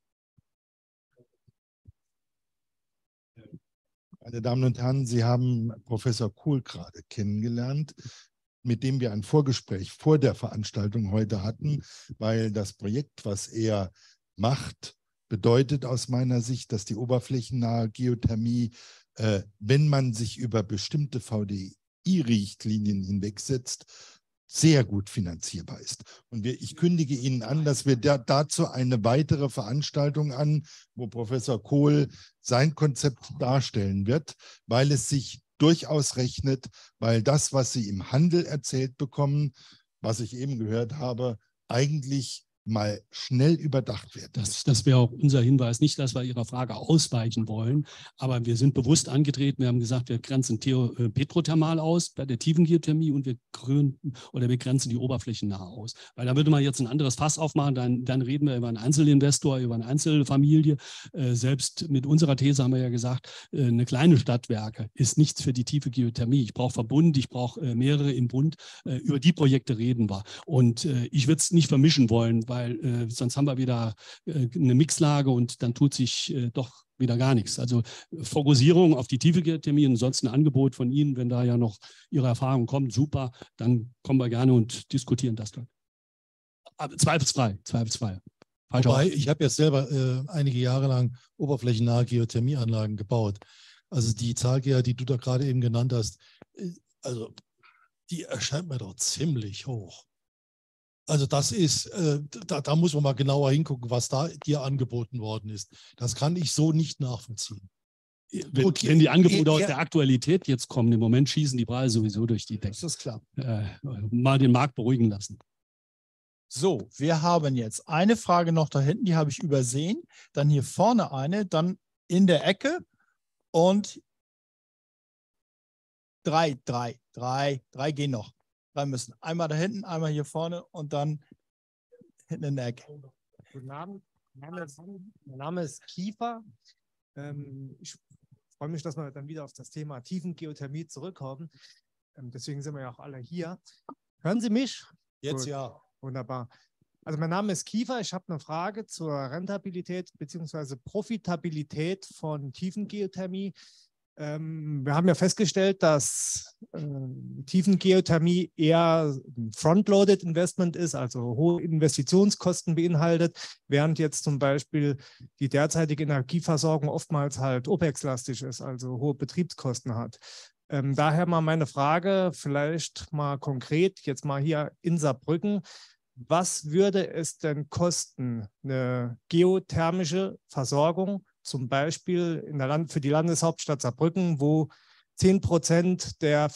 Meine Damen und Herren, Sie haben Professor Kohl gerade kennengelernt, mit dem wir ein Vorgespräch vor der Veranstaltung heute hatten, weil das Projekt, was er macht, bedeutet aus meiner Sicht, dass die oberflächennahe Geothermie, wenn man sich über bestimmte VDI-Richtlinien hinwegsetzt, sehr gut finanzierbar ist. Und ich kündige Ihnen an, dass wir dazu eine weitere Veranstaltung an, wo Professor Kohl sein Konzept darstellen wird, weil es sich durchaus rechnet, weil das, was Sie im Handel erzählt bekommen, was ich eben gehört habe, eigentlich mal schnell überdacht werden. Das wäre auch unser Hinweis. Nicht, dass wir Ihrer Frage ausweichen wollen, aber wir sind bewusst angetreten. Wir haben gesagt, wir grenzen petrothermal aus bei der tiefen Geothermie und wir grenzen die oberflächennahe aus. Weil da würde man jetzt ein anderes Fass aufmachen, dann reden wir über einen Einzelinvestor, über eine Einzelfamilie. Selbst mit unserer These haben wir ja gesagt, eine kleine Stadtwerke ist nichts für die tiefe Geothermie. Ich brauche Verbund, ich brauche mehrere im Bund. Über die Projekte reden wir. Und ich würde es nicht vermischen wollen, weil sonst haben wir wieder eine Mixlage und dann tut sich doch wieder gar nichts. Also Fokussierung auf die tiefe Geothermie und sonst ein Angebot von Ihnen, wenn da ja noch Ihre Erfahrung kommt, super, dann kommen wir gerne und diskutieren das dann. Aber zweifelsfrei. Wobei, ich habe jetzt selber einige Jahre lang oberflächennahe Geothermieanlagen gebaut. Also die Zahl, die du da gerade eben genannt hast, also die erscheint mir doch ziemlich hoch. Also das ist, da muss man mal genauer hingucken, was da dir angeboten worden ist. Das kann ich so nicht nachvollziehen. Wenn die Angebote aus der Aktualität jetzt kommen, im Moment schießen die Preise sowieso durch die Decke. Das ist klar. Mal den Markt beruhigen lassen. So, wir haben jetzt eine Frage noch da hinten, die habe ich übersehen. Dann hier vorne eine, dann in der Ecke und drei gehen noch. Müssen. Einmal da hinten, einmal hier vorne und dann hinten in der Ecke. Guten Abend, Mein Name ist Kiefer. Ich freue mich, dass wir dann wieder auf das Thema Tiefengeothermie zurückkommen. Deswegen sind wir ja auch alle hier. Hören Sie mich? Jetzt Gut. ja. Wunderbar. Also mein Name ist Kiefer. Ich habe eine Frage zur Rentabilität bzw. Profitabilität von Tiefengeothermie. Wir haben ja festgestellt, dass Tiefengeothermie eher ein Frontloaded Investment ist, also hohe Investitionskosten beinhaltet, während jetzt zum Beispiel die derzeitige Energieversorgung oftmals halt OPEX-lastig ist, also hohe Betriebskosten hat. Daher mal meine Frage, vielleicht mal konkret, jetzt mal hier in Saarbrücken. Was würde es denn kosten, eine geothermische Versorgung, zum Beispiel für die Landeshauptstadt Saarbrücken, wo 10% der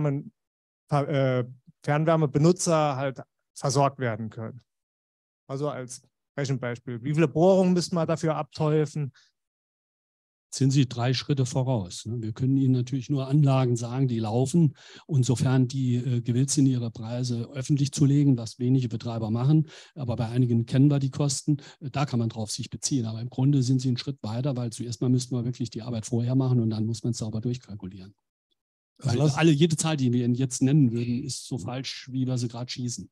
Fernwärmebenutzer halt versorgt werden können? Also als Rechenbeispiel. Wie viele Bohrungen müssten wir dafür abteufeln? Sind Sie 3 Schritte voraus. Wir können Ihnen natürlich nur Anlagen sagen, die laufen. Und sofern die gewillt sind, ihre Preise öffentlich zu legen, was wenige Betreiber machen, aber bei einigen kennen wir die Kosten, da kann man drauf sich beziehen. Aber im Grunde sind Sie einen Schritt weiter, weil zuerst mal müssten wir wirklich die Arbeit vorher machen und dann muss man es sauber durchkalkulieren. Weil jede Zahl, die wir Ihnen jetzt nennen würden, ist so falsch, wie wir sie gerade schießen.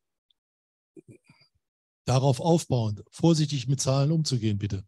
Darauf aufbauend, vorsichtig mit Zahlen umzugehen, bitte.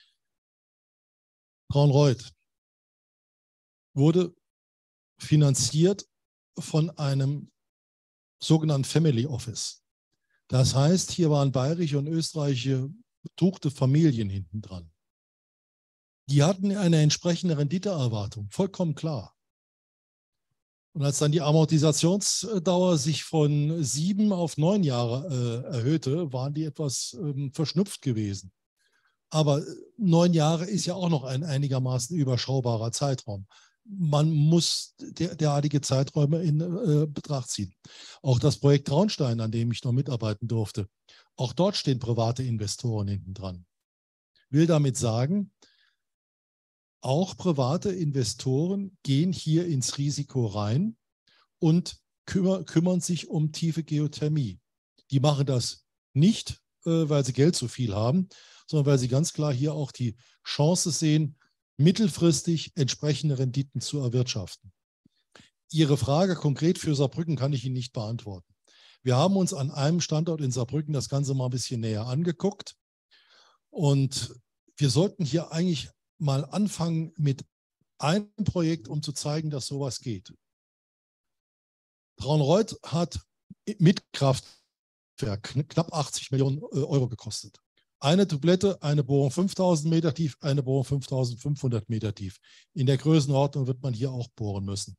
Traunreut wurde finanziert von einem sogenannten Family Office. Das heißt, hier waren bayerische und österreichische betuchte Familien hinten dran. Die hatten eine entsprechende Renditeerwartung, vollkommen klar. Und als dann die Amortisationsdauer sich von 7 auf 9 Jahre erhöhte, waren die etwas verschnupft gewesen. Aber 9 Jahre ist ja auch noch ein einigermaßen überschaubarer Zeitraum. Man muss derartige Zeiträume in Betracht ziehen. Auch das Projekt Traunstein, an dem ich noch mitarbeiten durfte, auch dort stehen private Investoren hinten dran. Will damit sagen, auch private Investoren gehen hier ins Risiko rein und kümmern sich um tiefe Geothermie. Die machen das nicht, weil sie Geld zu viel haben, sondern weil sie ganz klar hier auch die Chance sehen, mittelfristig entsprechende Renditen zu erwirtschaften. Ihre Frage konkret für Saarbrücken kann ich Ihnen nicht beantworten. Wir haben uns an einem Standort in Saarbrücken das Ganze mal ein bisschen näher angeguckt und wir sollten hier eigentlich mal anfangen mit einem Projekt, um zu zeigen, dass sowas geht. Traunreut hat mit Kraftwerk knapp 80 Millionen Euro gekostet. Eine Dublette, eine Bohrung 5000 Meter tief, eine Bohrung 5500 Meter tief. In der Größenordnung wird man hier auch bohren müssen.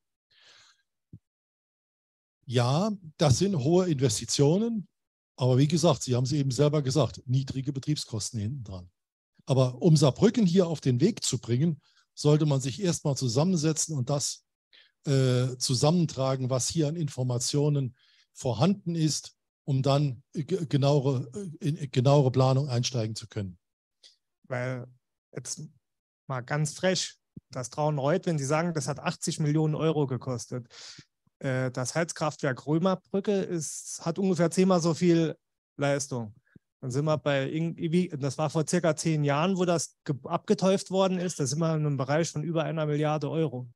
Ja, das sind hohe Investitionen, aber wie gesagt, Sie haben es eben selber gesagt, niedrige Betriebskosten hinten dran. Aber um Saarbrücken hier auf den Weg zu bringen, sollte man sich erstmal zusammensetzen und das zusammentragen, was hier an Informationen vorhanden ist, um dann in genauere Planung einsteigen zu können. Weil jetzt mal ganz frech, das Traunreut, wenn Sie sagen, das hat 80 Millionen Euro gekostet. Das Heizkraftwerk Römerbrücke hat ungefähr 10-mal so viel Leistung. Dann sind wir das war vor circa 10 Jahren, wo das abgeteuft worden ist, da sind wir in einem Bereich von über 1 Milliarde Euro.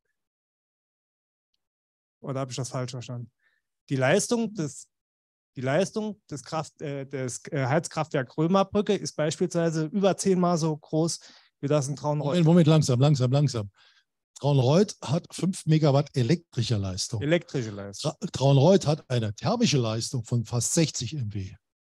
Oder habe ich das falsch verstanden? Die Leistung des Heizkraftwerk Römerbrücke ist beispielsweise über 10-mal so groß wie das in Traunreut. Moment, langsam. Traunreut hat 5 Megawatt elektrische Leistung. Elektrische Leistung. Traunreut hat eine thermische Leistung von fast 60 MW.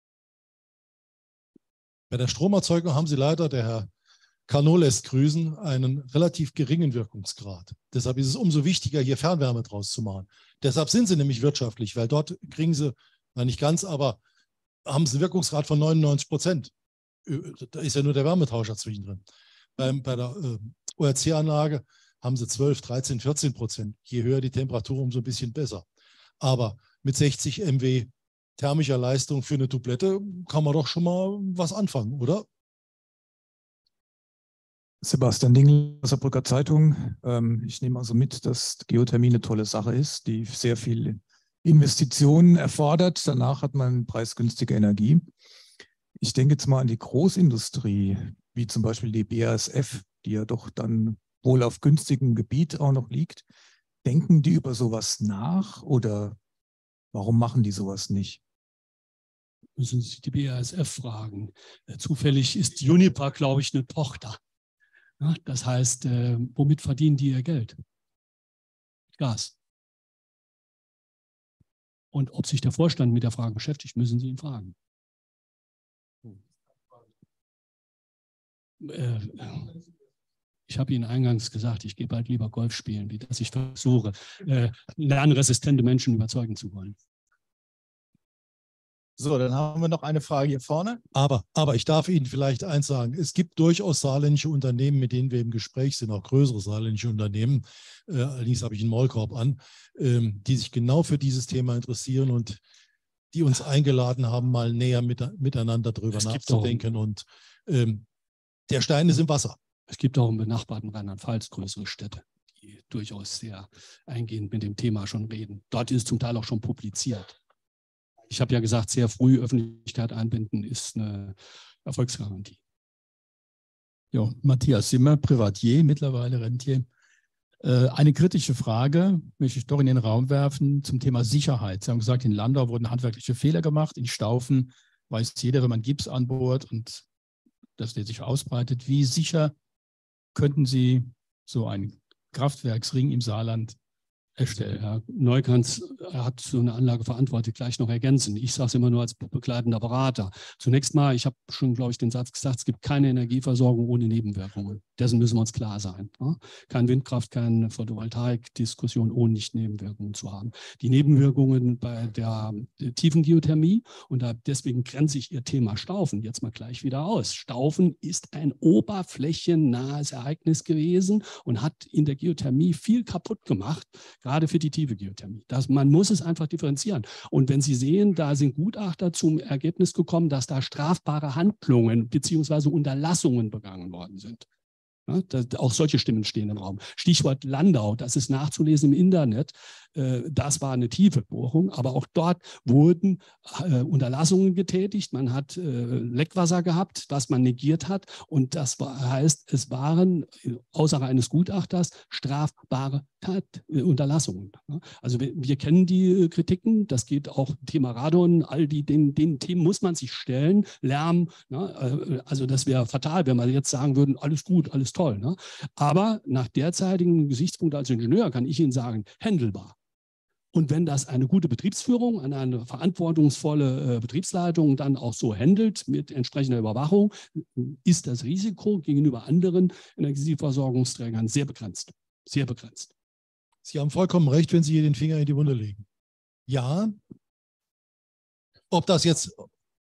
Bei der Stromerzeugung haben Sie leider, der Herr Carnot lässt grüßen, einen relativ geringen Wirkungsgrad. Deshalb ist es umso wichtiger, hier Fernwärme draus zu machen. Deshalb sind Sie nämlich wirtschaftlich, weil dort kriegen Sie, nicht ganz, aber haben Sie einen Wirkungsgrad von 99%. Da ist ja nur der Wärmetauscher zwischendrin. Bei der ORC-Anlage haben Sie 12, 13, 14%. Je höher die Temperatur, umso ein bisschen besser. Aber mit 60 MW thermischer Leistung für eine Dublette kann man doch schon mal was anfangen, oder? Sebastian Dingl, Saarbrücker Zeitung. Ich nehme also mit, dass Geothermie eine tolle Sache ist, die sehr viel Investitionen erfordert. Danach hat man preisgünstige Energie. Ich denke jetzt mal an die Großindustrie, wie zum Beispiel die BASF, die ja doch dann wohl auf günstigem Gebiet auch noch liegt. Denken die über sowas nach oder warum machen die sowas nicht? Müssen Sie die BASF fragen. Zufällig ist Uniper, glaube ich, eine Tochter. Ja, das heißt, womit verdienen die ihr Geld? Gas. Und ob sich der Vorstand mit der Frage beschäftigt, müssen Sie ihn fragen. Ich habe Ihnen eingangs gesagt, ich gehe bald lieber Golf spielen, wie dass ich versuche, lernresistente Menschen überzeugen zu wollen. So, dann haben wir noch eine Frage hier vorne. Aber ich darf Ihnen vielleicht eins sagen. Es gibt durchaus saarländische Unternehmen, mit denen wir im Gespräch sind, auch größere saarländische Unternehmen, allerdings habe ich einen Maulkorb an, die sich genau für dieses Thema interessieren und die uns eingeladen haben, mal näher miteinander drüber nachzudenken. Und der Stein ist im Wasser. Es gibt auch im benachbarten Rheinland-Pfalz größere Städte, die durchaus sehr eingehend mit dem Thema schon reden. Dort ist zum Teil auch schon publiziert. Ich habe ja gesagt, sehr früh Öffentlichkeit einbinden ist eine Erfolgsgarantie. Ja, Matthias Simmer, Privatier, mittlerweile Rentier. Eine kritische Frage möchte ich doch in den Raum werfen zum Thema Sicherheit. Sie haben gesagt, in Landau wurden handwerkliche Fehler gemacht. In Staufen weiß jeder, wenn man Gips anbohrt und dass der sich ausbreitet. Wie sicher könnten Sie so einen Kraftwerksring im Saarland erstellen? Herr Neukans hat so eine Anlage verantwortet, gleich noch ergänzen. Ich sage es immer nur als begleitender Berater. Zunächst mal, ich habe schon, glaube ich, den Satz gesagt, es gibt keine Energieversorgung ohne Nebenwirkungen. Dessen müssen wir uns klar sein. Ja? Kein Windkraft, keine Photovoltaik-Diskussion ohne nicht Nebenwirkungen zu haben. Die Nebenwirkungen bei der tiefen Geothermie, und deswegen grenze ich Ihr Thema Staufen jetzt mal gleich wieder aus. Staufen ist ein oberflächennahes Ereignis gewesen und hat in der Geothermie viel kaputt gemacht, gerade für die tiefe Geothermie. Man muss es einfach differenzieren. Und wenn Sie sehen, da sind Gutachter zum Ergebnis gekommen, dass da strafbare Handlungen bzw. Unterlassungen begangen worden sind. Ja, auch solche Stimmen stehen im Raum. Stichwort Landau, das ist nachzulesen im Internet. Das war eine tiefe Bohrung, aber auch dort wurden Unterlassungen getätigt. Man hat Leckwasser gehabt, was man negiert hat. Und das heißt, es waren außer eines Gutachters strafbare Unterlassungen. Also wir kennen die Kritiken. Das geht auch Thema Radon. All den Themen muss man sich stellen. Lärm. Also das wäre fatal, wenn wir jetzt sagen würden, alles gut, alles toll. Aber nach derzeitigem Gesichtspunkt als Ingenieur kann ich Ihnen sagen, händelbar. Und wenn das eine gute Betriebsführung, eine verantwortungsvolle Betriebsleitung dann auch so handelt mit entsprechender Überwachung, ist das Risiko gegenüber anderen Energieversorgungsträgern sehr begrenzt. Sehr begrenzt. Sie haben vollkommen recht, wenn Sie hier den Finger in die Wunde legen. Ja, ob das jetzt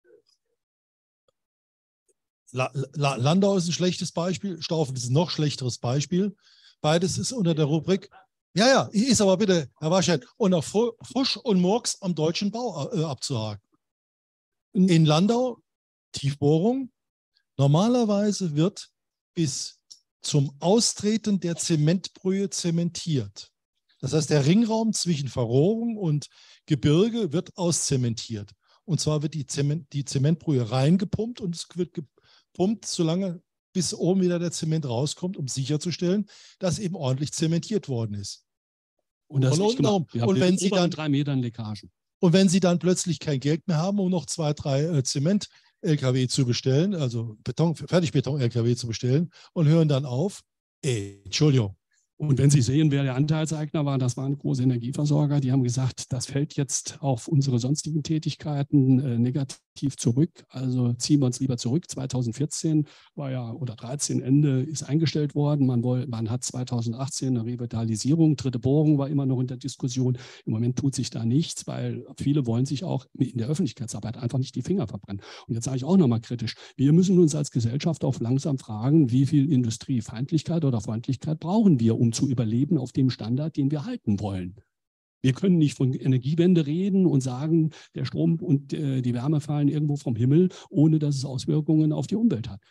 Landau ist ein schlechtes Beispiel, Staufen ist ein noch schlechteres Beispiel. Beides ist unter der Rubrik. Ja, ist aber bitte, Herr Warscheid, unter Fusch und Murks am deutschen Bau abzuhaken. In Landau, Tiefbohrung, normalerweise wird bis zum Austreten der Zementbrühe zementiert. Das heißt, der Ringraum zwischen Verrohrung und Gebirge wird auszementiert. Und zwar wird die Zementbrühe reingepumpt und es wird gepumpt, solange bis oben wieder der Zement rauskommt, um sicherzustellen, dass eben ordentlich zementiert worden ist. Und das ist gemacht. Wir haben und wenn Sie dann 3 Metern Leckagen. Und wenn Sie dann plötzlich kein Geld mehr haben, um noch 2, 3 Zement-LKW zu bestellen, also Fertigbeton-LKW zu bestellen und hören dann auf, Entschuldigung. Und wenn Sie sehen, wer der Anteilseigner war, das waren große Energieversorger, die haben gesagt, das fällt jetzt auf unsere sonstigen Tätigkeiten negativ zurück. Also ziehen wir uns lieber zurück. 2014 war ja, oder 13 Ende ist eingestellt worden. Man hat 2018 eine Revitalisierung. Dritte Bohrung war immer noch in der Diskussion. Im Moment tut sich da nichts, weil viele wollen sich auch in der Öffentlichkeitsarbeit einfach nicht die Finger verbrennen. Und jetzt sage ich auch nochmal kritisch, wir müssen uns als Gesellschaft auch langsam fragen, wie viel Industriefeindlichkeit oder Freundlichkeit brauchen wir, um zu überleben auf dem Standard, den wir halten wollen. Wir können nicht von Energiewende reden und sagen, der Strom und die Wärme fallen irgendwo vom Himmel, ohne dass es Auswirkungen auf die Umwelt hat.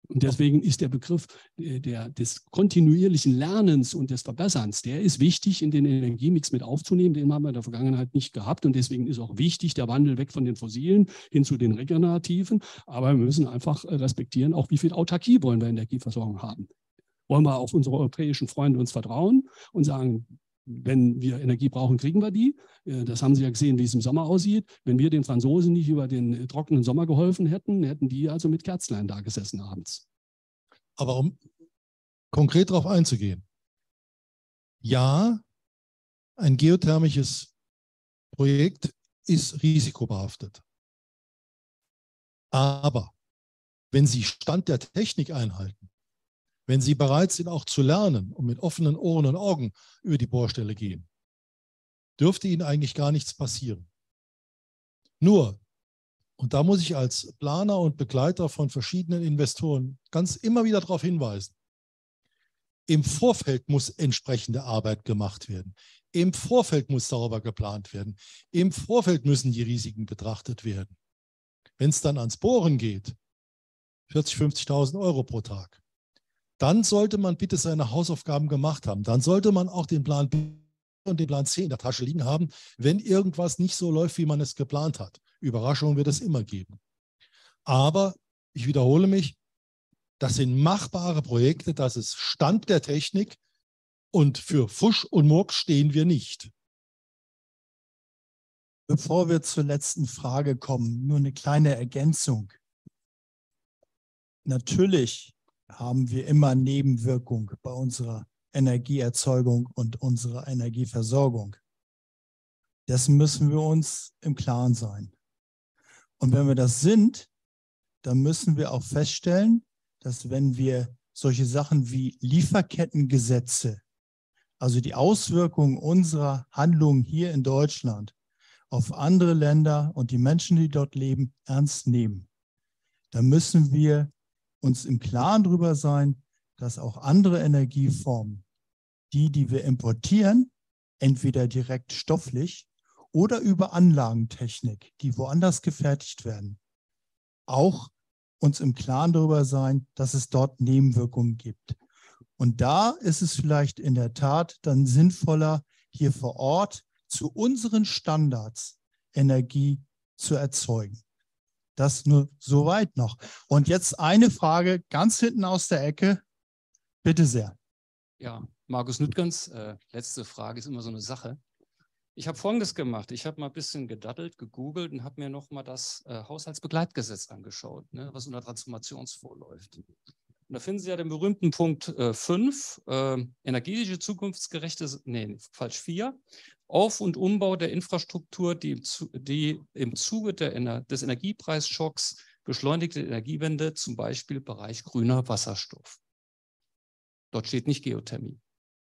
Und deswegen ist der Begriff des kontinuierlichen Lernens und des Verbesserns, der ist wichtig in den Energiemix mit aufzunehmen. Den haben wir in der Vergangenheit nicht gehabt. Und deswegen ist auch wichtig der Wandel weg von den fossilen hin zu den regenerativen. Aber wir müssen einfach respektieren, auch wie viel Autarkie wollen wir in der Energieversorgung haben. Wollen wir auf unsere europäischen Freunde uns vertrauen und sagen, wenn wir Energie brauchen, kriegen wir die. Das haben Sie ja gesehen, wie es im Sommer aussieht. Wenn wir den Franzosen nicht über den trockenen Sommer geholfen hätten, hätten die also mit Kerzlein da gesessen abends. Aber um konkret darauf einzugehen. Ja, ein geothermisches Projekt ist risikobehaftet. Aber wenn Sie Stand der Technik einhalten, wenn Sie bereit sind, auch zu lernen und mit offenen Ohren und Augen über die Bohrstelle gehen, dürfte Ihnen eigentlich gar nichts passieren. Nur, und da muss ich als Planer und Begleiter von verschiedenen Investoren ganz immer wieder darauf hinweisen, im Vorfeld muss entsprechende Arbeit gemacht werden. Im Vorfeld muss darüber geplant werden. Im Vorfeld müssen die Risiken betrachtet werden. Wenn es dann ans Bohren geht, 40.000, 50.000 Euro pro Tag, dann sollte man bitte seine Hausaufgaben gemacht haben. Dann sollte man auch den Plan B und den Plan C in der Tasche liegen haben, wenn irgendwas nicht so läuft, wie man es geplant hat. Überraschungen wird es immer geben. Aber ich wiederhole mich, das sind machbare Projekte, das ist Stand der Technik und für Fusch und Murks stehen wir nicht. Bevor wir zur letzten Frage kommen, nur eine kleine Ergänzung. Natürlich haben wir immer Nebenwirkung bei unserer Energieerzeugung und unserer Energieversorgung. Dessen müssen wir uns im Klaren sein. Und wenn wir das sind, dann müssen wir auch feststellen, dass wenn wir solche Sachen wie Lieferkettengesetze, also die Auswirkungen unserer Handlungen hier in Deutschland auf andere Länder und die Menschen, die dort leben, ernst nehmen, dann müssen wir uns im Klaren darüber sein, dass auch andere Energieformen, die wir importieren, entweder direkt stofflich oder über Anlagentechnik, die woanders gefertigt werden, auch uns im Klaren darüber sein, dass es dort Nebenwirkungen gibt. Und da ist es vielleicht in der Tat dann sinnvoller, hier vor Ort zu unseren Standards Energie zu erzeugen. Das nur soweit noch. Und jetzt eine Frage ganz hinten aus der Ecke. Bitte sehr. Ja, Markus Nüttgens, letzte Frage ist immer so eine Sache. Ich habe Folgendes gemacht. Ich habe mal ein bisschen gedaddelt, gegoogelt und habe mir nochmal das Haushaltsbegleitgesetz angeschaut, ne, was unter Transformationsfonds läuft. Und da finden Sie ja den berühmten Punkt 5, energetische zukunftsgerechte, 4, Auf- und Umbau der Infrastruktur, die im Zuge des Energiepreisschocks beschleunigte Energiewende, zum Beispiel Bereich grüner Wasserstoff. Dort steht nicht Geothermie.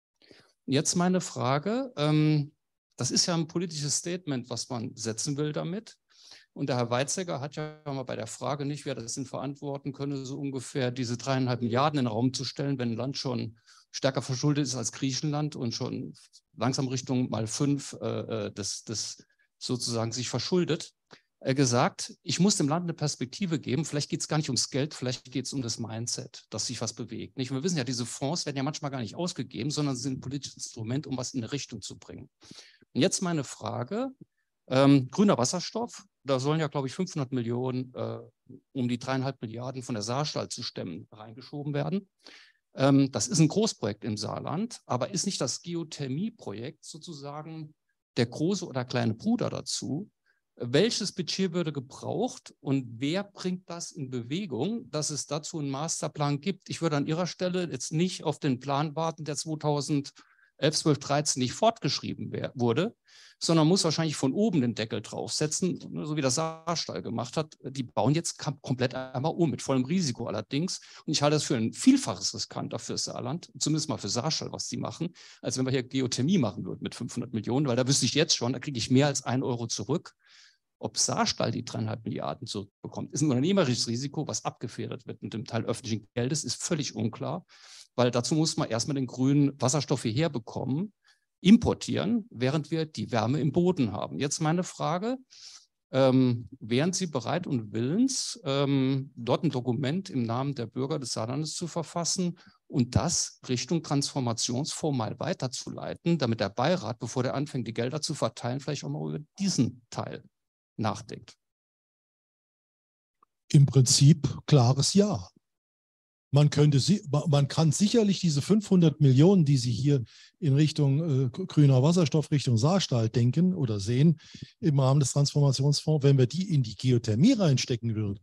Jetzt meine Frage, das ist ja ein politisches Statement, was man setzen will damit. Und der Herr Weizsäcker hat ja mal bei der Frage nicht, wer das denn verantworten könne, so ungefähr diese 3,5 Milliarden in den Raum zu stellen, wenn ein Land schon stärker verschuldet ist als Griechenland und schon langsam Richtung mal 5 das sozusagen sich verschuldet, gesagt, ich muss dem Land eine Perspektive geben. Vielleicht geht es gar nicht ums Geld, vielleicht geht es um das Mindset, dass sich was bewegt. Nicht? Wir wissen ja, diese Fonds werden ja manchmal gar nicht ausgegeben, sondern sind ein politisches Instrument, um was in eine Richtung zu bringen. Und jetzt meine Frage, grüner Wasserstoff, da sollen ja, glaube ich, 500 Millionen, um die 3,5 Milliarden von der Saarstahl zu stemmen, reingeschoben werden. Das ist ein Großprojekt im Saarland, aber ist nicht das Geothermie-Projekt sozusagen der große oder kleine Bruder dazu? Welches Budget würde gebraucht und wer bringt das in Bewegung, dass es dazu einen Masterplan gibt? Ich würde an Ihrer Stelle jetzt nicht auf den Plan warten, der 2011, 12, 13 nicht fortgeschrieben wurde, sondern muss wahrscheinlich von oben den Deckel draufsetzen, so wie das Saarstahl gemacht hat. Die bauen jetzt komplett einmal um, mit vollem Risiko allerdings. Und ich halte das für ein Vielfaches riskanter für das Saarland, zumindest mal für Saarstahl, was die machen, als wenn wir hier Geothermie machen würden mit 500 Millionen, weil da wüsste ich jetzt schon, da kriege ich mehr als 1 Euro zurück. Ob Saarstahl die 3,5 Milliarden zurückbekommt, ist ein unternehmerisches Risiko, was abgefedert wird mit dem Teil öffentlichen Geldes, ist völlig unklar, weil dazu muss man erstmal den grünen Wasserstoff hierher bekommen, importieren, während wir die Wärme im Boden haben. Jetzt meine Frage, wären Sie bereit und willens, dort ein Dokument im Namen der Bürger des Saarlandes zu verfassen und das Richtung Transformationsfonds mal weiterzuleiten, damit der Beirat, bevor der anfängt, die Gelder zu verteilen, vielleicht auch mal über diesen Teil nachdenkt? Im Prinzip klares Ja. Man kann sicherlich diese 500 Millionen, die Sie hier in Richtung grüner Wasserstoff, Richtung Saarstahl denken oder sehen, im Rahmen des Transformationsfonds, wenn wir die in die Geothermie reinstecken würden,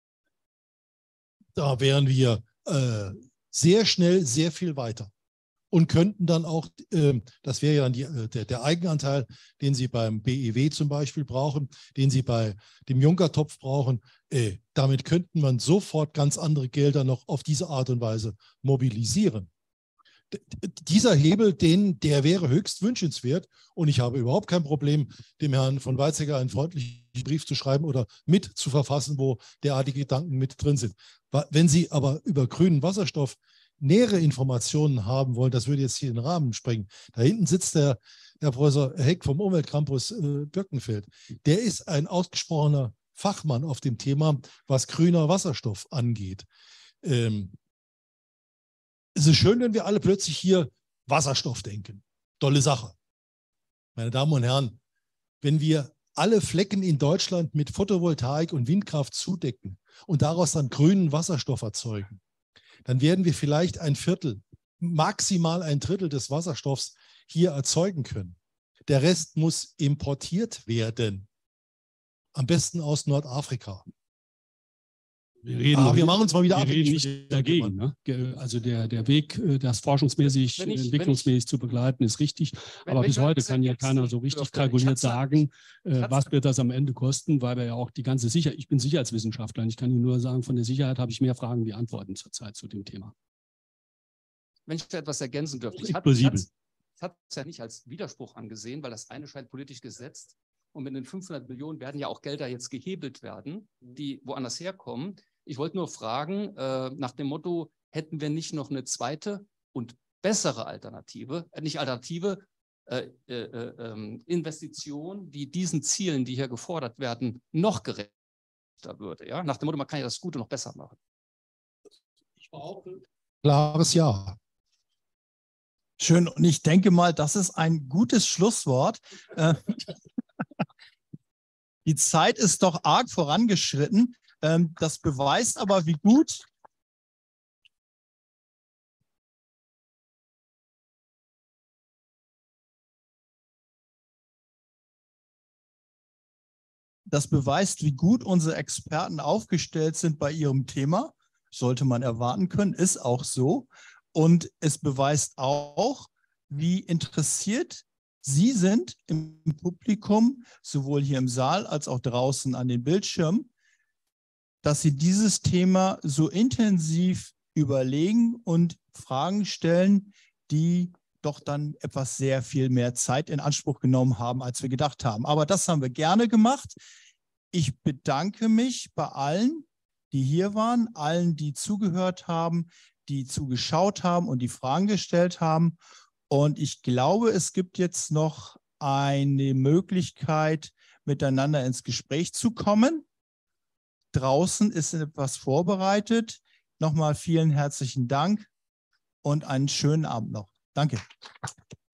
da wären wir sehr schnell sehr viel weiter und könnten dann auch, das wäre ja dann der Eigenanteil, den Sie beim BEW zum Beispiel brauchen, den Sie bei dem Juncker-Topf brauchen, damit könnten man sofort ganz andere Gelder noch auf diese Art und Weise mobilisieren. Dieser Hebel, der wäre höchst wünschenswert und ich habe überhaupt kein Problem, dem Herrn von Weizsäcker einen freundlichen Brief zu schreiben oder mit zu verfassen, wo derartige Gedanken mit drin sind. Wenn Sie aber über grünen Wasserstoff nähere Informationen haben wollen, das würde jetzt hier den Rahmen sprengen. Da hinten sitzt der Herr Professor Heck vom Umweltcampus Birkenfeld. Der ist ein ausgesprochener Fachmann auf dem Thema, was grüner Wasserstoff angeht. Es ist schön, wenn wir alle plötzlich hier Wasserstoff denken. Tolle Sache. Meine Damen und Herren, wenn wir alle Flecken in Deutschland mit Photovoltaik und Windkraft zudecken und daraus dann grünen Wasserstoff erzeugen, dann werden wir vielleicht ein Viertel, maximal ein Drittel des Wasserstoffs hier erzeugen können. Der Rest muss importiert werden. Am besten aus Nordafrika. Wir machen uns mal wieder ab. Wir reden nicht dagegen. Ne? Also der Weg, das forschungsmäßig, entwicklungsmäßig zu begleiten, ist richtig. Aber bis heute kann ja keiner so richtig kalkuliert sagen, was wird das am Ende kosten, weil wir ja auch die ganze Sicherheit, ich bin Sicherheitswissenschaftler und ich kann Ihnen nur sagen, von der Sicherheit habe ich mehr Fragen wie Antworten zurzeit zu dem Thema. Wenn ich etwas ergänzen dürfte. Ich habe es ja nicht als Widerspruch angesehen, weil das eine scheint politisch gesetzt. Und mit den 500 Millionen werden ja auch Gelder jetzt gehebelt werden, die woanders herkommen. Ich wollte nur fragen, nach dem Motto, hätten wir nicht noch eine zweite und bessere Alternative, Investition, die diesen Zielen, die hier gefordert werden, noch gerechter würde. Ja? Nach dem Motto, man kann ja das Gute noch besser machen. Ich behaupte, klares Ja. Schön. Und ich denke mal, das ist ein gutes Schlusswort. Die Zeit ist doch arg vorangeschritten. Das beweist aber, wie gut unsere Experten aufgestellt sind bei ihrem Thema. Sollte man erwarten können, ist auch so. Und es beweist auch, wie interessiert Sie sind im Publikum, sowohl hier im Saal als auch draußen an den Bildschirmen, dass Sie dieses Thema so intensiv überlegen und Fragen stellen, die doch dann etwas sehr viel mehr Zeit in Anspruch genommen haben, als wir gedacht haben. Aber das haben wir gerne gemacht. Ich bedanke mich bei allen, die hier waren, allen, die zugehört haben, die zugeschaut haben und die Fragen gestellt haben. Und ich glaube, es gibt jetzt noch eine Möglichkeit, miteinander ins Gespräch zu kommen. Draußen ist etwas vorbereitet. Nochmal vielen herzlichen Dank und einen schönen Abend noch. Danke.